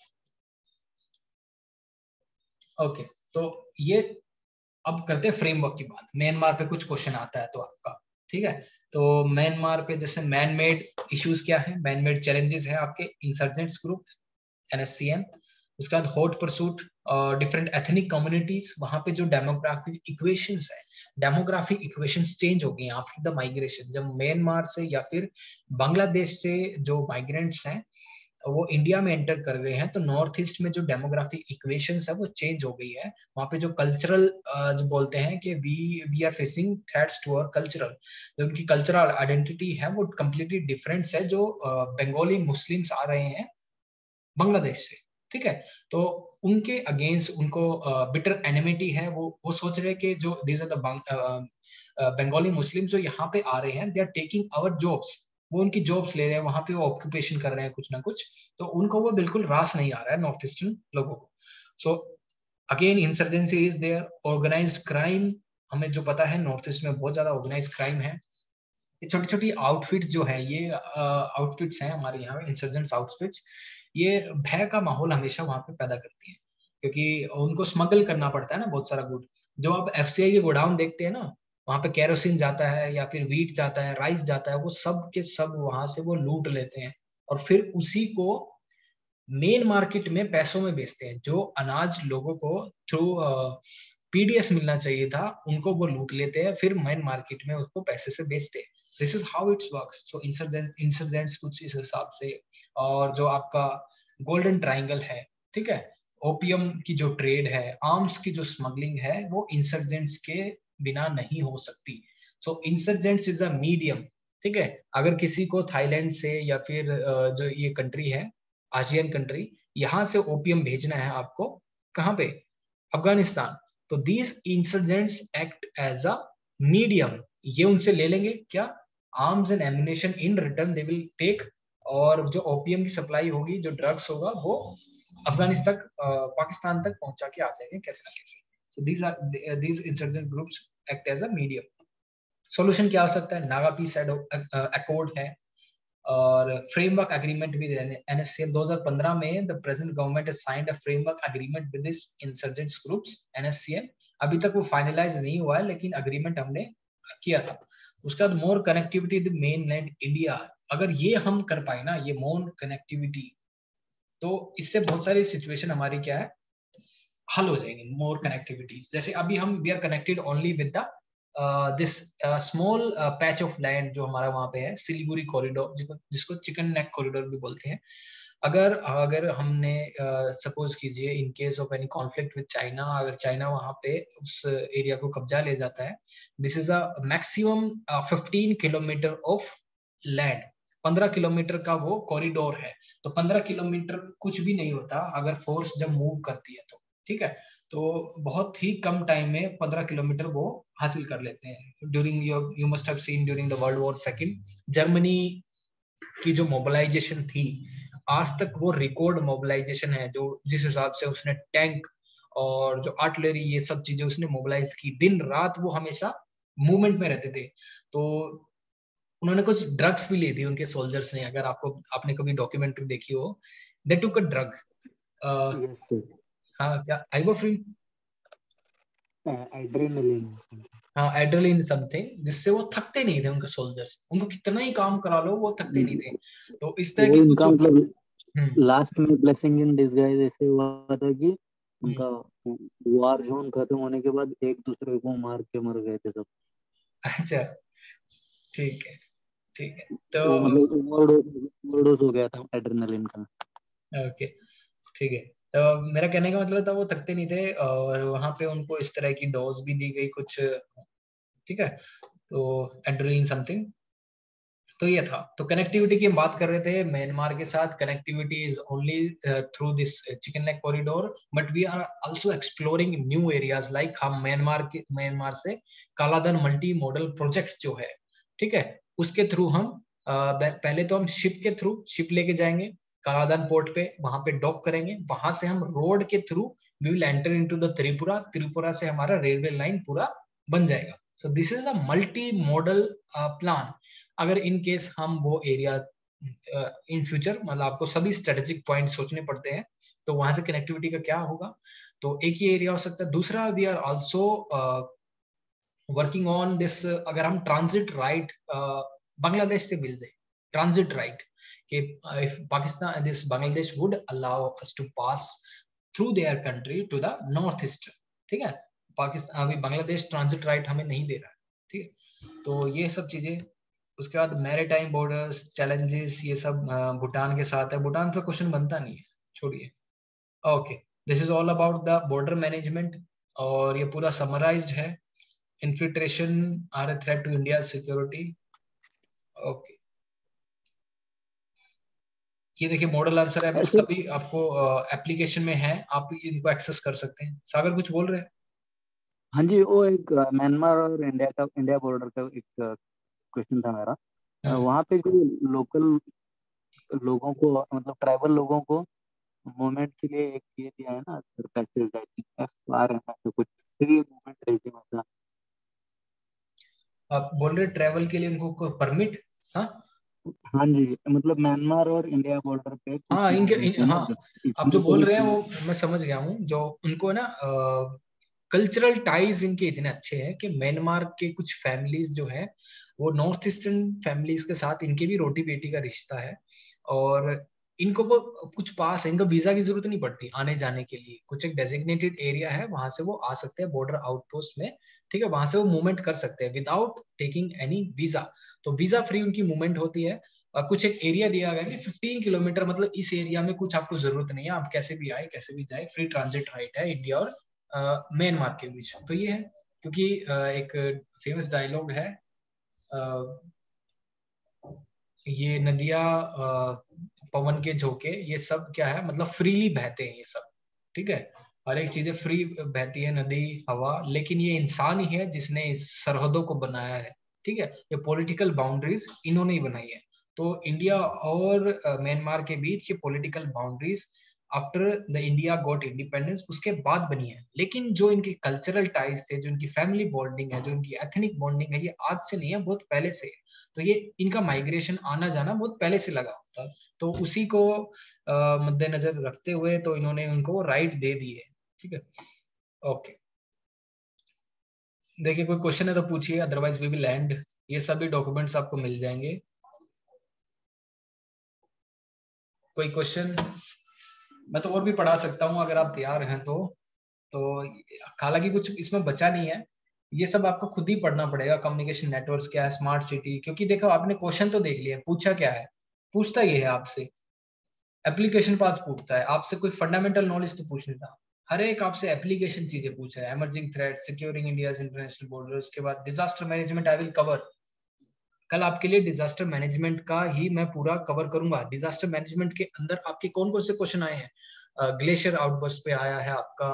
Okay, तो ये अब करते हैं फ्रेमवर्क की बात। म्यांमार पे कुछ क्वेश्चन आता है तो आपका, ठीक है। तो म्यांमार पे जैसे मैन मेड इश्यूज क्या है, मैन मेड चैलेंजेस है आपके इंसर्जेंट्स ग्रुप NSCN। उसके बाद hot pursuit, different ethnic communities, वहां पे जो डेमोग्राफिक इक्वेशंस है, डेमोग्राफिक इक्वेशंस चेंज हो गई आफ्टर द माइग्रेशन। जब म्यांमार से या फिर बांग्लादेश से जो माइग्रेंट्स हैं वो इंडिया में एंटर कर गए हैं, तो नॉर्थ ईस्ट में जो डेमोग्राफिक इक्वेशंस है वो चेंज हो गई है। वहाँ पे जो कल्चरल जो बोलते हैं कि we are facing threats to our cultural, जो उनकी कल्चरल आइडेंटिटी है वो कम्प्लीटली डिफरेंट है। जो बंगाली मुस्लिम्स आ रहे हैं बांग्लादेश से, ठीक है, तो उनके अगेंस्ट उनको बिटर एनिमिटी है। वो सोच रहे कि जो these are the Bengali Muslim जो यहाँ पे आ रहे हैं, they are taking our jobs, वो उनकी जॉब्स ले रहे हैं, वहां पे वो ऑक्यूपेशन कर रहे हैं कुछ ना कुछ। तो उनको वो बिल्कुल रास नहीं आ रहा है नॉर्थ ईस्टर्न लोगों को। So again insurgency is there. Organised crime, हमें जो पता है नॉर्थ ईस्ट में बहुत ज्यादा ऑर्गेनाइज्ड क्राइम है। ये छोटी छोटी आउटफिट्स जो है, ये आउटफिट्स हैं हमारे यहाँ इंसर्जेंट्स आउटफिट्स, ये भय का माहौल हमेशा वहां पे पैदा करती है, क्योंकि उनको स्मगल करना पड़ता है ना बहुत सारा गुड। जो आप FCI के गोडाउन देखते हैं ना, वहां पे केरोसिन जाता है या फिर वीट जाता है, राइस जाता है, वो सब के सब वहां से वो लूट लेते हैं और फिर उसी को मेन मार्केट में पैसों में बेचते हैं। जो अनाज लोगों को थ्रू PDS मिलना चाहिए था, उनको वो लूट लेते हैं, फिर मेन मार्केट में उसको पैसे से बेचते हैं। This is how it's works. So insurgents कुछ इस हिसाब से, और जो आपका गोल्डन ट्राइंगल है, ठीक है, ओपियम की जो ट्रेड है, आर्म्स की जो स्मगलिंग है, वो इंसर्जेंट्स के बिना नहीं हो सकती। So insurgents is a medium, ठीक है। अगर किसी को थाईलैंड से या फिर जो ये कंट्री है आसियान कंट्री, यहाँ से ओपियम भेजना है आपको, कहाँ पे, अफगानिस्तान, तो these insurgents act as a medium. ये उनसे ले लेंगे क्या, arms and ammunition, in return they will take, और जो ओपियम की सप्लाई होगी, जो ड्रग्स होगा, वो अफगानिस्तान तक, पाकिस्तान तक पहुंचा के आ जाएंगे कैसे ना कैसे। So these insurgent groups act as a medium. Solution क्या हो सकता है, नागा पीस अकॉर्ड है, और फ्रेमवर्क एग्रीमेंट भी NSCN 2015 में the present government has signed a framework agreement with this insurgents groups NSCN। अभी तक वो फाइनलाइज नहीं हुआ है, लेकिन एग्रीमेंट हमने किया था। उसके बाद more connectivity the mainland India, अगर ये हम कर पाए ना, ये मोर कनेक्टिविटी, तो इससे बहुत सारी सिचुएशन हमारी क्या है, हल हो जाएंगे। मोर कनेक्टिविटी, जैसे अभी हम we are connected only with the this small patch of land जो हमारा वहां पे है, सिलीगुड़ी कॉरिडोर, जिसको चिकन नेक कॉरिडोर भी बोलते हैं। अगर अगर हमने सपोज कीजिए in case of any conflict with China, अगर चाइना वहां पे उस एरिया को कब्जा ले जाता है, this is a maximum 15 kilometre of land, 15 kilometre का वो कॉरिडोर है। तो 15 किलोमीटर कुछ भी नहीं होता अगर फोर्स जब मूव करती है तो, ठीक है। तो बहुत ही कम टाइम में 15 किलोमीटर वो हासिल कर लेते हैं। During you must have seen during the world war second, Germany की जो मोबिलाइजेशन थी, आज तक वो रिकॉर्ड मोबिलाइजेशन है, जो जिस हिसाब से उसने टैंक और जो आर्टिलरी, ये सब चीजें उसने मोबिलाइज की, दिन रात वो हमेशा मूवमेंट में रहते थे। तो उन्होंने कुछ ड्रग्स भी ली थी उनके सोल्जर्स ने, अगर आपने कभी डॉक्यूमेंट्री देखी हो, they took a drug, yes sir, हाँ क्या, आइबोफ्रीन, एड्रेनलिन। हाँ एड्रेलिन समथिंग, जिससे वो थकते नहीं थे उनके सोल्जर्स, उनको कितना ही काम करा लो वो थकते नहीं थे। तो इस तरह वो की कुछ इनका मतलब हम्म लास्ट में ब्लेसिंग इन डिसगाइज ऐसे हुआ था कि हम्म, उनका वार जोन खत्म होने के बाद एक दूसरे को मार के मर गए थे सब। अच्छा, ठीक है, ठीक है। तो वो मतलब ओवरडोज हो गया था एड्रेनलिन का। ओके, ठीक है। तो मेरा कहने का मतलब था वो थकते नहीं थे, और वहां पे उनको इस तरह की डोज भी दी गई कुछ, ठीक है, तो एड्रेलिन समथिंग। तो ये था। तो कनेक्टिविटी की हम बात कर रहे थे, म्यांमार के साथ connectivity is only through this chicken neck corridor, but we are also exploring new areas, like हम म्यांमार से कालाधन मल्टी मॉडल प्रोजेक्ट जो है, ठीक है, उसके थ्रू हम पहले तो हम शिप के थ्रू शिप लेके जाएंगे कालाधन पोर्ट पे, वहां पे डॉक करेंगे, वहां से हम रोड के through we will enter into the Tripura, Tripura से हमारा रेलवे लाइन पूरा बन जाएगा। So this is a multi model plan. अगर इन केस हम वो एरिया इन फ्यूचर, मतलब आपको सभी स्ट्रेटेजिक पॉइंट सोचने पड़ते हैं, तो वहां से कनेक्टिविटी का क्या होगा, तो एक ही एरिया हो सकता है। दूसरा, we are also working on this, अगर हम ट्रांजिट राइट बांग्लादेश से मिल जाए, ट्रांजिट राइट कि if Pakistan this Bangladesh would allow us to pass through their country to the north eastern, ठीक है, पाकिस्तान अभी बांग्लादेश ट्रांजिट राइट हमें नहीं दे रहा है, ठीक है। तो ये सब चीजें, उसके बाद मैरीटाइम बॉर्डर्स चैलेंजेस, ये सब भूटान के साथ है, भूटान पर क्वेश्चन बनता नहीं है, छोड़िए। Okay, this is all about the border management, और ये पूरा समराइज्ड है। Infiltration are a threat to India security. Okay, ये देखिए मॉडल आंसर है, ऐसे सभी आपको एप्लीकेशन में है, आप इनको एक्सेस कर सकते हैं। सागर कुछ बोल रहे हैं? हाँ जी, वो एक म्यांमार और इंडिया बॉर्डर का एक क्वेश्चन था मेरा। वहाँ पे जो लोकल लोगों को, मतलब ट्राइबल लोगों को मूवमेंट के लिए एक ये दिया है ना sir, passage I think FR है ऐसा कुछ, फ्री मूवमेंट रेजिम था। आप बोल रहे ट्रैवल के लिए उनको परमिट? हाँ हाँ जी, मतलब म्यांमार और इंडिया बॉर्डर पे कुछ हाँ, लोग रहते हैं ना, हाँ, आप जो इसलिए बोल कभी रहे हैं कभी। वो मैं समझ गया हूँ। जो उनको ना कल्चरल टाइज इनके इतने अच्छे हैं कि म्यांमार के कुछ फैमिलीज जो है, वो नॉर्थ ईस्टर्न फैमिलीज के साथ इनके भी रोटी बेटी का रिश्ता है, और इनको वो कुछ पास है, इनको वीजा की जरूरत नहीं पड़ती आने जाने के लिए, कुछ एक डेजिग्नेटेड एरिया है वहां से वो आ सकते हैं बॉर्डर आउटपोस्ट में, ठीक है, वहां से वो मूवमेंट कर सकते हैं विदाउट टेकिंग एनी वीजा। तो वीजा फ्री उनकी मूवमेंट होती है। कुछ एक एरिया दिया गया है 15 किलोमीटर, मतलब इस एरिया में कुछ आपको जरूरत नहीं है, आप कैसे भी आए कैसे भी जाए, फ्री ट्रांजिट राइट है इंडिया और म्यांमार के बीच। तो ये है, क्योंकि एक फेमस डायलॉग है, ये नदियां पवन के झोंके, ये सब क्या है, मतलब फ्रीली बहते हैं ये सब, ठीक है, हर एक चीजें फ्री बहती है, नदी हवा, लेकिन ये इंसान ही है जिसने इस सरहदों को बनाया है, ठीक है, ये पॉलिटिकल बाउंड्रीज इन्होंने ही बनाई है। तो इंडिया और म्यांमार के बीच ये political boundaries after the India got independence उसके बाद बनी है, लेकिन जो इनके कल्चरल टाइज थे, जो इनकी फैमिली बॉन्डिंग है, जो इनकी एथनिक बॉन्डिंग है, ये आज से नहीं है, बहुत पहले से है। तो ये इनका माइग्रेशन आना जाना बहुत पहले से लगा होता है, तो उसी को मद्देनजर रखते हुए तो इन्होंने उनको राइट दे दिए, ठीक है। ओके, देखिए कोई क्वेश्चन है तो पूछिए, अदरवाइज वी विल एंड। ये सभी डॉक्यूमेंट्स आपको मिल जाएंगे। कोई क्वेश्चन? मैं तो और भी पढ़ा सकता हूँ अगर आप तैयार हैं तो हालांकि कुछ इसमें बचा नहीं है, ये सब आपको खुद ही पढ़ना पड़ेगा। कम्युनिकेशन नेटवर्क्स क्या है, स्मार्ट सिटी, क्योंकि देखो आपने क्वेश्चन तो देख लिया, पूछा क्या है, पूछता ये है आपसे एप्लीकेशन पाथ पूछता है, आपसे कोई फंडामेंटल नॉलेज तो पूछ नहीं रहा, हर एक आपसे एप्लीकेशन चीजें पूछा है, emerging threat, securing India's international border, उसके बाद disaster management I will cover. कल आपके लिए डिजास्टर मैनेजमेंट का ही मैं पूरा कवर करूंगा। डिजास्टर मैनेजमेंट के अंदर आपके कौन कौन से क्वेश्चन आए हैं, ग्लेशियर आउटबर्स्ट पे आया है आपका,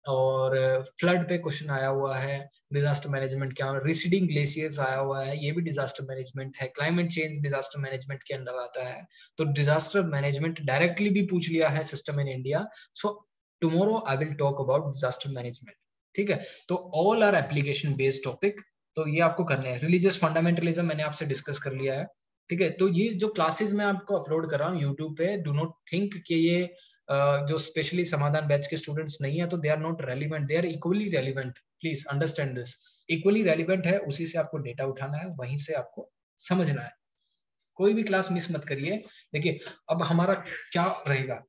और फ्लड पे क्वेश्चन आया हुआ है, डिजास्टर मैनेजमेंट क्या, रिसीडिंग ग्लेशियर्स आया हुआ है, ये भी डिजास्टर मैनेजमेंट है, क्लाइमेट चेंज डिजास्टर मैनेजमेंट के अंदर आता है। तो डिजास्टर मैनेजमेंट डायरेक्टली भी पूछ लिया है system in India. So tomorrow I will talk about disaster management, ठीक है। तो all are application based topic, तो ये आपको करने हैं। रिलीजियस फंडामेंटलिज्म मैंने आपसे डिस्कस कर लिया है, ठीक है। तो ये जो क्लासेस मैं आपको अपलोड कर रहा हूँ यूट्यूब पे, डू नॉट थिंक कि ये जो स्पेशली समाधान बैच के स्टूडेंट्स नहीं है तो they are not relevant, they are equally relevant, please understand this. Equally relevant है, उसी से आपको डेटा उठाना है, वहीं से आपको समझना है, कोई भी क्लास मिस मत करिए। देखिए अब हमारा क्या रहेगा,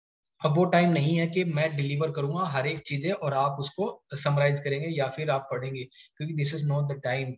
अब वो टाइम नहीं है कि मैं डिलीवर करूंगा हर एक चीजें और आप उसको समराइज करेंगे या फिर आप पढ़ेंगे, क्योंकि this is not the time.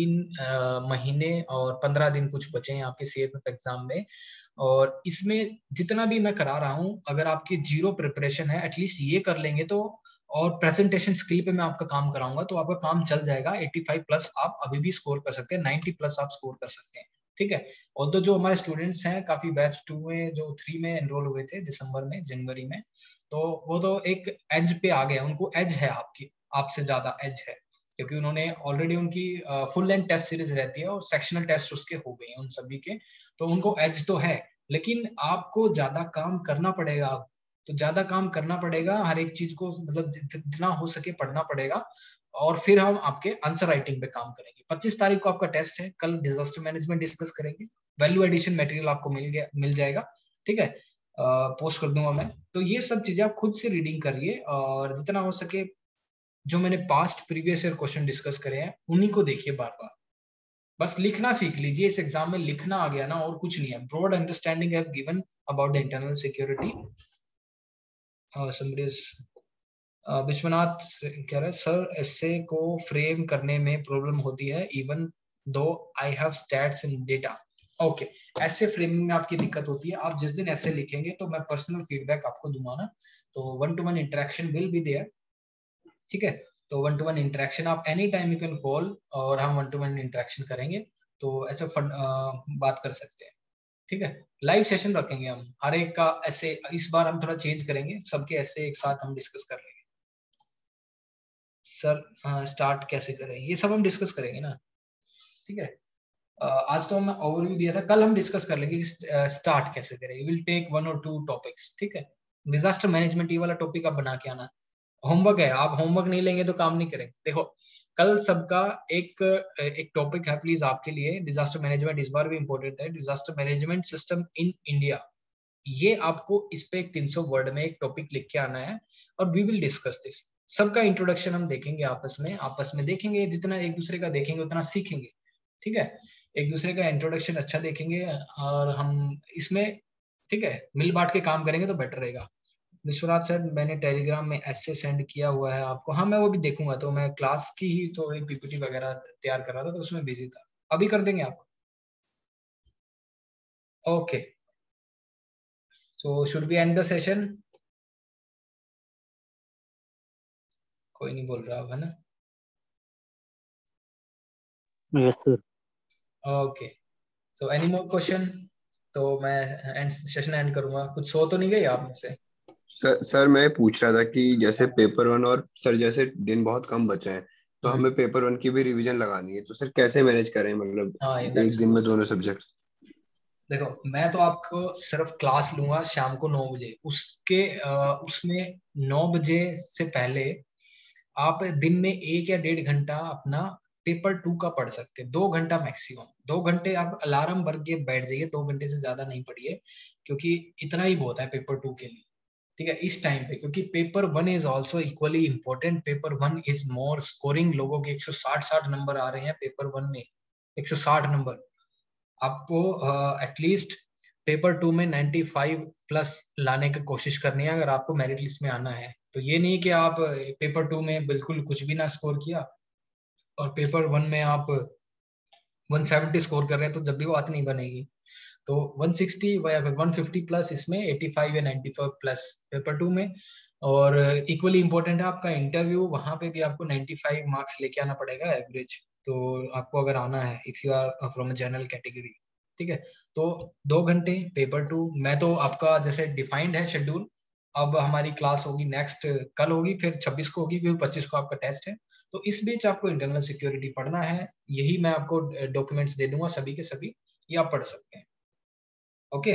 3 महीने और 15 दिन कुछ बचे हैं आपके सीएपीएफ एग्जाम में, और इसमें जितना भी मैं करा रहा हूँ, अगर आपकी जीरो प्रिपरेशन है एटलीस्ट ये कर लेंगे तो, और प्रेजेंटेशन स्किल पे मैं आपका काम कराऊंगा तो आपका काम चल जाएगा। 85 प्लस आप अभी भी स्कोर कर सकते हैं, 90 प्लस आप स्कोर कर सकते हैं, ठीक है। और तो जो हमारे स्टूडेंट्स हैं काफी बैच 2 में जो 3 में एनरोल हुए थे दिसंबर में जनवरी में, तो वो तो एक एज पे आ गए, उनको एज है आपकी, आपसे ज्यादा एज है, क्योंकि उन्होंने ऑलरेडी उनकी फुल लेंथ टेस्ट सीरीज रहती है और सेक्शनल टेस्ट उसके हो गए हैं उन सभी के, तो उनको एज तो है, लेकिन आपको ज्यादा काम करना पड़ेगा। तो ज्यादा काम करना पड़ेगा, हर एक चीज को मतलब जितना हो सके पढ़ना पड़ेगा, और फिर हम आपके आंसर राइटिंग पे काम करेंगे। 25 तारीख को आपका टेस्ट है, कल डिजास्टर मैनेजमेंट डिस्कस करेंगे, वैल्यू एडिशन मटेरियल आपको मिल जाएगा, ठीक है, पोस्ट कर दूंगा मैं। तो ये सब चीजें आप खुद से रीडिंग करिए, और जितना हो सके जो मैंने past previous year question discuss करे हैं उन्हीं को देखिए बार बार, बस लिखना सीख लीजिए, इस एग्जाम में लिखना आ गया ना और कुछ नहीं है। Broad understanding have given about the internal security. Vishwanath कह रहे हैं सर एसे को फ्रेम करने में प्रॉब्लम होती है even though I have stats in data. Okay, ऐसे फ्रेमिंग में आपकी दिक्कत होती है, आप जिस दिन ऐसे लिखेंगे तो मैं पर्सनल फीडबैक आपको दूंगा ना, तो 1-to-1 interaction will be there, ठीक है। तो 1-to-1 इंटरेक्शन आप any time you can call, और हम 1-to-1 इंटरेक्शन करेंगे, तो ऐसे बात कर सकते हैं, ठीक है। लाइव सेशन रखेंगे हम, हर एक का ऐसे, इस बार हम थोड़ा चेंज करेंगे, सबके ऐसे एक साथ हम डिस्कस कर लेंगे। सर स्टार्ट कैसे करें, ये सब हम डिस्कस करेंगे ना, ठीक है। आज तो हमने ओवरव्यू दिया था, कल हम डिस्कस कर लेंगे स्टार्ट कैसे करें। विल टेक 1 or 2 टॉपिक्स, ठीक है। डिजास्टर मैनेजमेंट ये वाला टॉपिक आप बना के आना, होमवर्क है, आप होमवर्क नहीं लेंगे तो काम नहीं करेंगे। देखो कल सबका एक टॉपिक है प्लीज आपके लिए, डिजास्टर मैनेजमेंट इस बार भी इंपॉर्टेंट है, disaster management system in India. ये आपको इस पे एक 300 वर्ड में एक टॉपिक लिख के आना है, और वी विल डिस्कस दिस। सबका इंट्रोडक्शन हम देखेंगे आपस में देखेंगे, जितना एक दूसरे का देखेंगे उतना सीखेंगे, ठीक है। एक दूसरे का इंट्रोडक्शन अच्छा देखेंगे, और हम इसमें ठीक है, मिल बांट के काम करेंगे तो बेटर रहेगा। विश्वनाथ सर, मैंने टेलीग्राम में ऐसे सेंड किया हुआ है आपको। हाँ, मैं वो भी देखूंगा, तो मैं क्लास की ही थोड़ी पीपीटी वगैरह तैयार कर रहा था तो उसमें बिजी था। अभी कर देंगे आप? Okay, so should we end the session? कोई नहीं बोल रहा है ना? Yes sir. Okay, so any more question? तो मैं एंड सेशन एंड करूंगा। कुछ सो तो नहीं गई आप में से? सर मैं पूछ रहा था कि जैसे पेपर वन और सर जैसे दिन बहुत कम बचे हैं, तो हम्म, हमें पेपर वन की भी रिवीजन लगानी है, तो सर कैसे मैनेज करें, मतलब हाँ, एक दिन में दोनों सब्जेक्ट? देखो, मैं तो आपको सिर्फ क्लास लूंगा शाम को 9 बजे। उसमें 9 बजे से पहले आप दिन में 1 या 1.5 घंटा अपना पेपर 2 का पढ़ सकते हैं। 2 घंटा मैक्सिमम, 2 घंटे आप अलार्म भर के बैठ जाइए, 2 घंटे से ज्यादा नहीं पढ़िए, क्योंकि इतना ही बहुत है पेपर 2 के लिए। ठीक है, इस टाइम पे, क्योंकि paper 1 is also equally important. Paper 1 is more scoring, लोगों के 160 नंबर आ रहे हैं पेपर 1 में, 160 नंबर। आपको एटलीस्ट पेपर 2 में 95 प्लस लाने की कोशिश करनी है अगर आपको मेरिट लिस्ट में आना है। तो ये नहीं कि आप पेपर 2 में बिल्कुल कुछ भी ना स्कोर किया और पेपर 1 में आप 170 स्कोर कर रहे हैं, तो जब भी वो बात नहीं बनेगी। तो 160 या फिर 150 प्लस, इसमें 85 या 95 प्लस पेपर 2 में। और इक्वली इंपॉर्टेंट है आपका इंटरव्यू, वहां पे भी आपको 95 मार्क्स लेके आना पड़ेगा एवरेज। तो आपको अगर आना है, if you are from general category, ठीक है। तो 2 घंटे पेपर 2। मैं तो आपका जैसे डिफाइंड है शेड्यूल, अब हमारी क्लास होगी नेक्स्ट, कल होगी, फिर 26 को होगी, फिर 25 को आपका टेस्ट है। तो इस बीच आपको इंटरनल सिक्योरिटी पढ़ना है। यही मैं आपको डॉक्यूमेंट्स दे दूंगा सभी के सभी, ये आप पढ़ सकते हैं। ओके,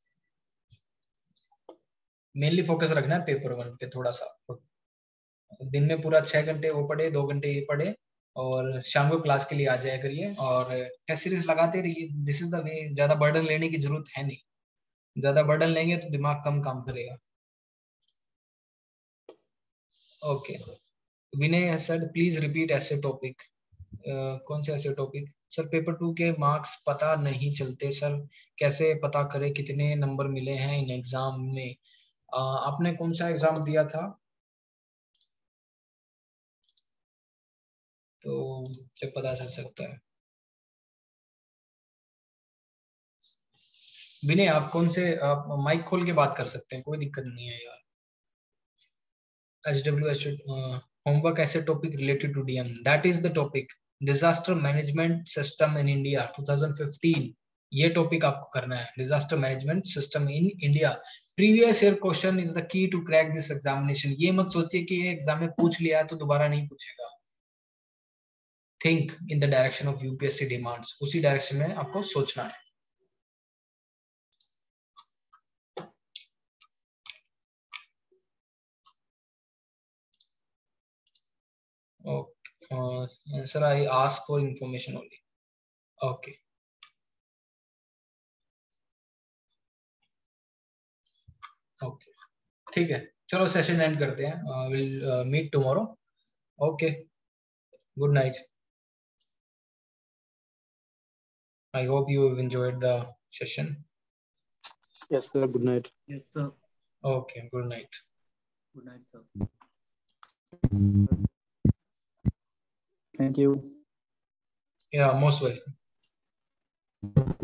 मेनली फोकस रखना है पेपर 1 पे थोड़ा सा। दिन में पूरा 6 घंटे वो पढ़े, 2 घंटे ये पढ़े, और शाम को क्लास के लिए आ जाया करिए और टेस्ट सीरीज लगाते रहिए। This is the way. ज्यादा बर्डन लेने की जरूरत है नहीं, ज्यादा बर्डन लेंगे तो दिमाग कम काम करेगा। Okay, Vinay sir please repeat ऐसे टॉपिक। कौन से ऐसे टॉपिक सर? पेपर 2 के मार्क्स पता नहीं चलते सर, कैसे पता करें कितने नंबर मिले हैं इन एग्जाम में? आपने कौन सा एग्जाम दिया था? तो जब पता चल सकता है। विनय, आप कौन से, आप माइक खोल के बात कर सकते हैं, कोई दिक्कत नहीं है यार। HWS होमवर्क ऐसे topic related to DM, that is the topic, disaster management system in India 2015। ये टॉपिक आपको करना है, disaster management system in India. Previous year question is the key to crack this examination. ये मत सोचिए कि ये एग्जाम में पूछ लिया है तो दोबारा नहीं पूछेगा। Think in the direction of UPSC demands, उसी डायरेक्शन में आपको सोचना है। Okay. Sir, I ask for information only. Okay. Okay. ठीक है, चलो सेशन एंड करते हैं। Will meet tomorrow. Okay, good night. I hope you have enjoyed the session. Yes sir, good night. Yes, sir. Okay, good night. Good night, sir. Thank you. Yeah, most welcome.